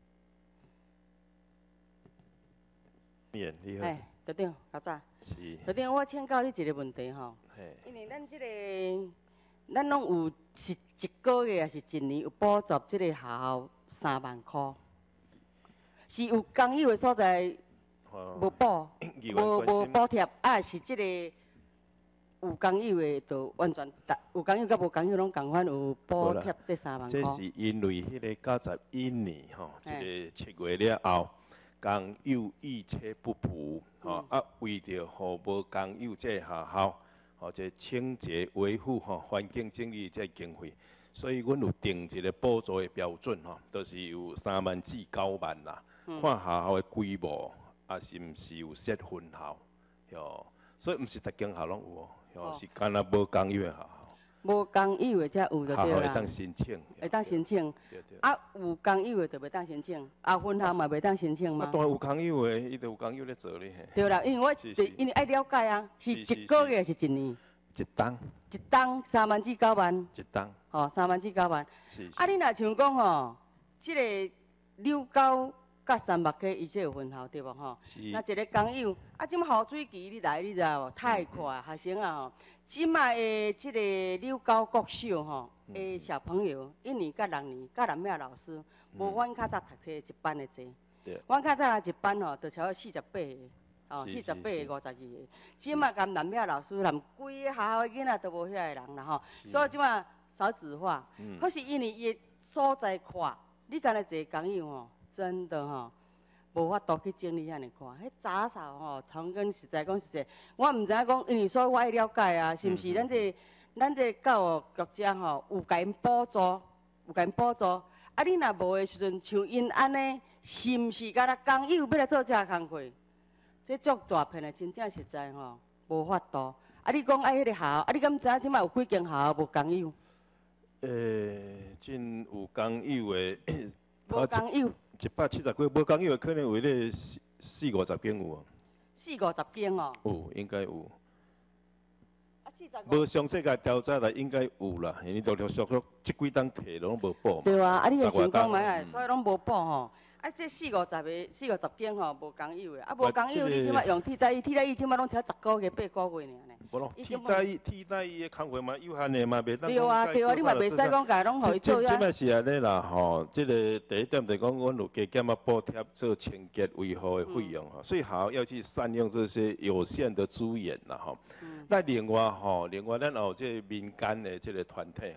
面你好。 哎，局长，较早。 是。 局长，我请教你一个问题吼。 嘿。 因为咱即个，咱拢有是一个月还是一年有补助即个学校三万块，是有工友的所在无补，无无补贴，啊是即个有工友的就完全，有工友甲无工友拢共款有补贴这三万块。 这是因为迄个九十一年吼，即个七月了后，工友意切不符，吼啊为着互无工友这学校。吼，即清洁维护吼环境整理这经费，所以阮有定一个补助的标准吼，都是有三万至九万啦。嗯、看学校的规模，啊是毋是有设分校，哟，所以毋是逐间校拢有哦，哟是干那无工友的学校。 无工友的才有就对啦。 学校会当申请。 会当申请。对对。啊，有工友的就袂当申请，啊分校嘛袂当申请吗？ 啊，当然有工友的，伊就有工友咧做咧。 对啦，因为我是因为爱了解啊，是一个月还是一年？ 一档。 一档三万至九万。 一档。 吼，三万至九万。 是。 啊，你若像讲吼，即个柳沟甲三木溪伊这有分校对无吼？ 是。 那一个工友，啊，即马雨水期你来，你知无？太快，学生啊吼。即卖的即个柳沟国小吼，的小朋友一年甲六年，甲南亚老师，无阮较早读册一班的济。对。阮较早一班吼，就超过四十八个，哦，四十八个、五十二个。即卖甲南亚老师，南规个学校的囡仔都无遐个人啦吼，所以即卖少子化。可是因为伊所在宽，你干那坐工友吼，真的吼。无法度去整理遐尼宽，迄杂草吼，长庚实在讲实在，我毋知影讲，因为所以我爱了解啊，是毋是咱这咱这教育局者吼有甲因补助，有甲因补助，啊你若无的时阵，像因安尼，是毋是甲咱工友要来做这工课？这足大片的，真正实在吼，无法度。啊你讲爱迄个校，啊你敢知影即摆有几间校无工友？ 诶，真有工友的。 无工友。 一百七十几，无工友可能有咧四四五十间有啊。 四五十间哦。 有，应该有。 啊，四十五。 无详细甲调查来，应该有啦，因为陆陆续续即几档摕拢无补。 对啊，啊你也想讲嘛啊，所以拢无补吼。啊，这四五十个、四五十间吼，无工友的，啊无工友，你即摆用替代役，替代役即摆拢才十个月、八个月尔呢。 无咯，替代役、替代役的工课嘛有限的嘛，袂当。 对啊，对啊，你嘛袂使讲家拢互伊做呀。 即摆是安尼啦吼，即个第一点就讲，阮有加减啊补贴做清洁维护的费用吼，所以好要去善用这些有限的资源啦吼。那另外吼，另外咱有这民间的这个团体吼，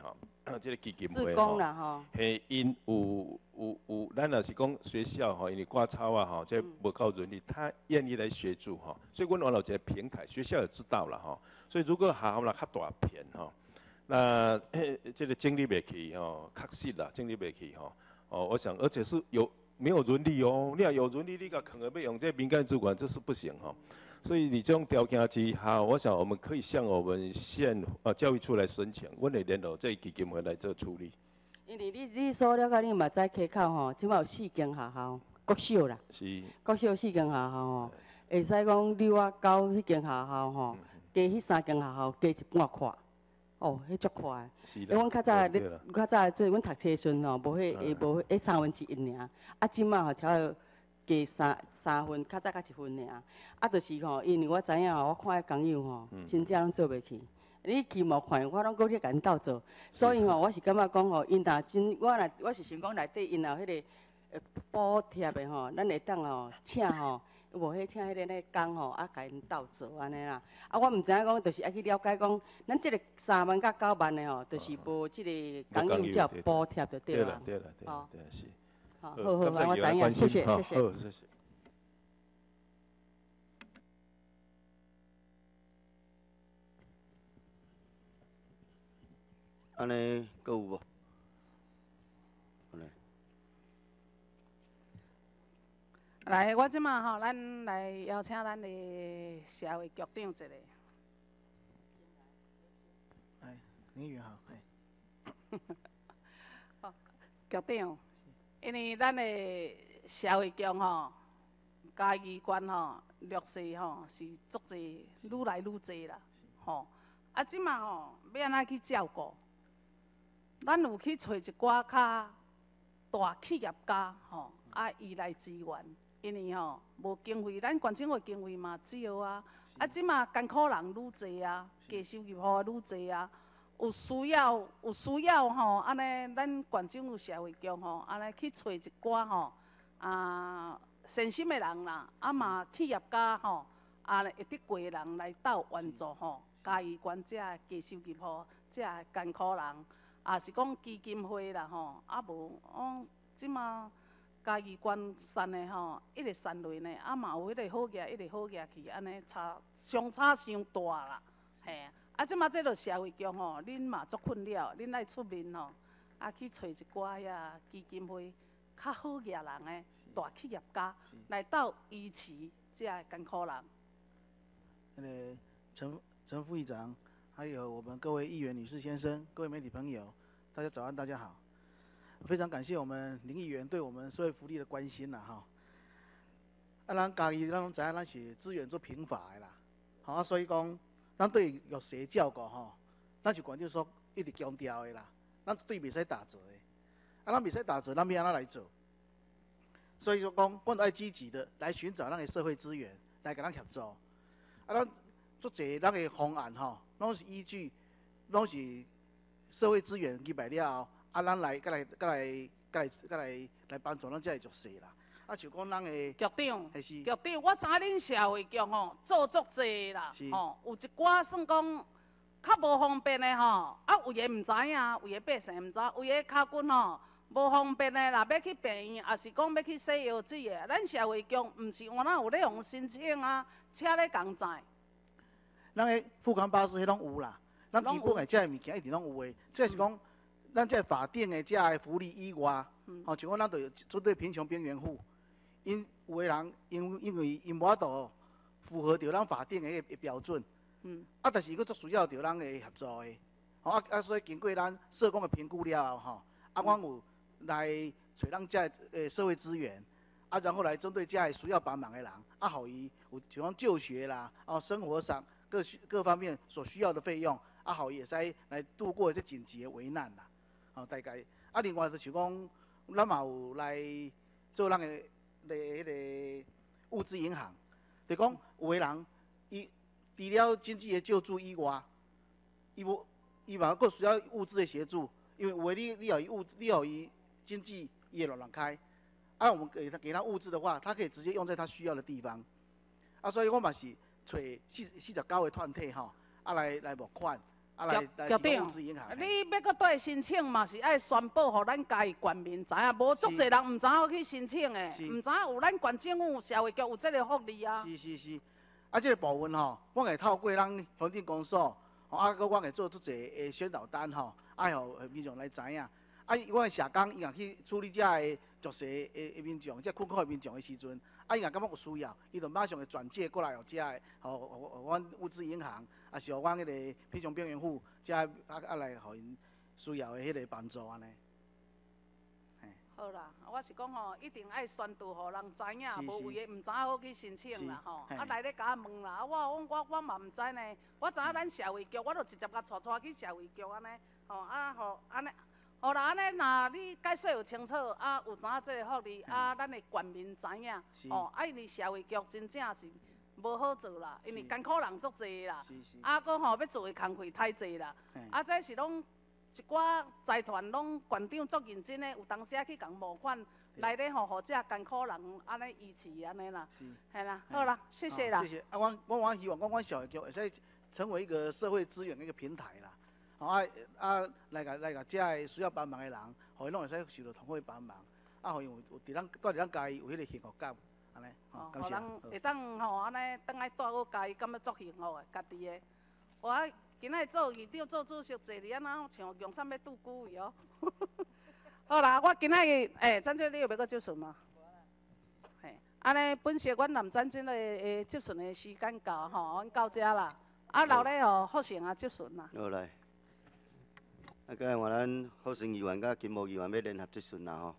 这个基金自会工啦吼， 嘿，因有有有，咱若是讲学校吼，因为割草啊吼，这无够人力，他愿意来协助吼，所以阮有一个平台，学校也知道了吼，所以如果学校啦较大片吼，那这个精力袂去吼，确实啦，精力袂去吼，哦，我想而且是有没有伦理哦，你要有伦理，你甲可能要用这民间主管，这是不行吼。所以你这种条件之下，我想我们可以向我们县呃教育处来申请，阮会联络这基金会来做处理。 因为你你所了解，你嘛知溪口吼，即摆有四间学校，国小啦， 是。 国小四间学校吼，会使讲六啊九迄间学校吼，加迄三间学校加一半块，哦，迄足快。 是因为阮较早咧，较早做阮读册时阵吼，无迄会无迄三分之一尔，啊，即摆吼超加三三分，较早较一分尔。啊，就是吼，因为我知影吼，我看迄工友吼，真正拢做袂起。你期末看，我拢搁去甲因斗做，所以吼，我是感觉讲吼，因若真，我若我是想讲内底因若迄个呃补贴的吼，咱会当吼请吼，无迄请迄个咧工吼，啊甲因斗做安尼啦。啊，我毋知影讲，就是爱去了解讲，咱即个三万甲九万的吼，就是无即个工友才有补贴就对啦。 对啦，对啦，对啦，是。 好，好好，我知影，谢谢，谢谢。 好，谢谢。 安尼，搁有无？安尼。 来，我即马吼，咱来邀请咱的社会局长一个。 哎，林议员好，哎。 好，局长，因为咱的社会局吼，嘉义县吼，弱势吼是足侪，愈来愈侪啦，吼。啊，即马吼要安怎去照顾？咱有去找一寡较大企业家吼，啊，伊来支援，因为吼无经费，咱县政府经费嘛少啊。啊，即马艰苦人愈侪啊，低收入户愈侪啊，有需要有需要吼，安尼咱县政府社会局吼，安尼去找一寡吼啊善心的人啦，啊嘛企业家吼，啊会得过的人来斗援助吼，嘉义县这低收入户，这艰苦人。也是讲基金会啦吼，啊无，哦，即马嘉义县善的吼，一直善落呢，啊嘛有迄个好业，一直好业去，安尼差相差伤大啦，嘿，啊即马这个社会局吼，恁嘛足困扰，恁爱出面吼，啊去找一寡遐基金会较好业人的大企业家来到支持这艰苦人。 那个陈陈副议长。还有我们各位议员、女士、先生、各位媒体朋友，大家早安，大家好。非常感谢我们林议员对我们社会福利的关心啦，哈。啊，咱家己咱拢知影，咱是资源做贫乏的啦，好啊，所以讲，咱对弱势照顾吼，咱就县长所一直强调的啦，咱对袂使打折的，啊，咱袂使打折，咱要安怎来做？所以说讲，我们爱积极的来寻找咱的社会资源，来甲咱协助。啊，咱足侪咱的方案吼。拢是依据，拢是社会资源去买了后，啊，咱来，再来，再来，再来，再来，来帮助咱这个弱势啦。啊，像讲咱的局长， 还是局长，我知影恁社会局吼做足济啦，吼，有一寡算讲较无方便的吼，啊，有诶毋知影，有诶百姓毋知，有诶骹骨吼无方便的啦，要去病院，也是讲要去洗药水的，咱社会局毋是原来有咧用申請啊，车咧共载。 咱个富康巴士迄拢有啦，咱基本的这物件一定拢有诶。即是讲，咱这法定的这个福利以外，吼，像讲咱就针对贫穷边缘户，因有诶人因因为因无法度符合着咱法定的迄个标准，嗯，啊，但是佫足需要着咱的协助的，吼啊啊，所以经过咱社工的评估了后，吼，啊，阮有来找咱这诶社会资源。啊，然后来针对这些需要帮忙的人，啊，互伊有像讲就学啦，哦，生活上各需各方面所需要的费用，啊，互伊会使来度过这紧急的危难啦，哦，大概。啊，另外就像讲，咱嘛有来做咱的咧迄个物资银行，就讲有个人，伊除了经济的救助以外，伊无伊嘛佫需要物资的协助，因为有诶你你互伊物，你互伊经济伊会乱乱开。啊，我们给他给他物资的话，他可以直接用在他需要的地方。啊，所以我嘛是找四四十九个团体吼，啊来来募款， 啊来来提供物资银行。 你要搁对申请嘛，是爱宣布，互咱家己全民知影，无足侪人毋知影去申請的，毋知影有咱县政府、社会局有这个福利啊。 是是是，啊，这个部分吼，我会透过咱乡镇公所，吼，啊，搁我会做足侪诶宣导单吼，爱互民众来知影。啊，我的社工伊若去处理遮个弱势诶诶民众，遮困苦诶民众诶时阵，啊，伊若感觉有需要，伊就马上会转介过来，互遮个，互互互阮物资银行，啊是互阮迄个贫穷边缘户，遮啊啊来互因需要诶迄个帮助安尼。 好啦，我是讲吼，一定爱宣导，互人知影，无为个毋知影好去申请啦吼。啊来咧甲我问啦，啊我我我我嘛毋知呢，我知影咱社会局，我就直接甲带带去社会局安尼，吼啊吼安尼。好啦，安尼若你解说有清楚，啊有知影即个福利，啊咱的全民知影，哦，啊因为社会局真正是无好做啦，因为艰苦人足济啦，啊搁吼要做的工课太济啦，啊这是拢一寡财团拢县长足认真的，有当时啊去共募款来咧吼，互遮艰苦人安尼支持安尼啦，系啦，好啦，谢谢啦。 谢谢。啊，我我我希望讲，阮社会局会使成为一个社会资源的一个平台啦。吼啊啊，来个来个，遮个需要帮忙的人，互伊拢会使受到同伙帮忙，啊，互伊有有伫咱带伫咱家己有迄个幸福感，安尼，吼，感谢。 互人会当吼安尼，倒来带我家己，感觉足幸福的，家己的。我啊，今仔做议长做主席，坐伫安那像用啥物拄久位哦。好啦，我今仔日诶，张姐你有要搁接顺吗？嘿，安尼本席阮南展厅的诶接顺的时间到吼，阮到遮啦。啊，留咧哦，福成啊接顺啦。 好来。啊，今日换咱福成议员甲金木议员要联合质询啦吼。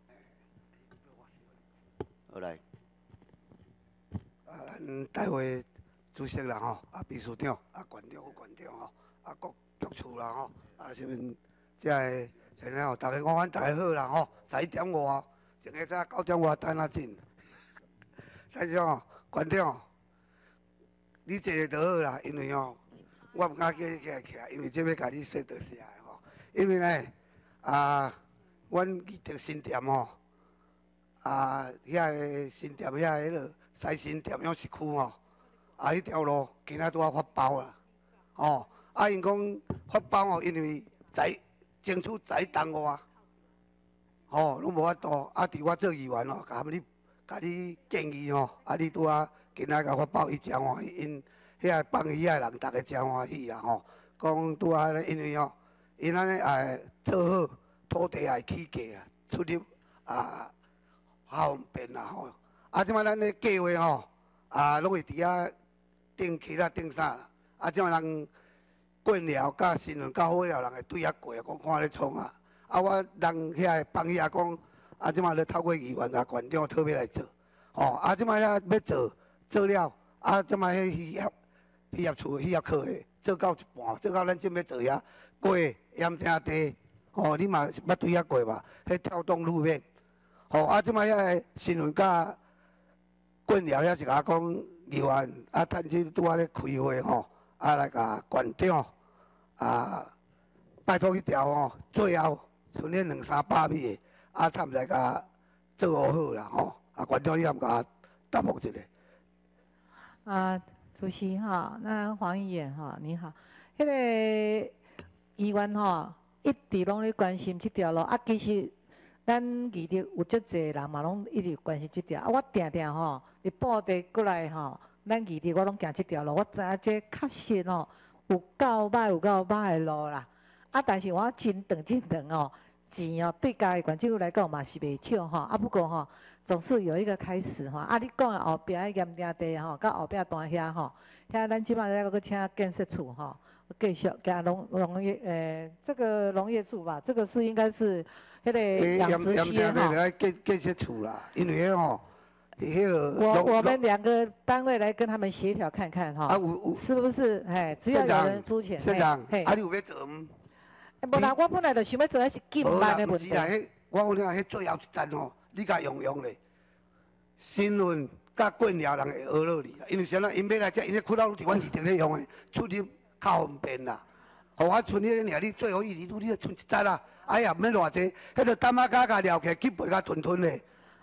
好来。 啊，咱大会主席啦吼，啊秘书长，啊县长、副县长吼，啊各局处啦吼，啊什么遮个，现在吼，大家讲阮大家好啦吼，十一点外，前个早九点外等啊进。但是吼，县长，你坐就好啦，因为吼，我毋敢叫你起来起来，因为这要甲你说倒下。因为呢，啊，阮去着新店吼，啊，遐个新店遐个迄落西新店养市区吼，啊，迄条路今仔拄啊发包啦，吼，啊，因讲发包吼，因为在争取在东外，吼，拢无法度，啊，伫我做议员吼，甲你甲你建议吼，啊，你拄啊今仔甲发包，伊真欢喜，因遐放伊遐人，逐个真欢喜啦吼，讲拄啊，因为吼。因安尼也做好土地也起价啊，出入啊较方便啦吼。啊，即摆咱咧计划吼，啊，拢会伫遐定期啦、定啥啦。啊，即摆人建寮甲新轮甲好了，人会对遐过，讲看咧创啊。啊，我人遐帮遐讲，啊，即摆咧透过议员甲县长特别来做。吼，啊，即摆遐要做做了，啊，即摆迄渔业渔业处渔业科的做到一半，做到咱即要做遐。过盐城地，吼，你嘛捌对遐过吧？迄跳动路面，吼，啊，即摆遐新闻甲建寮遐是甲讲议员啊，趁即拄仔咧开会吼，啊来甲县长啊，拜托去调吼，最后剩咧两三百米的，啊，他们来甲做好啦吼，啊，县长你也甲答复一下。 啊，主席哈，那黄议员哈，你好，迄、那个。议员吼，一直拢咧关心即条路，啊，其实咱议员有足侪人嘛，拢一直关心即条。啊，我定定吼，伫布地过来吼，咱议员我拢行即条路，我知影这确实吼有够歹，有够歹的路啦。啊，但是我真长真长哦，钱哦对家己县政府来讲嘛是袂少吼。啊，不过吼，总是有一个开始吼。啊，你讲的后壁迄盐埕地吼，甲后壁段遐吼，遐咱即摆咧搁请建设处吼。继续加农农业，呃，这个农业处吧，这个是应该是那个养殖区哈。 来建建设处啦，因为吼，迄个。 我我们两个单位来跟他们协调看看哈。啊有有。是不是？哎，只要有人出钱。 社长，啊你有要做唔？ 无啦，我本来就想要做的是金办的问题。 无啦，迄我讲了，迄最后一站吼，你甲用用咧，新闻甲建寮人会学落去啦，因为啥呢？因要来遮，因咧窟窿伫阮市场咧用的，出入。较方便啦，互我剩迄个尔，你最后一里路你就剩一截啦。哎呀，毋免偌济，迄个担仔架架撩起来去背甲吞吞的。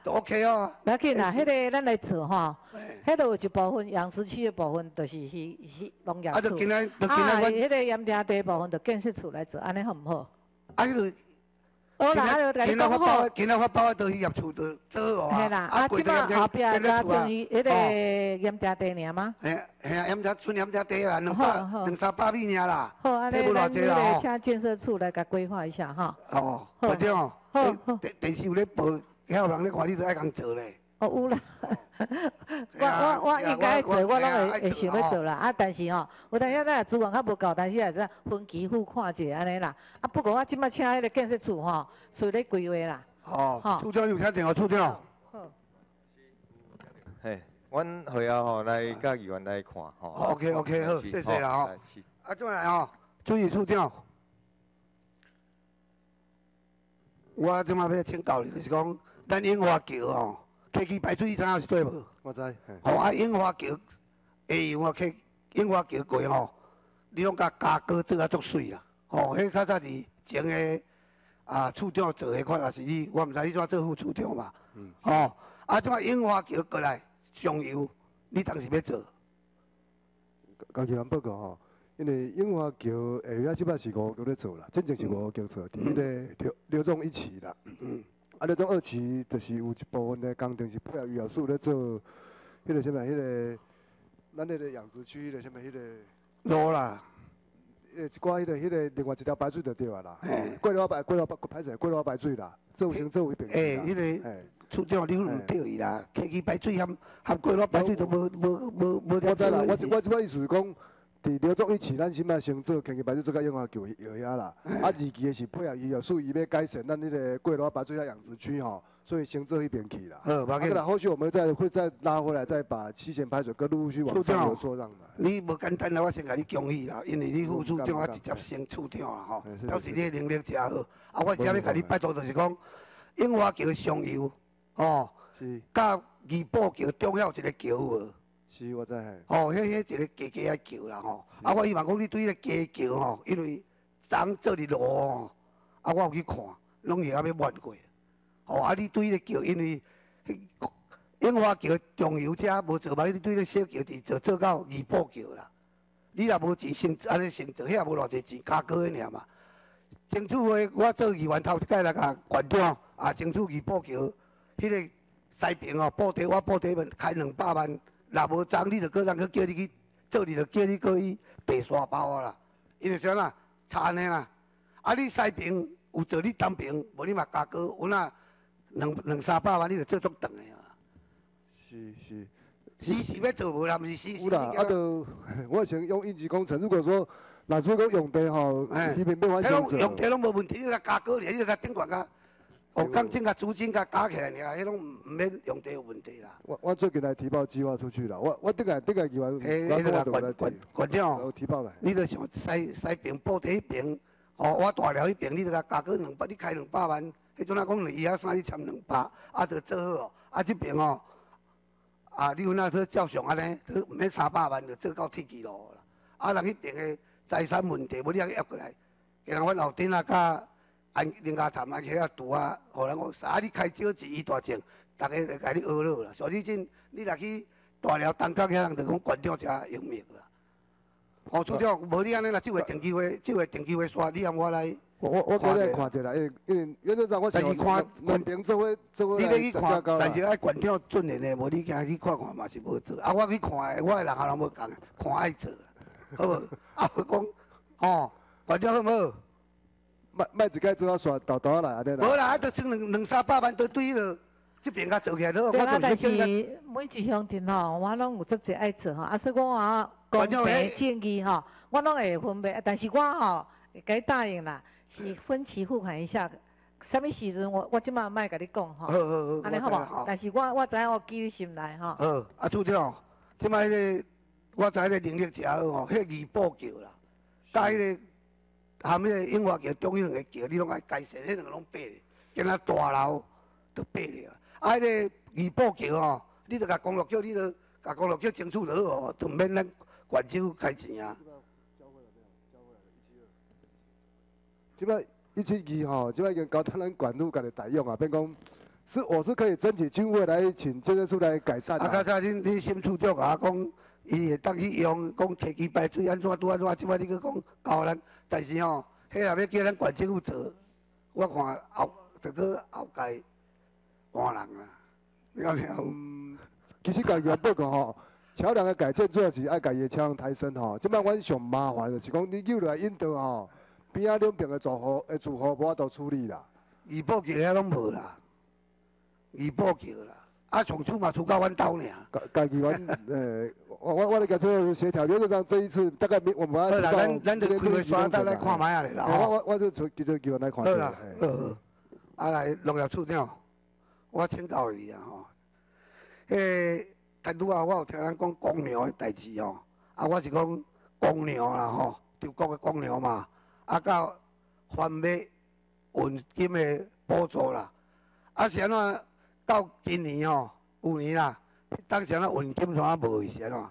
都 OK 哦。 不要紧啦，迄个咱来做吼，迄度有一部分养殖区的部分，就是是是农业处。啊， 就今仔，就今仔啊， 阮。 迄个盐埕地部分，就建设处来做，安尼好毋好？ 啊，迄个。 好啦，啊，就甲你讲好。 今仔我包啊，都渔业处都做啊。 嘿啦，啊，即摆后壁加剩伊迄个盐埕地尔吗？ 嘿，嘿啊，盐埕村盐埕地啦，两百两三百米尔啦。 好，安尼咱迄个请建设处来甲规划一下哈。 哦，反正哦，电电视有咧播，遐有人咧看，你都爱共做咧。 哦，有啦，我我我应该做，我拢会会想要做啦。啊，但是吼，有当时咱资源较无够，但是也是分期付看者安尼啦。啊，不过我即摆请迄个建设处吼，随咧规划啦。 哦，处长有请电话，处长。 好。 嘿，阮会后吼来甲议员来看吼。 OK OK 好，谢谢啦吼。啊，转来吼，注意处长。我即摆要请教你，就是讲咱樱花桥吼。客机排水你知影是对无？ 我知。 吼啊，樱花桥下游啊，客樱花桥过吼，你拢甲加高做啊足水啦。吼，迄较早是前个啊处长做迄款，也是你，我毋知你怎做副处长嘛。嗯。吼，啊，即摆樱花桥过来上游，你当时要做？ 刚才咱报告吼，因为樱花桥下游即摆是五桥咧做啦，真正是五桥做，伫迄个刘刘总一期啦。嗯。啊，那种二期就是有一部分的工程是配合渔业署咧做，迄个什么，迄个咱那个养殖区迄个什么，迄个路啦， 诶，一寡迄个迄个另外一条排水就对啊啦。过了排过了排水过了排水啦，做先做一遍。 诶，迄个处长你有对伊啦，客机排水含含过了排水都无无无无了。 我知啦，我我即摆意思是讲。伫刘总一期，咱先摆先做，经济排水做到樱花桥摇遐啦。啊，二期的是配合渔业署伊要改善咱迄个过路排水遐养殖区吼，所以先做迄边去啦。好，无要紧啦。后续我们再会再拉回来，再把西线排水跟陆陆续往上游做让的。 你无简单啦，我先甲你恭喜啦，因为你副处长我直接升处长啦吼，表示你能力真好。啊，我只要甲你拜托就是讲，樱花桥上游吼，是，甲二宝桥中央有一个桥无？ 是，我知嘿。 哦，迄迄一个加加啊桥啦吼，啊，我希望讲你对迄个加桥吼，因为昨做哩路吼，啊，我有去看，拢是还要弯过。哦，啊，你对迄个桥，因为迄樱花桥中游遮无做嘛，你对迄个小桥伫做做到二宝桥啦。你若无钱先安尼先做，迄也无偌济钱，加高个尔嘛。争取话，我做议员头一届来甲县长啊，争取二宝桥迄个西平哦，补贴我补贴们开两百万。若无脏，你就个人去叫你去做，你就叫你过去白沙包啊啦。因为啥啦，差安尼啦。啊，你西平有做你东平，无你嘛加高，有那两两三百万，你就做足长的啊。 是是。 时时要做无啦，毋是时时。 有啦，啊，就我想用应急工程。如果说，若如果用地吼，迄边变完全做。 用地拢无问题，你甲加高尔，你甲顶悬甲。哦，钢筋甲租金甲加起来尔，迄拢毋免用地有问题啦。 我我最近来提报计划出去啦，我我顶个顶个计划， 迄个管管管长， 有提报来。 你着想西西边补贴迄边，哦，我大寮迄边，你着甲加个两百，你开两百万，迄阵啊讲伊啊啥你签两百，啊着做好哦，啊这边哦，啊你有那说照常安尼，毋免三百万就做到铁基路啦。啊人迄边的财产问题，无你啊压过来，给人阮后顶啊甲。安人家站安起啊拄啊，互人讲啥？你开少钱伊大种，逐个就甲你学了啦。所以真，你若去大寮东港遐人就讲县长才英明啦。哦，处长，无你安尼啦，即回定期会，即回定期会刷，你含我来。 我我我过来看者啦，因为因为原则上我但是看两边做伙做伙你要去看，但是爱县长准的呢，无你行去看看嘛是无做。啊，我去看的，我的人也拢无共，看爱做，好无？啊，我讲，哦，县长好无好？ 卖卖一届做啊刷豆豆来安尼啦。 无啦，啊，着算两两三百万都对了，这边甲做起来都。 对啊，但是每一乡镇吼，我拢有足济爱做吼，啊，所以讲啊，公平正义吼，我拢会分配，但是我吼会甲你答应啦，是分期付款一下。什么时阵我我即马莫甲你讲吼， 好好好， 安尼好无？但是我我知影我记你心内吼。 好，啊，处长，即摆迄个我知迄个能力诚好吼，迄个二宝桥啦，甲迄个。含迄个樱花桥中央两个桥，你拢爱改善，迄两个拢白咧，今仔大楼都白咧。啊，迄个二宝桥吼，你着甲公路桥，你着甲公路桥争取落哦，就毋免咱县州开钱啊。 即摆一七二吼，即摆已经交到咱县府家己代用啊，变讲是我是可以争取经费来请建设处来改善的。 啊，较早恁恁新处长甲我讲，伊会当去用，讲摕机排水安怎拄安怎，即摆你去讲教咱，但是吼，迄若要叫咱县政府做，我看后着去后届换人啦。你讲听有？ 其实家己也报告吼，桥梁的改建主要是爱家己的桥梁抬升吼。即摆阮上麻烦就是讲，你扭落来引导吼，边仔两边的住户的住户无法度处理啦。 二报桥遐拢无啦，二报桥啦，啊上厝嘛厝到阮兜尔。 家家己阮呃，我我我咧甲这协调，原则上这一次大概没我们要。 好啦，咱咱就开个山再来看卖下咧啦。 我我我就从叫做叫人来看。 好啦，好好。啊来，农业处长，我请教你啊吼。迄刚拄啊，我有听咱讲公牛的代志吼，啊我是讲公牛啦吼，中国的公牛嘛，啊到贩卖运金的补助啦，啊是安怎到今年吼，旧年啦，当时啊运金怎啊无是安怎？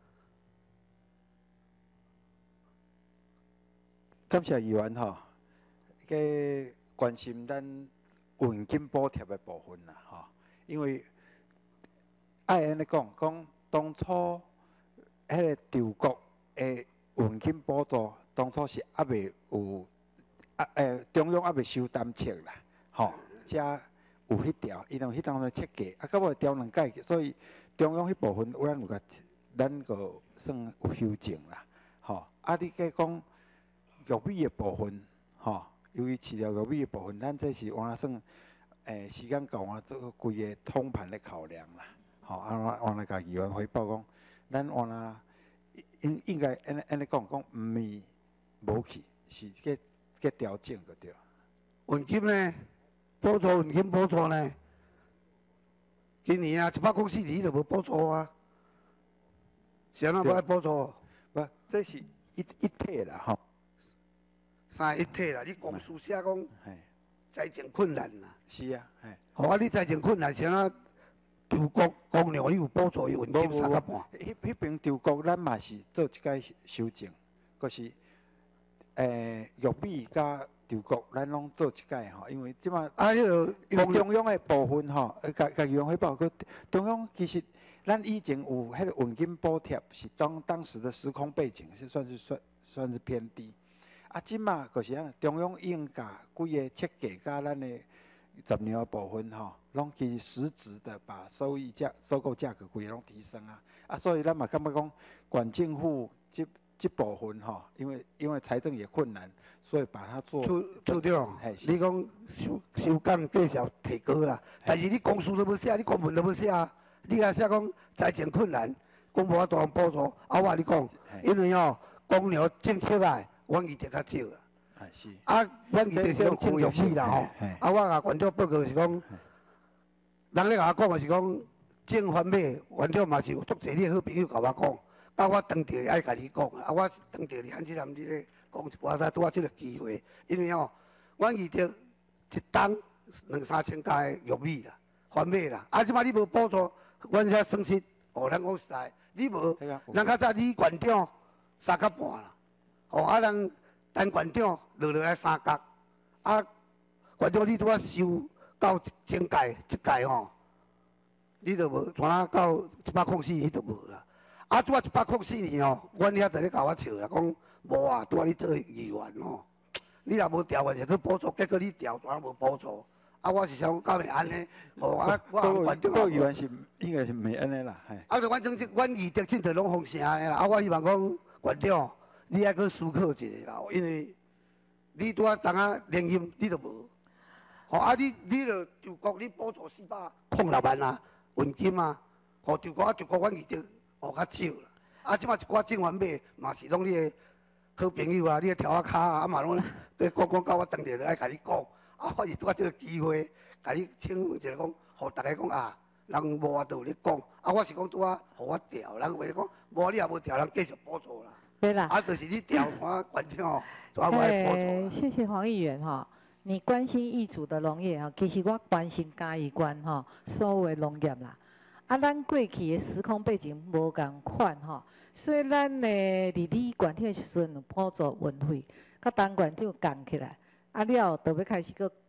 感谢议员吼，个关心咱运金补贴的部分啦吼，因为爱安尼讲，讲当初迄个中国的运金补助，当初是还未有啊诶，中央还未收担册啦，吼，才有迄条，伊用迄当的设计，啊，到尾调两届，所以中央迄部分咱有甲咱个算有修正啦，吼，啊，你计讲玉米的部分，吼，由于饲料玉米的部分，咱这是换算诶时间到啊，做规个通盘的考量啦。吼，啊，我我来甲议员汇报讲，咱换啦，应应该安尼安尼讲，讲毋是无去，是个个调整个对。 运金呢，补助运金补助呢，今年啊一百公四厘就无补助啊，是安怎要补助？ 不，这是一一体啦吼。 三一体啦，你公司写讲财政困难啦。 是啊，嘿。 好啊，你财政困难是安怎？中国公牛伊有补助伊运金三角半。 迄迄边中国咱嘛是做一届修正，阁是诶玉米甲中国咱拢做一届吼，因为即马啊，迄个因为中央的部分吼，甲甲议员汇报，佮中央其实咱以前有迄个运金补贴，是当当时的时空背景是算是算算是偏低。啊，即马就是安，中央已经甲规个设计甲咱的十年的部分吼，拢去实质的把收益价、收购价格规个拢提升啊。啊，所以咱嘛感觉讲，县政府即即部分吼，因为因为财政也困难，所以把它做。 处处长，你讲收收降计数提高啦，但是你公司都要写，你公文都要写啊。你若写讲财政困难，讲无法度补助，啊我你讲，因为吼公牛政策啊。阮议题较少啦， 啊是， 啊，阮议题是讲种玉米啦吼，啊，我甲县长报告是讲，人咧甲我讲的是讲，种番麦，县长嘛是有足侪你好朋友甲我讲，啊，我当地爱甲你讲，啊，我当地喊即阵你咧讲一寡仔拄啊即个机会，因为吼，阮议题一担两三千家的玉米啦，番麦啦，啊，即摆你无补助，阮遐损失，哦，咱讲实在，你无，咱较早你县长三角半啦。哦，啊，人陈县长落落来三角，啊，县长你拄啊收到前届，即届吼，你都无，怎啊到一百零四你都无啦。啊，拄啊一百零四年吼，阮遐在咧甲我笑啦，讲无啊，拄啊你做议员吼，你若无调完就去补助，结果你调怎啊无补助？啊，我是想讲袂安尼，哦，啊，我县长个议员是应该是袂安尼啦，系。 啊，就阮政治，阮议题政策拢奉承安尼啦，啊，我希望讲县长。你还去思考一下啦，因为你拄啊当啊连任你都无，吼啊你你著中国你补助四百零六万啊，运金啊，吼中国啊中国阮议题学较少啦，啊即摆一寡种番麦嘛是拢你的好朋友啊，你的条啊卡啊，啊嘛拢咧讲讲到我当地就爱甲你讲，啊我是拄啊即个机会甲你请问一下讲，互大家讲啊，人无法度咧讲，啊我是讲拄啊，互我调，人话讲无你也无调，人继续补助啦。 对啦， 啊，就是你调我县长哦，抓我来补助。 谢谢黄议员哈，你关心义主的农业哈，其实我关心嘉义县哈所有的农业啦。啊，咱过去的时空背景无共款哈，所以咱呢伫你县体的时阵补助运费，甲当县长共起来，啊了就要开始个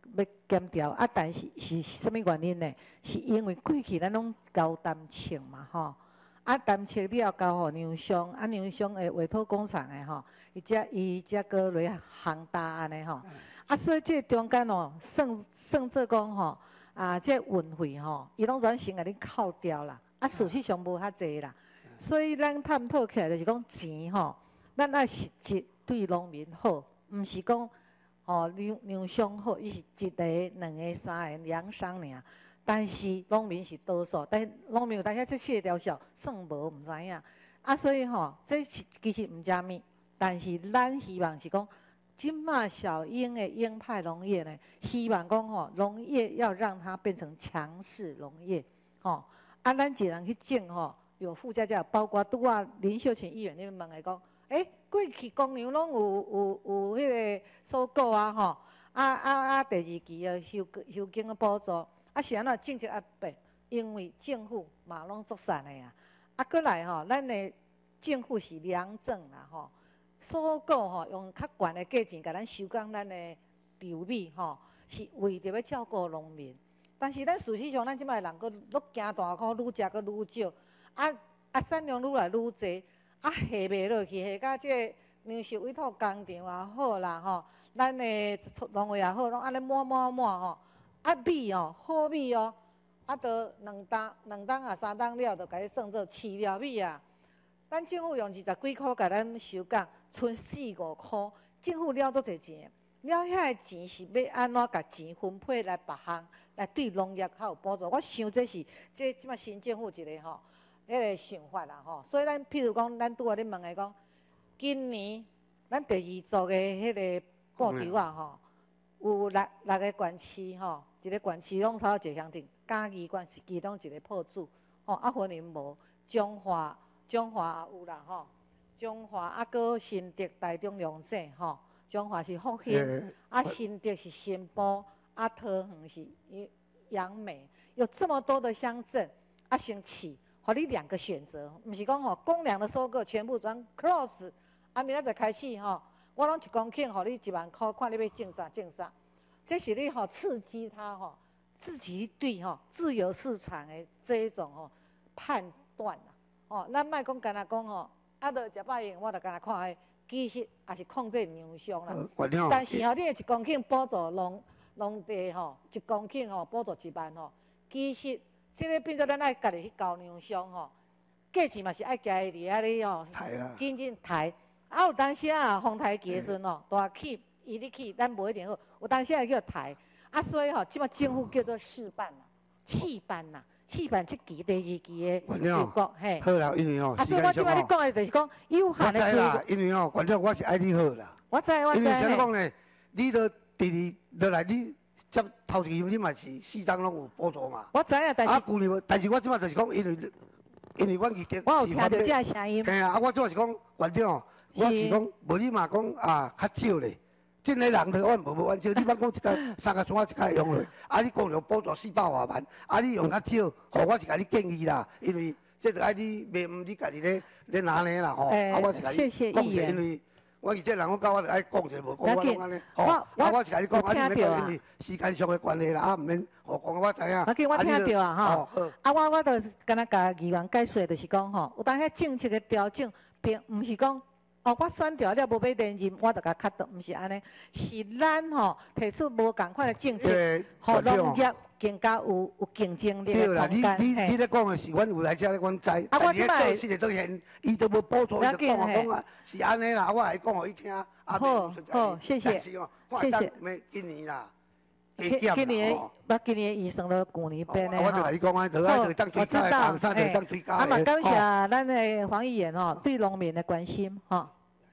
要减掉，啊，但是是什么原因呢？是因为过去咱拢交单称嘛，吼，啊，单称了交互娘商，啊，娘商会委托工厂的吼，伊才伊才过来行大安尼吼，啊，所以这中间哦，算算做讲吼，啊，这运费吼，伊拢全先甲你扣掉啦，啊，事实上无遐济啦，所以咱探讨起来就是讲钱吼，咱爱实质对农民好，毋是讲。哦，娘娘商好，伊是一个、两个、三个粮商尔，但是农民是多数，但是农民有当下这四条小算无，毋知影。啊，所以吼、哦，这是其实毋加密，但是咱希望是讲，即马小英的鹰派农业呢，希望讲吼，农业要让它变成强势农业，吼、哦，啊，咱一人去种吼，有附加价，包括拄啊林秀琴议员那边问的讲。诶、欸，过去公牛拢有有有迄个收购啊吼，啊啊啊第二期的休休耕的补助，啊是安怎政策啊变？因为政府嘛拢作散的啊，啊过来吼，咱的政府是良政啦吼，收购吼用较悬的价钱甲咱收降咱的稻米吼，是为着要照顾农民，但是咱事实上咱即摆人佫愈行大箍，愈食佫愈少，啊啊产量愈来愈济。啊，下袂落去，下到这粮食委托工厂也好啦吼，咱的农会也好，拢安尼满满满吼。啊米哦，好米哦，啊都两担、两担啊三担了，就甲伊算做饲料米啊。咱政府用二十几箍甲咱收降，剩四五箍，政府了多侪钱？了遐个钱是要安怎甲钱分配来别项，来对农业较有补助？我想这是这即摆新政府一个吼。迄个想法啦吼，所以咱譬如讲，咱拄仔咧问的讲，今年咱第二组的迄个布条啊吼，有六六个县市吼，一个县市拢头一个乡镇，嘉义县是其中一个破主，吼啊云林无，中华中华有啦吼，中华啊搁新竹、台中两省吼，中华是福兴，啊新竹是新埔，啊桃园是杨梅，有这么多的乡镇，啊先起。互你两个选择，毋是讲吼公粮的收购全部转 cross， 啊明仔载开始吼，我拢一公顷，互你一万块，看你要种啥种啥，这是你吼刺激他吼自己对吼自由市场的这一种吼判断啦，吼咱莫讲干那讲吼，啊着食饱用，我着干那看迄，其实也是控制粮商啦，但是吼你的一公顷补助农农地吼，一公顷吼补助一万吼，其实。即个变做咱爱家己去交粮商吼，价钱嘛是爱家己伫遐咧吼，真正抬。啊有当时啊，风台期的时阵吼，大起伊咧起，咱无一定好。有当时会叫抬，啊所以吼，即摆政府叫做试办啦、试办啦、试办即期、第二期的结果，嘿。 好啦，因为吼， 啊所以我即摆咧讲的就是讲有限的资源。 因为吼，反正我是爱你好啦。 我知我知。 因为啥讲呢？你都第二落来你。接头一期你嘛是四档拢有补助嘛？ 我知影，但是啊，旧年，但是我即摆就是讲，因为因为阮议局我有听到这个声音。 嘿啊，啊，我即摆是讲县长，我是讲，无你嘛讲啊，较少咧。真个人着阮无无完少，你莫讲一个三个山一个用落，啊，你讲着补助四百外万，啊，你用较少，互我是甲你建议啦，因为这着爱你袂毋你家己咧咧拿呢啦吼，啊，我是甲你讲者，因为。我以前人我教我爱讲者，无讲我拢安尼。吼，啊，我是甲你讲，啊，你免讲，因为时间上的关系啦，啊，毋免互讲我知影。 我记我听到啊，吼，啊，我我着敢若甲议员解说，就是讲吼，有当遐政策的调整，并毋是讲哦，我选调了无要连任，我着甲卡倒，毋是安尼，是咱吼提出无共款的政策，互农业更加有有竞争力的空间。 对啦，你你你咧讲的是阮有来遮咧，阮知。啊， 我即摆做事都现，伊都无补助，伊就讲啊讲啊，是安尼啦，我来讲互伊听。 好，好，谢谢，谢谢。 今年啦， 今今年，我今年预算都旧年变的吼。我就甲你讲啊，就爱就当推加的，当山就当推加的。 啊嘛，感谢咱的黄议员吼对农民的关心吼。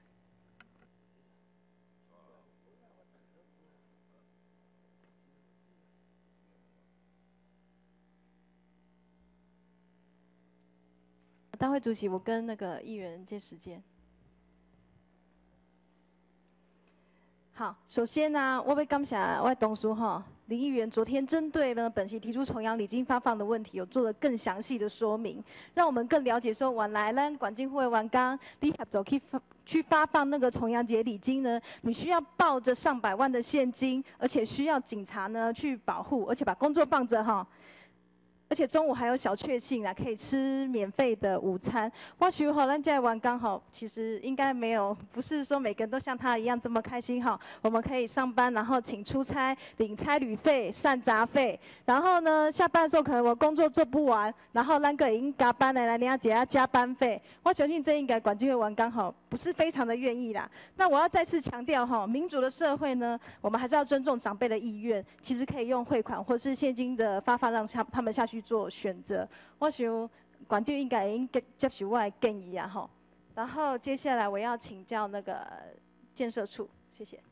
大会主席，我跟那个议员借时间。 好，首先呢，我要感谢我的同事哈，林议员昨天针对呢本席提出重阳礼金发放的问题，有做了更详细的说明，让我们更了解说，原来咱管金会完刚你合作去发去发放那个重阳节礼金呢，你需要抱着上百万的现金，而且需要警察呢去保护，而且把工作放着哈。而且中午还有小确幸啦，可以吃免费的午餐。我想哈，咱这玩刚好，其实应该没有，不是说每个人都像他一样这么开心哈。我们可以上班，然后请出差，领差旅费、散杂费，然后呢，下班的时候可能我工作做不完，然后咱个已经加班了，来领下加班费。我相信这应该管机会玩刚好不是非常的愿意啦。那我要再次强调哈，民主的社会呢，我们还是要尊重长辈的意愿，其实可以用汇款或是现金的发放让他他们下去做选择。我想管长应该已经接受我的建议啊吼。然后接下来我要请教那个建设处，谢谢。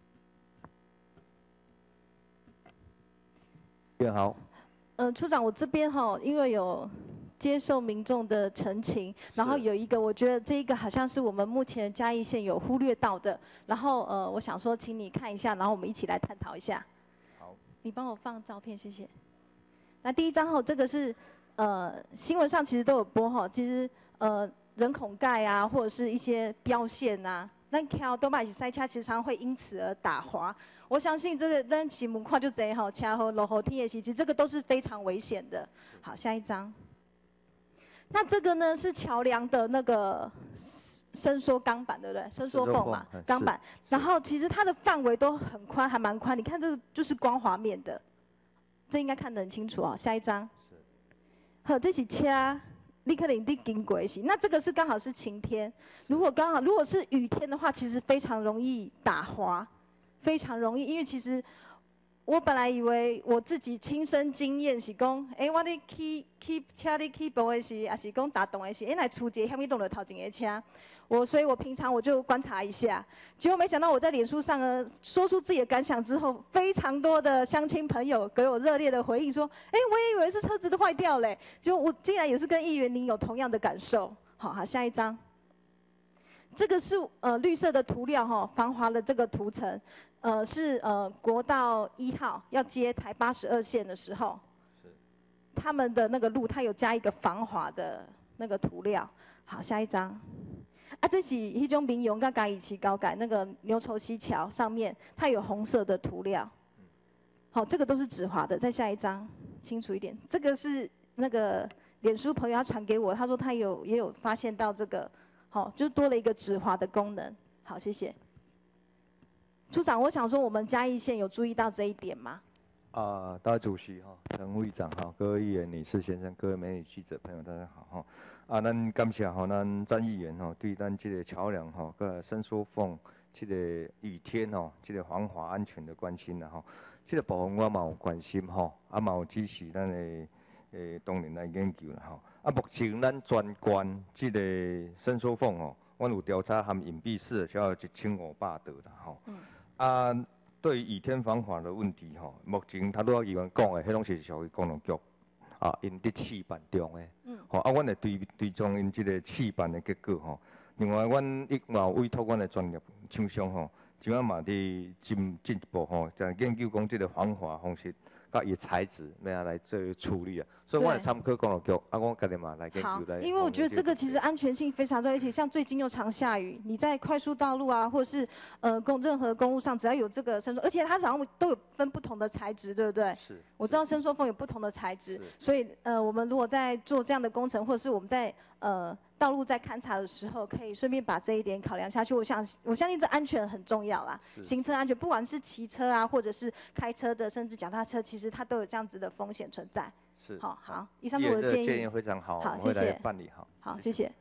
院好。 呃，处长，我这边哈，因为有接受民众的陈情，然后有一个，我觉得这一个好像是我们目前嘉义县有忽略到的，然后呃，我想说请你看一下，然后我们一起来探讨一下。 好。 你帮我放照片，谢谢。那第一张哈，这个是呃新闻上其实都有播哈，其实呃人孔盖啊，或者是一些标线啊，那看都买起塞车，其实常常会因此而打滑。我相信这个咱新闻看就这吼，车祸落雨天的时，其实这个都是非常危险的。好，下一张。那这个呢是桥梁的那个伸缩钢板，对不对？伸缩缝嘛，钢板。然后其实它的范围都很宽，还蛮宽。你看这个就是光滑面的。这应该看得很清楚啊、哦。下一张。好，这是车，你可能得经过是。那这个是刚好是晴天，如果刚好如果是雨天的话，其实非常容易打滑，非常容易。因为其实我本来以为我自己亲身经验是讲，哎、欸，我咧去去车咧起步的时，也是讲打动的时，哎、欸，来出节，遐咪弄到头前的车。我所以，我平常我就观察一下，结果没想到我在脸书上呢说出自己的感想之后，非常多的乡亲朋友给我热烈的回应说，哎、欸，我也以为是车子都坏掉嘞，就我竟然也是跟议员您有同样的感受。好，好，下一张，这个是呃绿色的涂料哈，防滑的这个涂层，呃是呃国道一号要接台八十二线的时候，他们的那个路它有加一个防滑的那个涂料。好，下一张。啊，这是迄种民用甲嘉义市高改那个牛稠溪桥上面，它有红色的涂料。好，这个都是止滑的。再下一张，清楚一点。这个是那个脸书朋友他传给我，他说他有也有发现到这个，好，就是多了一个止滑的功能。好，谢谢。处长，我想说，我们嘉义县有注意到这一点吗？ 啊，大主席哈，陈会长哈，各位议员、女士、先生，各位媒体记者朋友，大家好哈。啊，咱感谢吼，咱詹议员吼，对咱这个桥梁吼，个伸缩缝，这个雨天吼，这个防滑安全的关心啦吼。这个部分我嘛有关心吼，啊嘛有支持咱的诶当年来研究啦吼。啊，目前咱全县这个伸缩缝吼，阮有调查含隐蔽式的，才有一千五百多啦吼。嗯。啊，对于雨天防滑的问题吼，目前他都议员讲的，迄拢是属于功能局。啊，因伫试办中诶，嗯，吼，啊，阮会追追踪因即个试办诶结果吼。另外，阮亦嘛有委托阮诶专业厂商吼，即摆嘛伫进进一步吼，在研究讲即个防滑方式，甲伊材质要安来做处理啊。所以我会参考功能局，啊，我家己嘛来研究来。 因为我觉得这个其实安全性非常重要，而且像最近又常下雨，你在快速道路啊，或者是呃公任何公路上，只要有这个伸缩，而且它好像都有分不同的材质，对不对？ 是。 我知道伸缩缝有不同的材质，所以呃我们如果在做这样的工程，或者是我们在呃道路在勘察的时候，可以顺便把这一点考量下去。我想我相信这安全很重要啦，行车安全，不管是骑车啊，或者是开车的，甚至脚踏车，其实它都有这样子的风险存在。 是， 好好，以上是我的建议。 建议非常好， 好， 谢谢。办理好。 好，谢谢。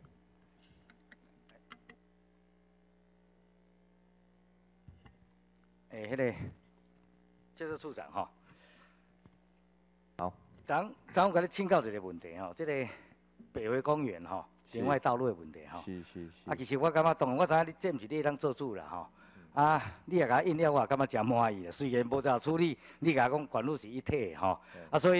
诶，迄个建设处长哈。 好。 咱咱我甲你请教一个问题吼，这个北回公园吼，另外道路的问题吼。 是是是。 啊，其实我感觉，当然我知影你这毋是你当做主啦吼。啊，你也甲我应了，我也感觉真满意啦。虽然无怎处理，你甲我讲管路是一体的吼，啊，所以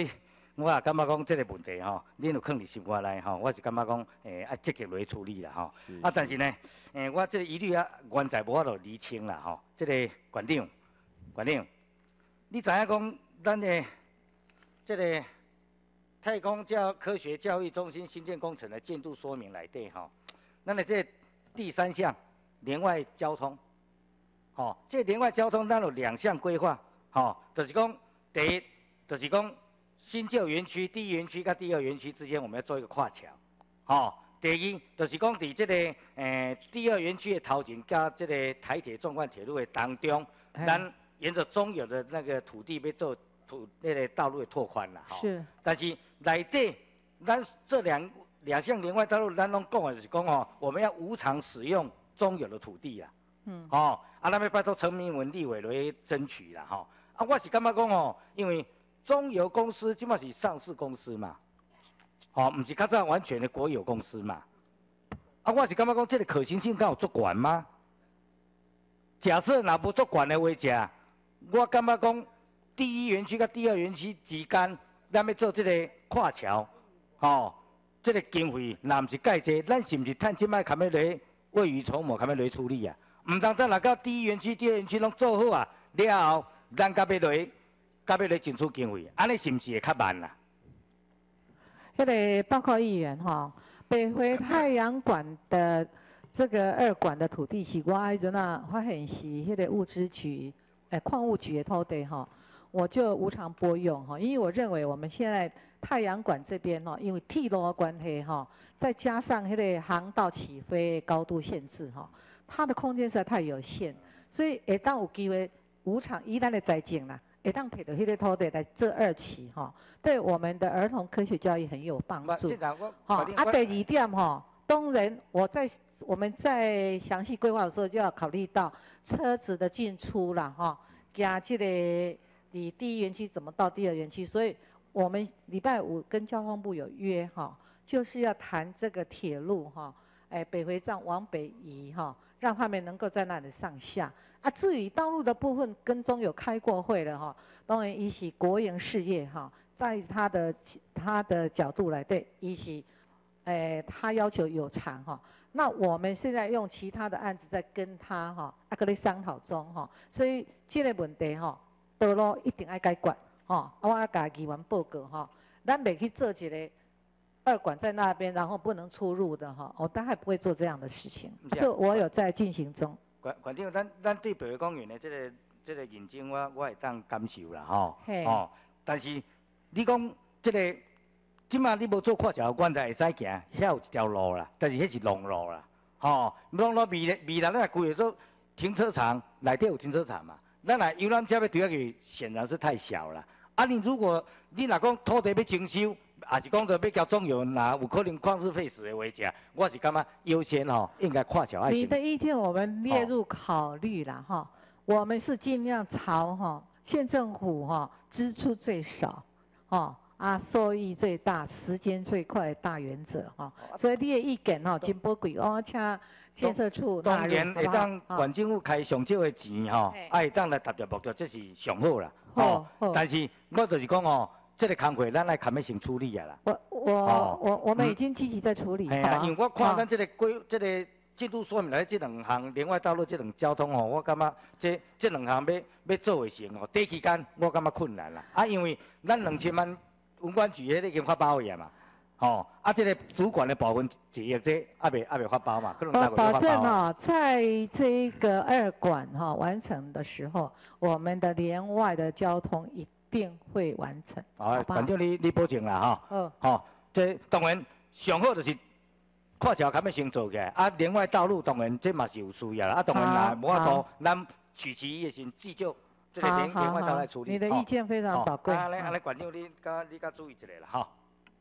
我也感觉讲这个问题吼，恁有放伫心肝内吼，我是感觉讲诶要积极来处理啦吼。啊，但是呢，诶，我这个疑虑啊，原在无法度厘清啦吼。这个馆长，馆长，你知影讲咱的这个太空教科学教育中心新建工程的进度说明内底吼，咱的这第三项连外交通，吼，这连外交通咱有两项规划，吼，就是讲第一，就是讲。新旧园区、第一园区跟第二园区之间，我们要做一个跨桥。哦，第二就是讲，伫这个诶、呃、第二园区的头前，加这个台铁纵贯铁路的当中，咱沿着中有的那个土地要做土那个道路的拓宽啦。 是。 但是内底，咱这两两项连外道路，咱拢讲的就是讲哦，我们要无偿使用中有的土地啦。嗯。哦，啊，咱要拜托陈明文立委来争取啦，吼、哦。啊，我是感觉讲哦，因为。中油公司即马是上市公司嘛，吼、哦，毋是较早完全的国有公司嘛。啊，我是感觉讲，这个可行性敢有足悬吗？假设若无足悬的话，者，我感觉讲，第一园区甲第二园区之间，咱要做这个跨桥，吼、哦，这个经费若毋是介济，咱是毋是趁即摆卡要来未雨绸缪，卡要来处理啊？毋通等若到第一园区、第二园区拢做好啊，了后，咱甲要来。甲要来争取经费，安尼是毋是会较慢啦？ 迄个报告议员吼，北回太阳馆的这个二馆的土地是我迄阵啊发现是迄个物资局，诶、欸、矿务局的土地吼，我就无偿拨用吼，因为我认为我们现在太阳馆这边吼，因为铁路的关系吼，再加上迄个航道起飞高度限制吼，它的空间实在太有限，所以会当有机会无偿以咱的财政啦。会当摕到迄个土地来做二期吼，对我们的儿童科学教育很有帮助。好，啊，第二点吼，当然我在我们在详细规划的时候就要考虑到车子的进出啦，哈，加这个你第一园区怎么到第二园区，所以我们礼拜五跟交通部有约哈，就是要谈这个铁路哈，哎，北回站往北移哈，让他们能够在那里上下。啊，至于道路的部分，跟中有开过会了哈，当然伊是国营事业哈，在他的他的角度来对，伊是，诶，他要求有偿哈。那我们现在用其他的案子在跟他哈，啊，跟你商讨中哈，所以这个问题哈，道路一定要解决哈。我要甲议员报告哈，咱袂去做一个二馆在那边，然后不能出入的哈，我大概不会做这样的事情，这我有在进行中。 馆馆长，咱咱对北回公园的这个这个认证，我我会当感受啦吼。哦，但是你讲这个，即马你无做跨桥，阮才会使行，遐有一条路啦，但是迄是弄路啦。吼，弄路未来未来咱规划做停车场，内底有停车场嘛？咱来游览车要推下去，显然是太小了。啊，你如果你若讲土地要征收，也是讲着要交中油，若有可能旷世废死的话，者，我是感觉优先吼，应该跨桥爱。 你的意见我们列入考虑啦，哈、哦，我们是尽量朝哈县政府哈支出最少，哦啊收益最大、时间最快的大原则哈、哦。所以你的意见哈真宝贵，我请建设处纳入， 当然会当县政府开上少的钱吼，啊会当来达到目的，这是上好啦。哦，但是我就是讲哦。这个工作咱来看要先处理啊啦。 我我、哦、我我们已经积极在处理。 系啊，因为我看咱这个规、哦、这个进度说明来，这两项连外道路、这两交通哦，我感觉这这两项要要做会成哦，短期间我感觉困难啦。啊，因为咱两千万文管局迄已经发包去嘛，哦，啊，这个主管的部分一亿这还未还未发包嘛，可能待会保证哦，在这个二馆哈、哦、完成的时候，我们的连外的交通一。一定会完成。 好，反正你你保证啦哈。 嗯。 好，这当然上好就是跨桥较要先做起来，啊，连外道路当然这嘛是有需要啦，啊，当然若无法度，咱取其一先自救这个连连外道来处理。 你的意见非常宝贵。 安尼安尼，馆长你甲你甲注意一下啦哈。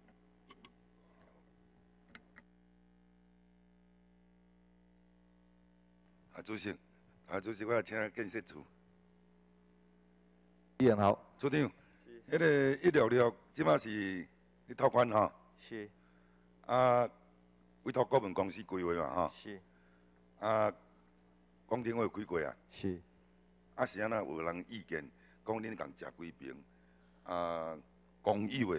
啊，主席，啊，主席，我要请建设处。 议员好， 处长，迄个一六六，即马是你拓宽吼？ 是。 啊，委托顾问公司规划嘛吼？ 是。 啊，工程我有开过啊。 是。 啊是安那有人意见，讲恁共食几平，啊，公有的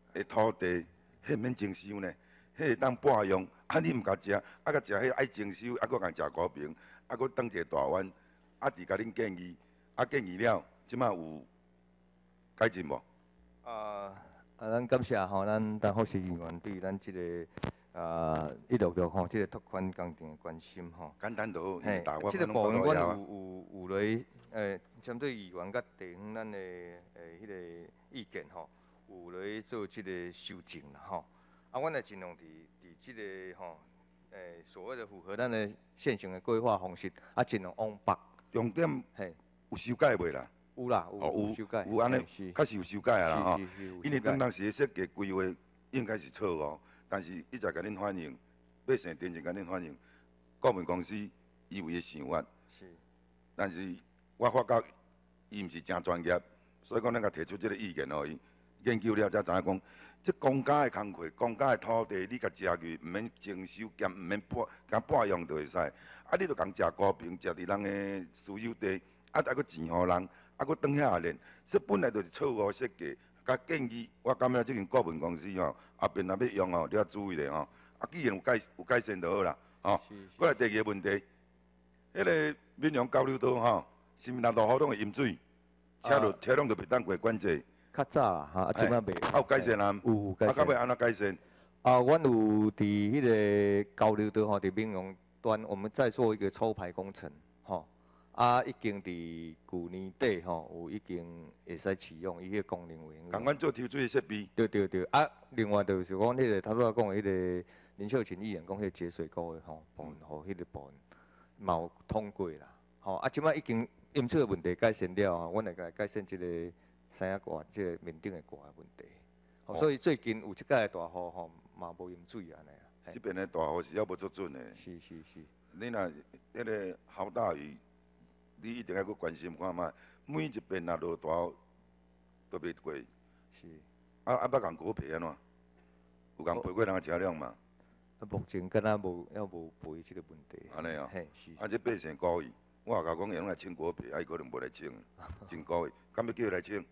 的土地，迄免征收呢？迄会当半用，啊你毋甲食，啊甲食迄爱征收，啊佫甲食高平，啊佫当一个大碗，啊伫甲恁建议，啊建议了，即马有改进无？ 啊啊，咱感谢吼，咱陈福士议员对咱即、这个啊一六六吼，即、这个拓宽工程的关心吼。 简单就好， 嘿， 即个部分阮有有有来诶，针对议员甲地方咱的诶迄个意见吼，有来做即个修正啦吼。啊，阮会尽量伫伫即个吼诶所谓的符合咱的现行的规划方式，啊尽量往北。 重点嘿有修改袂啦？ 有啦，有哦有修改， 有安尼，确实有修改啊啦吼。因为当当时的设计规划应该是错误，但是一直甲恁反映，百姓真正甲恁反映，顾问公司伊有伊的想法。 是。 但是我发觉伊毋是真专业，所以讲咱甲提出即个意见互伊研究了才知影讲，即公家的工课、公家的土地，你甲食去毋免征收，兼毋免半兼半用就会使。啊，你著共食高平，食伫人的私有地，啊，还佫钱互人。啊，佫当遐练，说本来就是错误设计，甲建议，我感觉即间顾问公司吼，后边若要用吼，你要注意咧吼。啊，既然有改有改善就好啦，吼。过来第二个问题，迄个闽阳交流道吼，是毋是若落雨拢会淹水？车路车拢就袂当过管制。 较早啦，哈，啊，即摆袂。 啊，有改善啊？ 有有改善。 啊，到尾安怎改善？ 啊，阮有伫迄个交流道吼，伫闽阳端，我们在做一个抽排工程，吼。啊，已经伫去年底吼，有已经会使启用伊迄个功能委员会。 共阮做抽水设备。 对对对，啊，另外就是讲迄个头拄仔讲的迄个林秀琴议员讲迄个节水沟的吼，部分吼，迄个部分嘛有通过啦。吼，啊，即摆已经淹水的问题改善了吼，阮会甲改善即个三亚挂即个面顶的挂的问题。吼，所以最近有即届的大雨吼，嘛无淹水安尼啊。 即边的大雨是还无足准的。 是是是。 你若迄个好大雨。你一定要去关心看卖，每一边若落大雨都袂过。 是。 啊啊，捌共果皮安怎？有共赔过人的车辆嘛？ 啊，目前敢若无，还无赔即个问题。 安尼哦。 嘿，是。 啊，这百姓故意，我也甲讲，用来清果皮，啊，伊可能无来清，真故意。敢要叫伊来清？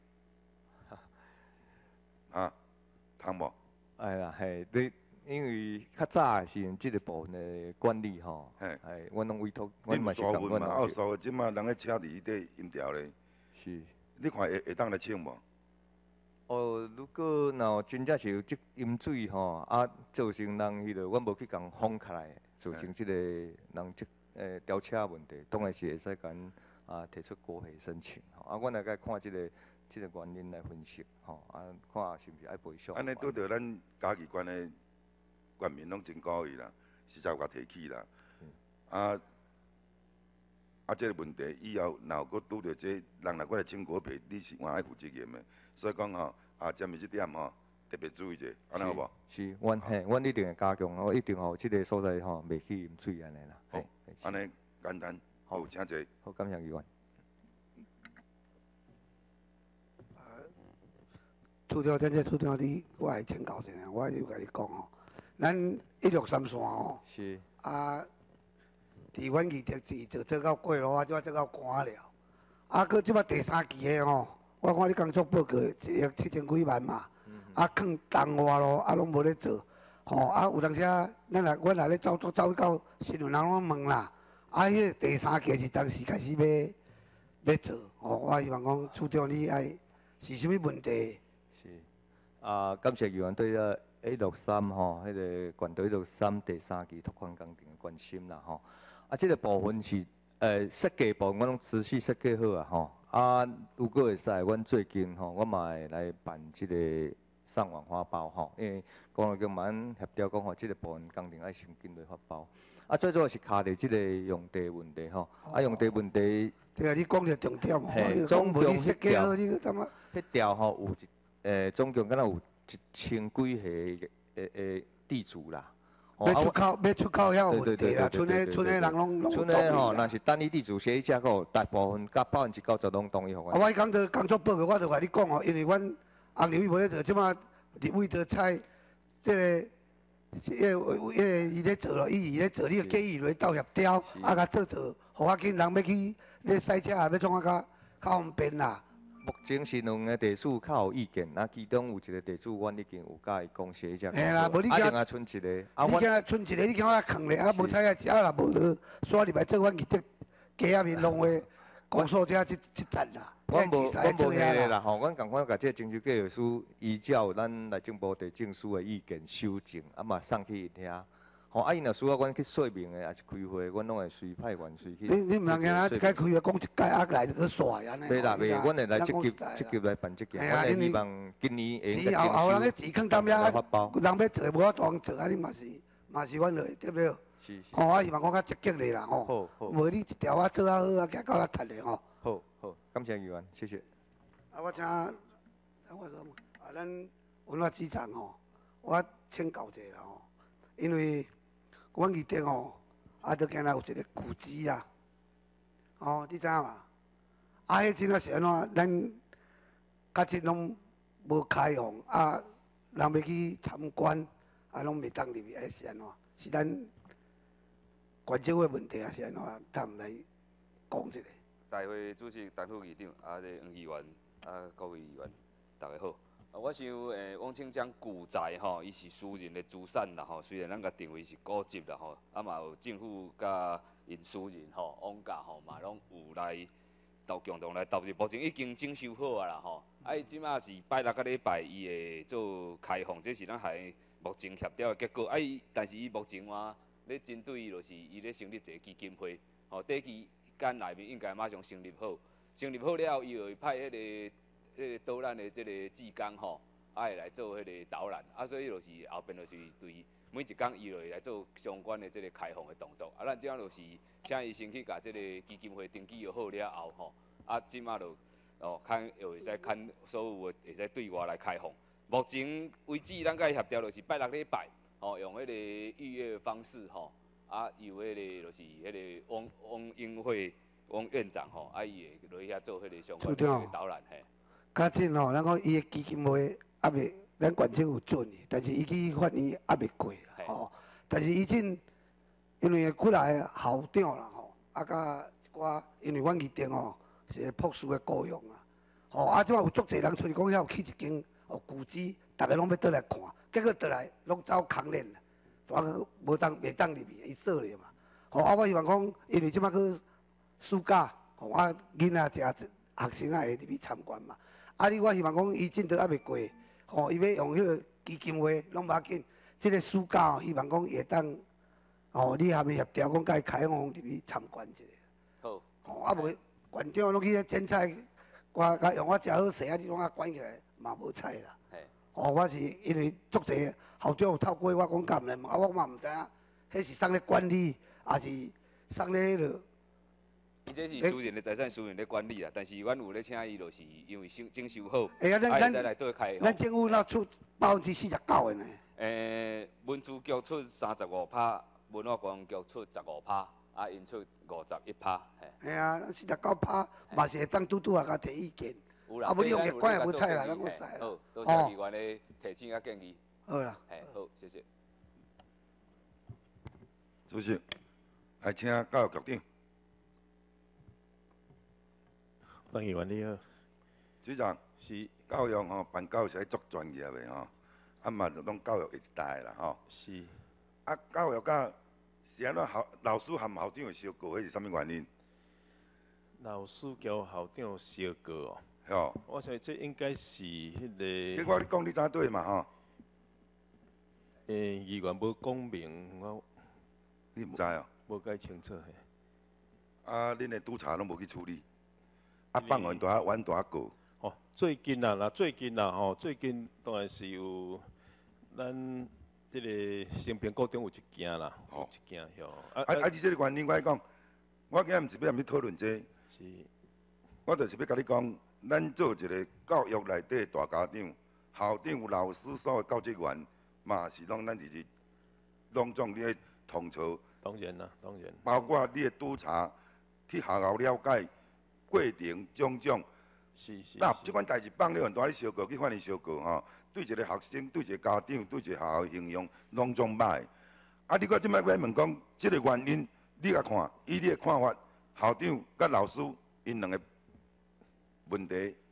啊，通无？ 哎呀，嘿，你。因为较早是用即个部分的管理吼，哎，阮拢委托，阮嘛是共阮嘛。啊，所以即马人咧车伫迄底淹条咧。 是。 你看会会当来清无？ 哦，如果若真正是有即淹水吼，啊，造成人迄个，阮无去共封起来，造成即个人即诶吊车问题，当然是会使共啊提出国赔申请吼。啊，阮来甲看即个即个原因来分析吼，啊，看是毋是爱赔偿。 安尼拄着咱家己关的。官民拢真高意啦，实在有甲提起啦。嗯、啊啊，即、这个问题以后若有佫拄着这人若过来清果皮，你是换爱负责任的。所以讲吼，啊，针对即点吼，特别注意者，安尼好无？ 是，阮嘿，阮一定会加强，我一定吼，即个所在吼，袂去淹水安尼啦。 好，安尼简单。好，请坐。 好，感谢议员。 处长，真正处长，你我来请教一下，我就甲你讲吼。咱一六三线吼， 是啊，伫阮二德志做做到过路啊，即摆做到关了，啊，搁即摆第三期的吼，我看你工作报告一亿七千几万嘛，嗯、啊，囥东华路啊，拢无咧做，吼，啊，有当时啊，咱来阮来咧走走走到新闻人拢问啦，啊，迄个第三期是当时开始要要做，吼，我希望讲处长你爱是啥物问题？ 是啊，感谢议员对个。一六三吼，迄个管道一六三第三期拓宽工程的关心啦吼，啊，即、这个部分是呃设计部分，我拢持续设计好啊吼，啊，如果会使，阮最近吼，我嘛会来办即个送万花包吼，因为公路局嘛协调讲吼，即、这个部分工程爱先紧来发包，啊，最主要是卡伫即个用地问题吼，啊，用地问题。 对啊，你讲着重点吼， 嘿，总共设计好，你干嘛？ 迄条吼有一诶，总共敢若有。一千几户诶诶地主啦， 要出口要出口遐有问题啦，村诶村诶人拢拢村诶吼，若是单一地主协议架构，大部分甲百分之九十拢同意互阮。 啊，我讲做工作报告，我就甲你讲哦，因为阮红牛伊无咧做，即马立委着采即个，迄个迄个伊咧做咯，伊伊咧做，你个建议落到协调，啊甲做做，互我紧人要去咧赛车也要创啊较较方便啦。 目前是两个地主较有意见，那其中有一个地主，阮已经有甲伊讲写一只。 嘿啦，无你啊，另外剩一个，啊， 你今仔剩一个，你今仔坑咧，啊，无采啊，只啊若无落，刷入来做阮去得街仔面弄话，公诉者即即站啦。 阮无阮无迄个啦吼，阮共款甲这征收计划书依照咱内政部地政署的意见修正，啊嘛送去因遐。吼，啊，因若需要阮去说明的，也是开会，阮拢会随派员随去。 你你毋通惊啊，一届开会讲一届啊来就去刷安尼。 袂啦袂，阮会来积极积极来办这件，阮会希望今年会钱后后人个钱囥踮遐，人要做无法当做，安尼嘛是嘛是阮落对不对？ 是是。 吼，我希望讲较积极咧啦吼。 好好。 无你一条啊做啊好啊，行到啊踢咧吼。 好好，感谢议员，谢谢。 啊，我请，我说啊，咱文化资产吼，我请教者啦吼，因为阮议定吼，啊，都今仔有一个古迹啦，吼，你知影嘛？啊，迄真正是安怎？咱较即拢无开放，啊，人要去参观，啊，拢袂当入去，还是安怎？是咱县政府问题，还是安怎？咱来讲一下。 大会主席陈副议长，啊，这黄议员，啊，各位议员，大家好。啊，我想诶，汪清江古宅吼，伊是私人的资产啦吼。虽然咱甲定位是古迹啦吼，啊嘛有政府甲因私人吼，往价吼嘛拢有来投共同来投入，目前已经征收好啊啦吼。啊，伊即马是拜六个礼拜伊会做开放，这是咱还目前协调的结果。啊，伊但是伊目前话咧针对伊就是伊咧成立一个基金会，吼，短期间内面应该马上成立好，成立好了，伊就会派迄、那个。这个导览的这个志工吼，啊会来做迄个导览，啊所以就是后边就是对每一工伊就会来做相关的这个开放的动作，啊咱即马就是请伊先去甲这个基金会登记又好了后吼，啊即马就哦看又会使看所有的会使对外来开放。目前为止咱甲伊协调就是拜六礼拜，吼用迄个预约的方式吼，啊由迄个就是迄个汪汪英会汪院长吼，啊伊会落去遐做迄个相关的导览嘿。 较真吼，咱讲伊个基金会还袂，咱县政府准的，但是伊去法院还袂过啦，吼。但是伊真因为几来校长啦吼，啊甲一寡，因为阮议定吼是个朴素的雇用啦，吼啊即摆有足侪人出去讲遐有去一间哦古迹，逐个拢要倒来看，结果倒来拢走空链啦，全无当袂当入去，伊锁咧嘛。吼啊我希望讲，因为即摆去暑假，吼啊囡仔食学生啊会入去参观嘛。啊！你我希望讲，伊真都还袂过，吼，伊要用迄个基金会，拢无要紧。即个暑假吼，希望讲会当，吼，你下面协调讲，甲伊开放入去参观一下。 好。 吼，啊无县长拢去遐剪彩，我甲用我食好势啊，你拢啊关起来嘛无采啦。 嘿。 吼，我是因为足侪校长有透过我讲敢来问，啊我嘛毋知影，迄是送咧管理，还是送咧迄落。 伊这是私人的财产，私人的管理啦。但是阮有咧请伊，就是因为收征收好， 哎呀，咱咱再来对开。 咱政府那出百分之四十九的呢。 诶，文资局出三十五趴，文化观光局出十五趴，啊，因出五十一趴。 嘿啊，四十九趴嘛是会当拄拄啊，甲提意见。 有啦。 啊，无你用日管也无采啦，咱我使啦。 好，多谢议员的提醒甲建议。 好啦。 嘿，好，谢谢。 主席，来请教育局长。 范议员你好， 局长是教育吼，办教育是爱足专业的吼，啊嘛就拢教育一代啦吼。 是。 啊，教育甲是安怎校老师含校长会相过，迄是啥物原因？ 老师交校长相过哦。 吼。 我想这应该是迄个。 这我你讲你知对嘛吼？ 诶，议员无讲明，我你毋知哦？ 无解清楚嘿。 啊，恁的督察拢无去处理。啊，放完大冤大告。 哦，最近啊，嗱最近啊，吼，最近当然是有咱即个新平高中有一件啦，有一件吼。 啊啊啊！是这个原因，我讲，我今日毋是要踮你讨论这。 是。 我就是要甲你讲，咱做一个教育内底大家长、校长、老师所有教职员，嘛是拢咱就是拢总你的统筹。 当然啦，当然。 包括你的督察去学校了解。过程种种， 是是。 那即款代志放了很大咧烧告，去法院烧告吼，对一个学生、对一个家长、对一个学校的形象，拢总歹。啊，你搁即摆要问讲，即个原因，你甲看，以你的看法，校长甲老师因两个问题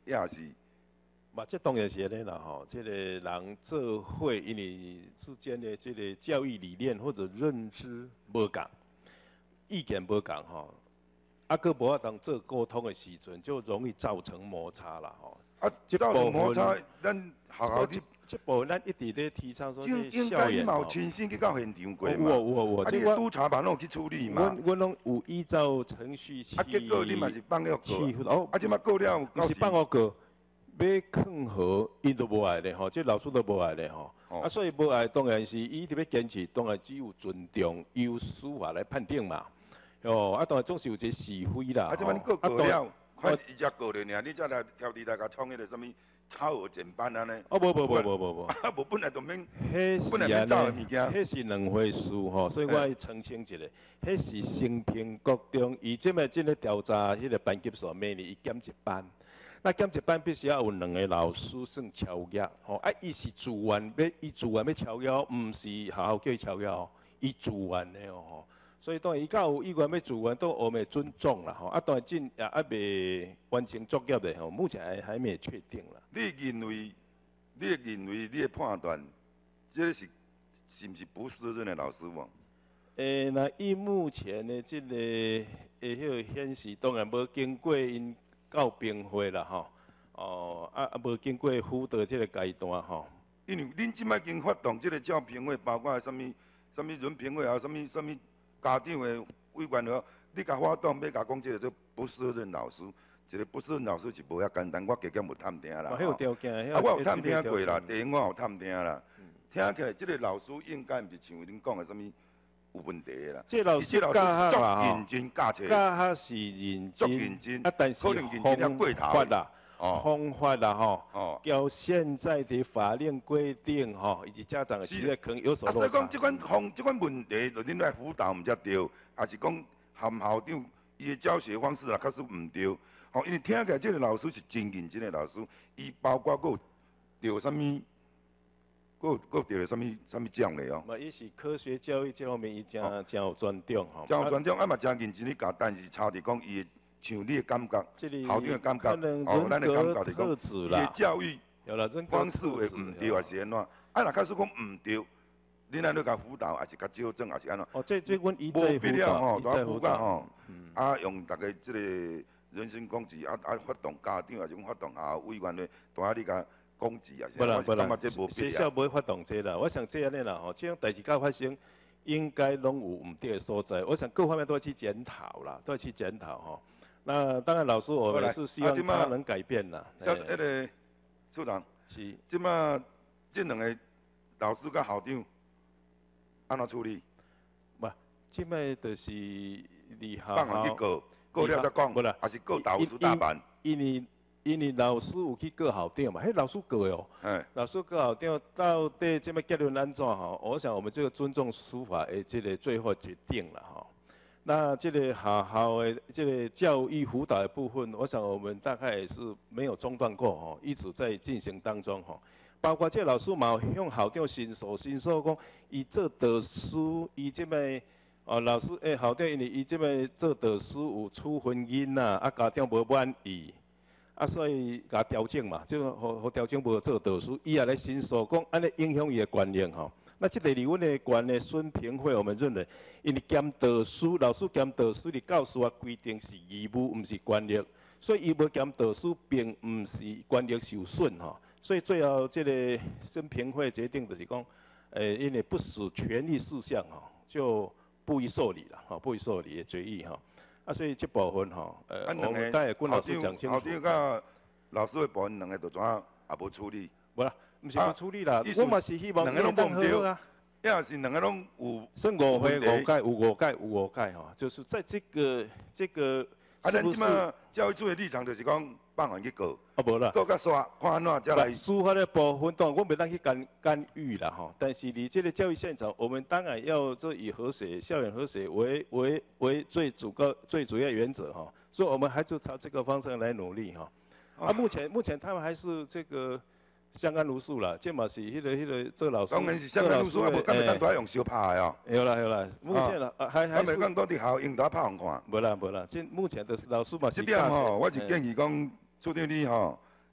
也是。 嘛，这当然是安尼啦吼，这个人做伙，因为之间的这个教育理念或者认知无共，意见无共吼，啊，佮无法当做沟通的时阵，就容易造成摩擦啦吼。 啊，造成摩擦，咱学校这这部分咱一直咧提倡说， 应应该你嘛有亲身去到现场过嘛？ 我我我， 啊，你督察嘛拢去处理嘛？ 我我拢有依照程序去。 啊，结果你嘛是放了过， 哦， 啊，即马过了， 不是放我过。要抗核，伊都无爱咧吼，这老师都无爱咧吼。哦、啊，所以无爱当然是伊特别坚持，当然只有尊重由司法来判定嘛。哦，啊，当然总是有一个是非啦。 啊，即摆你过过了，看伊只过了尔，你才来挑伫来甲创迄个什物超额减班安尼。 哦，无无无无无无。 啊，无本来就免， 本来免走的物件。 迄是两回事吼，所以我要澄清一下，迄是升平国中，伊即摆即个调查迄个班级数，每年伊减一班。那减一班必须要有两个老师算超越，吼啊，伊是自愿要，伊自愿要超越，毋是学校叫伊超越哦，伊自愿的哦吼。所以当然伊较有意愿要自愿，都我们尊重啦吼。啊，当然进也还未完成作业的吼，目前还还没确定啦。 你认为，你认为你的判断，这是是毋是不适任的老师无？ 诶，那以目前的这个诶，迄个显示，当然无经过因。到评会啦吼，哦啊啊无经过辅导这个阶段吼。 因为恁即摆经发动这个教评会，包括什物什物人评会啊，什物什物家长的委员会，你甲发动要甲讲这个做不适任老师，一个不适任老师是无遐简单，我加减有探听啦。 啊，有条件， 啊，我有探听过啦，第一我有探听啦，听起来这个老师应该毋是像恁讲的什物。有问题啦， 这老师教学啦，认真教册， 教学是认真， 认真， 啊，但是可能认真了过头啦，方法啦吼，哦，交现在的法令规定吼，以及家长的期待可能有所落差。 啊，所以讲这款方这款问题，就恁来辅导毋才对，还是讲含校长伊的教学方式啦，确实毋对。吼，因为听起来这个老师是真认真的老师，伊包括佫有着啥物？佫佫得了什物什物奖嘞哦？ 嘛，伊是科学教育这方面，伊真真有专长吼。 真有专长，啊嘛真认真去教，但是差伫讲伊的像你的感觉，校长的感觉，哦，咱的感觉就是讲，伊的教育方式会毋对，还是安怎？啊，若假使讲毋对，恁安尼甲辅导，还是甲纠正，还是安怎？ 哦，这这阮一再辅导，一再辅导吼。 啊，用大家即个人身攻击，啊啊发动家长，还是讲发动校委员会，大家你甲。攻击啊！ 不啦不啦，学校不会发动这啦。我想这样呢啦吼，这种代志刚发生，应该拢有毋对的所在。我想各方面都要去检讨啦，都要去检讨吼。那当然，老师我们是希望他能改变啦。 像那个处长， 是， 即马这两个老师甲校长安怎处理？ 不，即摆就是离校放人去告，告了再讲， 不啦， 还是告导师大办？ 因为因为老师有去告校长嘛，迄老师告的哦。 哎。 老师告校长到底这么结论安怎吼？我想我们这个尊重司法的这个最后决定了哈。那这个学校的这个教育辅导的部分，我想我们大概也是没有中断过吼，一直在进行当中吼。包括这老师嘛向校长申诉，申诉讲伊做导师，伊这摆哦老师诶校长因为伊这摆做导师有处分囡仔，啊家长无满意。啊，所以甲调整嘛，就互互调整无做导师，伊也来申诉讲，安尼影响伊的权利吼。那即个离阮的权的损评会，我们认为，因为兼导师、老师兼导师的教师啊规定是义务，毋是权利，所以伊无兼导师，并毋是权利受损吼。所以最后即个审评会决定就是讲，诶，因为不属权利事项吼，就不予受理啦，吼，不予受理的决议吼。啊，所以这部分吼，呃，我们刚才跟老师讲清楚。 校长甲老师的部分两个就怎啊也无处理？ 无啦，毋是无处理啦，我嘛是希望两个拢讲唔对啊。 也是两个拢有。 算误会误解，有误解有误解吼，就是在这个这个。 啊，咱即马教育处的立场就是讲放人去告。 啊，无啦。 告甲煞，看安怎才来。 司法的部分当然我袂当去干干预啦吼，但是你这个教育现场，我们当然要这以和谐、校园和谐为为为最主要最主要原则哈，所以我们还就朝这个方向来努力哈。啊，目前目前他们还是这个相安无事啦，这嘛是迄个迄个这老师。 当然是相安无事，啊，无敢会当都用小拍的哦。 有啦有啦，目前啦还还是。 敢袂讲到伫校用打拍互看？ 无啦无啦，这目前的老师嘛是。 这点吼，我是建议讲。处长你吼，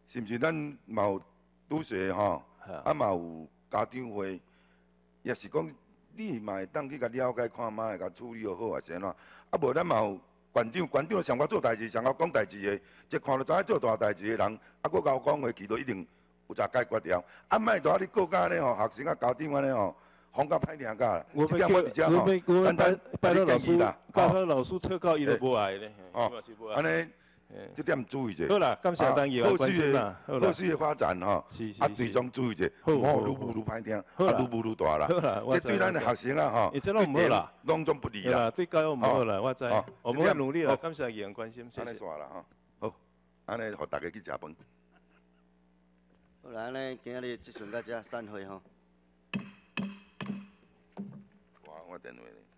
是毋是咱嘛有拄势吼，啊嘛有家长会，也是讲你嘛会当去甲了解看卖，甲处理好啊是安怎？啊无咱嘛有馆长，馆长上我做代志，上我讲代志的，即看到知影做大代志的人，啊佫甲我讲话，其实一定有才解决掉。啊莫拄仔你告甲安尼吼，学生啊家长安尼吼。风甲歹听甲啦， 我这点我伫遮吼， 咱拜拜托老师，拜托哦老师测考伊都无爱咧， 哦，安尼，这点注意者。 好啦，感谢咱议员关心啦，好啦。 后续的发展吼，啊，最终注意者，唔好愈舞愈歹听，啊，愈舞愈大啦。 好啦， 这对咱的学生啊吼， 这拢唔好啦， 拢总不利啦。 对教育唔好啦，我知，我们会努力啦。感谢议员关心，谢谢。 安尼煞啦吼，好，安尼互大家去食饭。 好啦，安尼今日即阵到遮散会吼。 我电话咧。